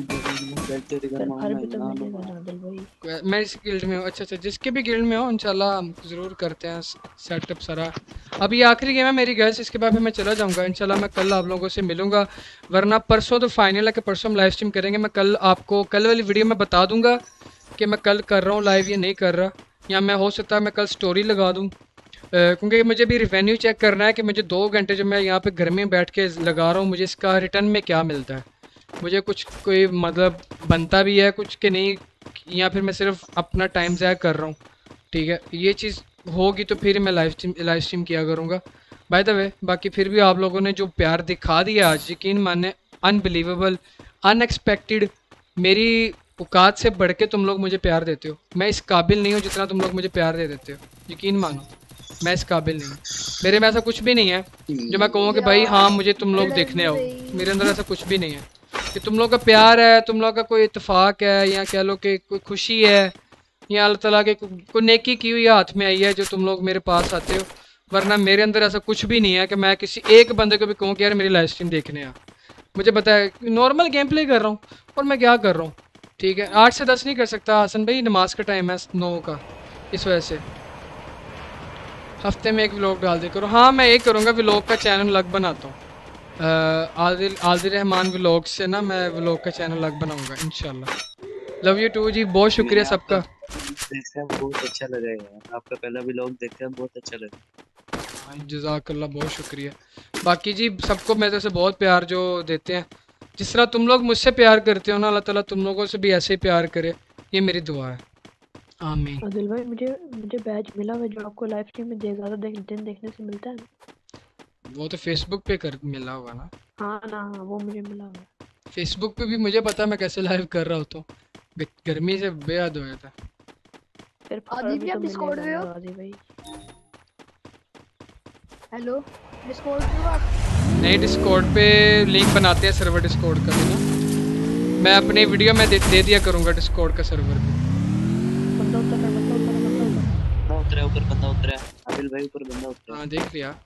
मैं इस गिल्ड में हूँ। अच्छा अच्छा, जिसके भी गिल्ड में हो इंशाल्लाह हम ज़रूर करते हैं सेटअप सारा। अब ये आखिरी गेम है मेरी गर्ल्स, इसके बाद फिर मैं चला जाऊँगा इंशाल्लाह। मैं कल आप लोगों से मिलूँगा, वरना परसों तो फाइनल है कि परसों हम लाइव स्ट्रीम करेंगे। मैं कल आपको कल वाली वीडियो में बता दूँगा कि मैं कल कर रहा हूँ लाइव या नहीं कर रहा, या मैं हो सकता है मैं कल स्टोरी लगा दूँ, क्योंकि मुझे भी रिवेन्यू चेक करना है कि मुझे 2 घंटे जो मैं यहाँ पे घर में बैठ के लगा रहा हूँ, मुझे इसका रिटर्न में क्या मिलता है, मुझे कुछ कोई मतलब बनता भी है कुछ कि नहीं, या फिर मैं सिर्फ अपना टाइम ज़ाया कर रहा हूँ। ठीक है, ये चीज़ होगी तो फिर मैं लाइव स्ट्रीम किया करूँगा। बाय द वे बाकी फिर भी आप लोगों ने जो प्यार दिखा दिया आज, यकीन माने अनबिलीवेबल, अनएक्सपेक्टेड, मेरी औकात से बढ़ के तुम लोग मुझे प्यार देते हो। मैं इस काबिल नहीं हूँ जितना तुम लोग मुझे प्यार दे देते हो, यकीन मानो मैं इस काबिल नहीं हूँ। मेरे में ऐसा कुछ भी नहीं है जो मैं कहूँ कि भाई हाँ मुझे तुम लोग देखने आओ, मेरे अंदर ऐसा कुछ भी नहीं है। कि तुम लोग का प्यार है, तुम लोग का कोई इत्तेफाक है, या कह लो कि कोई खुशी है, या अल्लाह ताला के कोई नेकी की हुई हाथ में आई है जो तुम लोग मेरे पास आते हो, वरना मेरे अंदर ऐसा कुछ भी नहीं है कि मैं किसी एक बंदे को भी कहूँ कि यार मेरी लाइव स्ट्रीम देखने आ। मुझे पता है नॉर्मल गेम प्ले कर रहा हूँ और मैं क्या कर रहा हूँ। ठीक है, 8 से 10 नहीं कर सकता हसन भाई, नमाज का टाइम है 9 का, इस वजह से हफ्ते में एक व्लॉग डाल दे करो। हाँ मैं ये करूँगा, व्लॉग का चैनल अलग बनाता हूँ। आदिल रहमान व्लॉग से ना मैं व्लॉग का चैनल अलग बनाऊँगा इंशाल्लाह। लव यू टू जी, बहुत शुक्रिया सबका। बहुत अच्छा लगा यार, आपका पहला व्लॉग देखकर बहुत अच्छा लगा। जज़ाकल्लाह, बहुत शुक्रिया। बाकी जी सबको मेरे से बहुत प्यार जो देते हैं, जिस तरह तुम लोग मुझसे प्यार करते हो ना, अल्लाह ताला तुम लोगों से भी ऐसे ही प्यार करे, ये मेरी दुआ है। आमीन। आदिल भाई मुझे बैच मिला है जो आपको लाइव स्ट्रीम में ज़्यादा दिन देखने से मिलता है। वो तो फेसबुक पे कर मिला होगा ना। हाँ ना, हाँ वो मुझे मिला हुआ। फेसबुक पे भी मुझे पता है मैं कैसे लाइव कर रहा होता हूँ, गर्मी से बेहद हो गया था। फिर आदिल भी आप डिस्कॉर्ड पे हो? आदिल भाई हेलो, डिस्कॉर्ड पे हो आप? नहीं, डिस्कॉर्ड पे लिंक बनाते हैं सर्वर डिस्कॉर्ड का भी ना, मैं अपने वीडियो में दे दिया करूँगा डिस्कॉर्ड का सर्वर भी। बंदा उतरा ऊपर बंदा उतरा, आदिल भाई ऊपर बंदा उतरा। हाँ देख लिया।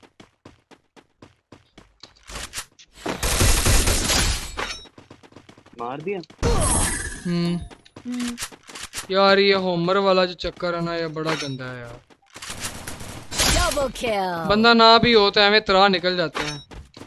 मार दिया। यार ये होमर वाला जो चक्कर है ना, ये बड़ा गंदा है यार। बंदा ना भी हो तो हमें तरह निकल जाते हैं।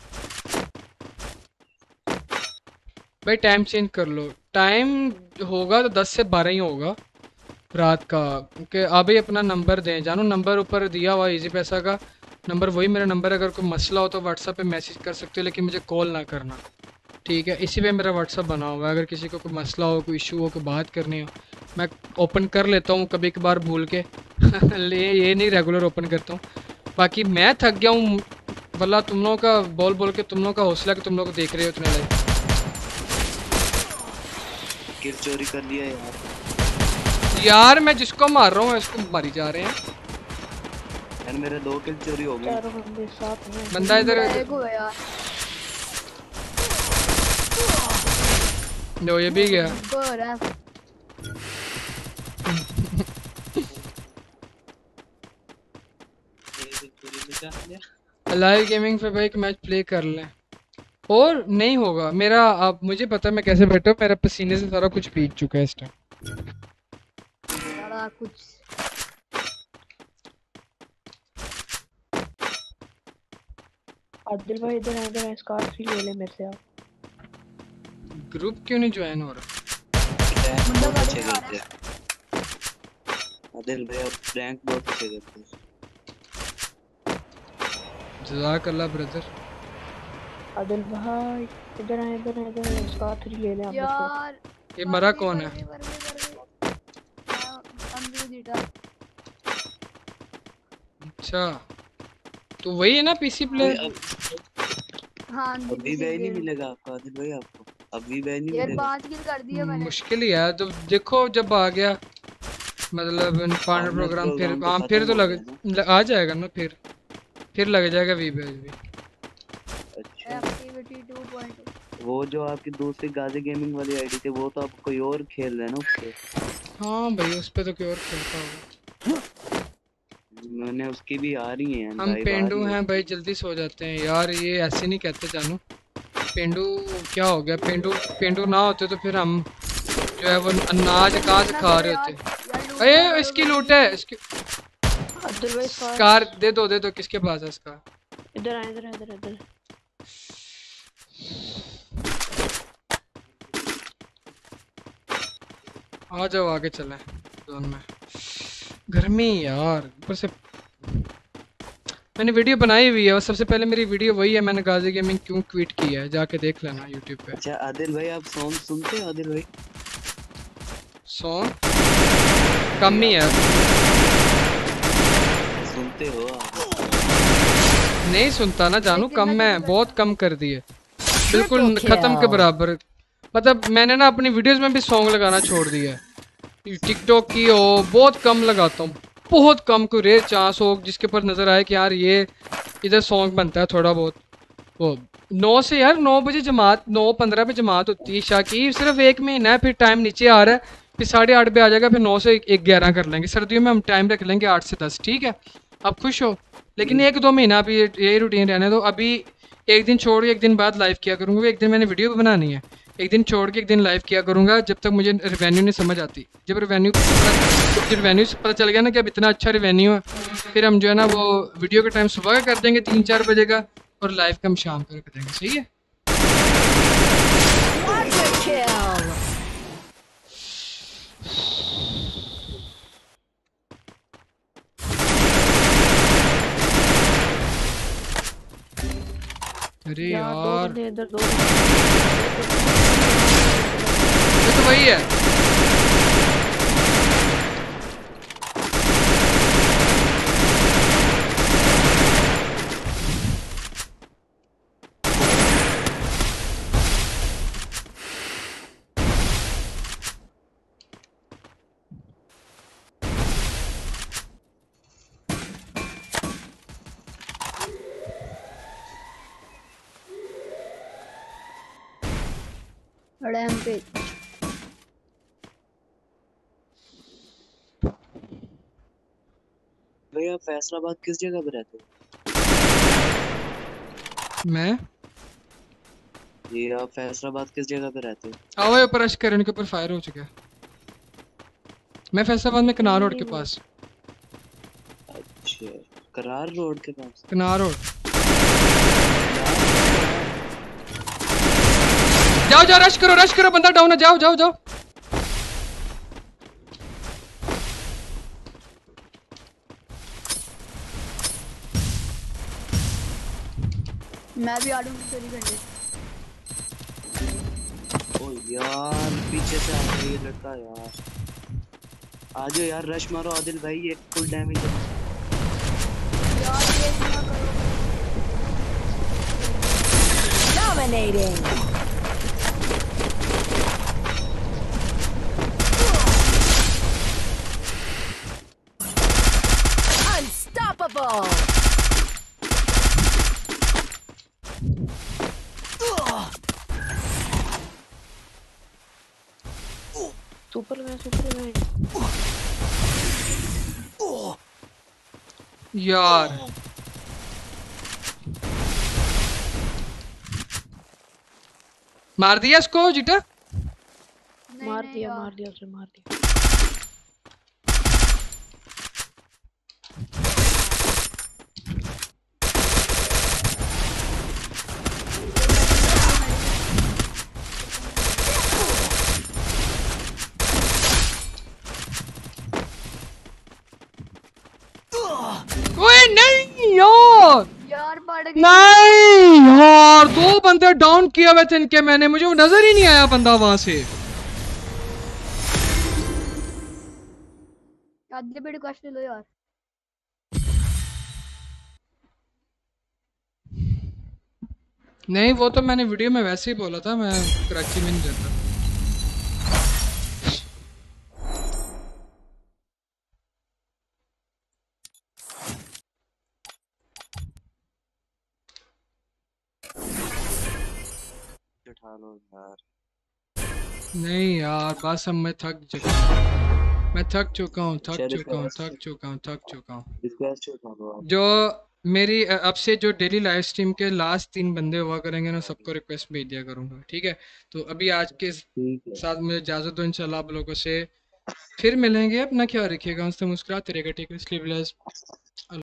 भाई टाइम चेंज कर लो, टाइम होगा तो 10 से 12 ही होगा रात का, क्योंकि अभी अपना नंबर दें जानू, नंबर ऊपर दिया हुआ इजी पैसा का नंबर, वही मेरा नंबर है। अगर कोई मसला हो तो व्हाट्सएप पे मैसेज कर सकते हो, लेकिन मुझे कॉल ना करना, ठीक है। इसी पे मेरा व्हाट्सएप बना हुआ है, अगर किसी को कोई मसला हो, कोई इशू हो, कोई बात करनी हो, मैं ओपन कर लेता हूँ कभी कभार भूल के ले ये नहीं रेगुलर ओपन करता हूँ। बाकी मैं थक गया हूँ वल्ला, तुम लोगों का बोल बोल के, तुम लोगों का हौसला कि तुम लोग देख रहे हो इतने लाइक। किल चोरी कर लिया यार मैं जिसको मार रहा हूँ इसको मारी जा रहे हैं यार, मेरे 2 किल चोरी हो गए। बंदा इधर लो, ये भी गया। लाइव गेमिंग पे भाई एक मैच प्ले कर लें, और नहीं होगा मेरा। अब मुझे पता है मैं कैसे बैठा हूँ, मेरा पसीने से सारा कुछ भीग चुका है इस टाइम। कुछ आदिल भाई इधर स्कार 3 ले ले मेरे से आप। ग्रुप क्यों नहीं ज्वाइन हो रहा? आदिल भाई आप रैंक बहुत अच्छे करते हैं। जज़ाकल्लाह ब्रदर। आदिल भाई इधर स्कार 3 ले ले आप यार। ये मरा कौन है? अच्छा तो वही है ना पीसी प्लेयर। हाँ अभी बैन नहीं मिलेगा आपको आदिल भाई, आपको अभी बैन नहीं यार मिलेगा। 5 किल कर दिया मैंने। मुश्किल ही है तो देखो, जब आ गया मतलब पार्टनर प्रोग्राम फिर प्रोग्राम तो हाँ खत्म फिर तो हो गया ना। आ जाएगा ना फिर लग जाएगा वी बैच भी। अच्छा एक्टिविटी 2.2 वो जो आपकी दूसरी गाजी गेमिंग वाली आईडी थी वो तो आप कोई और खेल रहे हैं ना उस पे। हाँ भाई उस पे तो क्यों और खेलता होगा। मैंने उसकी भी आ रही है हम लाइव आ पेंडू रही है हैं उसकी भाई, भी। जल्दी सो जाते हैं यार, ये ऐसे नहीं कहते जानू। पेंडू क्या हो गया, पेंडू ना होते तो फिर हम जो है वो अनाज कहाँ से खा रहे होते। अरे इसकी लूट है, इसकी अब्दुल भाई स्कार कार दे दो किसके पास है इसका। इधर आ, इधर आ, इधर आ, इधर आ जाओ आगे चलें जोन में। गर्मी यार ऊपर से। मैंने वीडियो बनाई हुई है और सबसे पहले मेरी वीडियो वही है, मैंने गाजी गेमिंग क्यों क्विट किया है, जाके देख लेना यूट्यूब पे। अच्छा आदिल भाई आप सॉन्ग सुनते हो आदिल भाई? सॉन्ग कम ही है। सुनते हो आप? नहीं सुनता ना जानू, कम है, बहुत कम कर दिए, बिल्कुल खत्म के बराबर। मतलब मैंने ना अपनी वीडियोस में भी सॉन्ग लगाना छोड़ दिया है। टिकटॉक की हो बहुत कम लगाता हूँ, बहुत कम, कोई रेयर चांस हो जिसके ऊपर नज़र आए कि यार ये इधर सॉन्ग बनता है थोड़ा बहुत। वो 9 से यार 9 बजे जमात, 9:15 पे जमात होती है शाह की, सिर्फ 1 महीना है, फिर टाइम नीचे आ रहा है, फिर 8:30 पे आ जाएगा, फिर 9 से 11 कर लेंगे। सर्दियों में हम टाइम रख लेंगे 8 से 10, ठीक है आप खुश हो। लेकिन 1-2 महीना अभी यही रूटीन रहने दो। अभी एक दिन छोड़ के एक दिन बाद लाइव किया करूँगा, एक दिन मैंने वीडियो भी बनानी है, एक दिन छोड़ के एक दिन लाइव किया करूँगा जब तक मुझे रिवेन्यू नहीं समझ आती। जब रिवेन्यू से पता चल गया ना कि अब इतना अच्छा रिवेन्यू है, फिर हम जो है ना वो वीडियो का टाइम सुबह का कर देंगे 3-4 बजे का, और लाइव का हम शाम को रख देंगे, सही है। अरे यार इधर दो ये तो वही है। रैम्पेज भाई आप फैसलाबाद किस जगह पे रहते हो? मैं ये आप फैसलाबाद किस जगह पे रहते हो? आओ ऊपर रश कर, इनके ऊपर फायर हो चुका है। मैं फैसलाबाद में कनार रोड के पास। अच्छा करार रोड के पास? कनार रोड। जाओ जाओ रश करो बंदा डाउन है, जाओ जाओ जाओ। मैं भी आ रहा हूँ तेरी घंटे। ओ यार पीछे से आ रहा है ये लड़का यार। आ जाओ यार रश मारो आदिल भाई, एक फुल डैमेज है। यार ये ना करो। Dominating. Unstoppable. सुपरमैन यार मार दिया इसको जीटा। मार दिया उसने मार दिया। ओए नहीं यार, यार बढ़ गई। नहीं यार 2 बंदे डाउन किए हुए थे इनके, मैंने मुझे वो नजर ही नहीं आया बंदा वहां से। आधे बेड क्वेश्चन लो यार। नहीं वो तो मैंने वीडियो में वैसे ही बोला था, मैं कराची में नहीं रहता। लो यार। नहीं यार बस अब मैं थक चुका हूँ रिक्वेस्ट कर दो आप। जो मेरी अब से जो डेली लाइव स्ट्रीम के लास्ट 3 बंदे हुआ करेंगे ना, सबको रिक्वेस्ट भेज दिया करूंगा, ठीक है? तो अभी आज के ठीक है। साथ मुझे इजाज़त दो, इंशाल्लाह आप लोगों से फिर मिलेंगे। अपना ख्याल रखिएगा, उनसे मुस्कुराते रहिएगा, ठीक है? स्लीवलेस।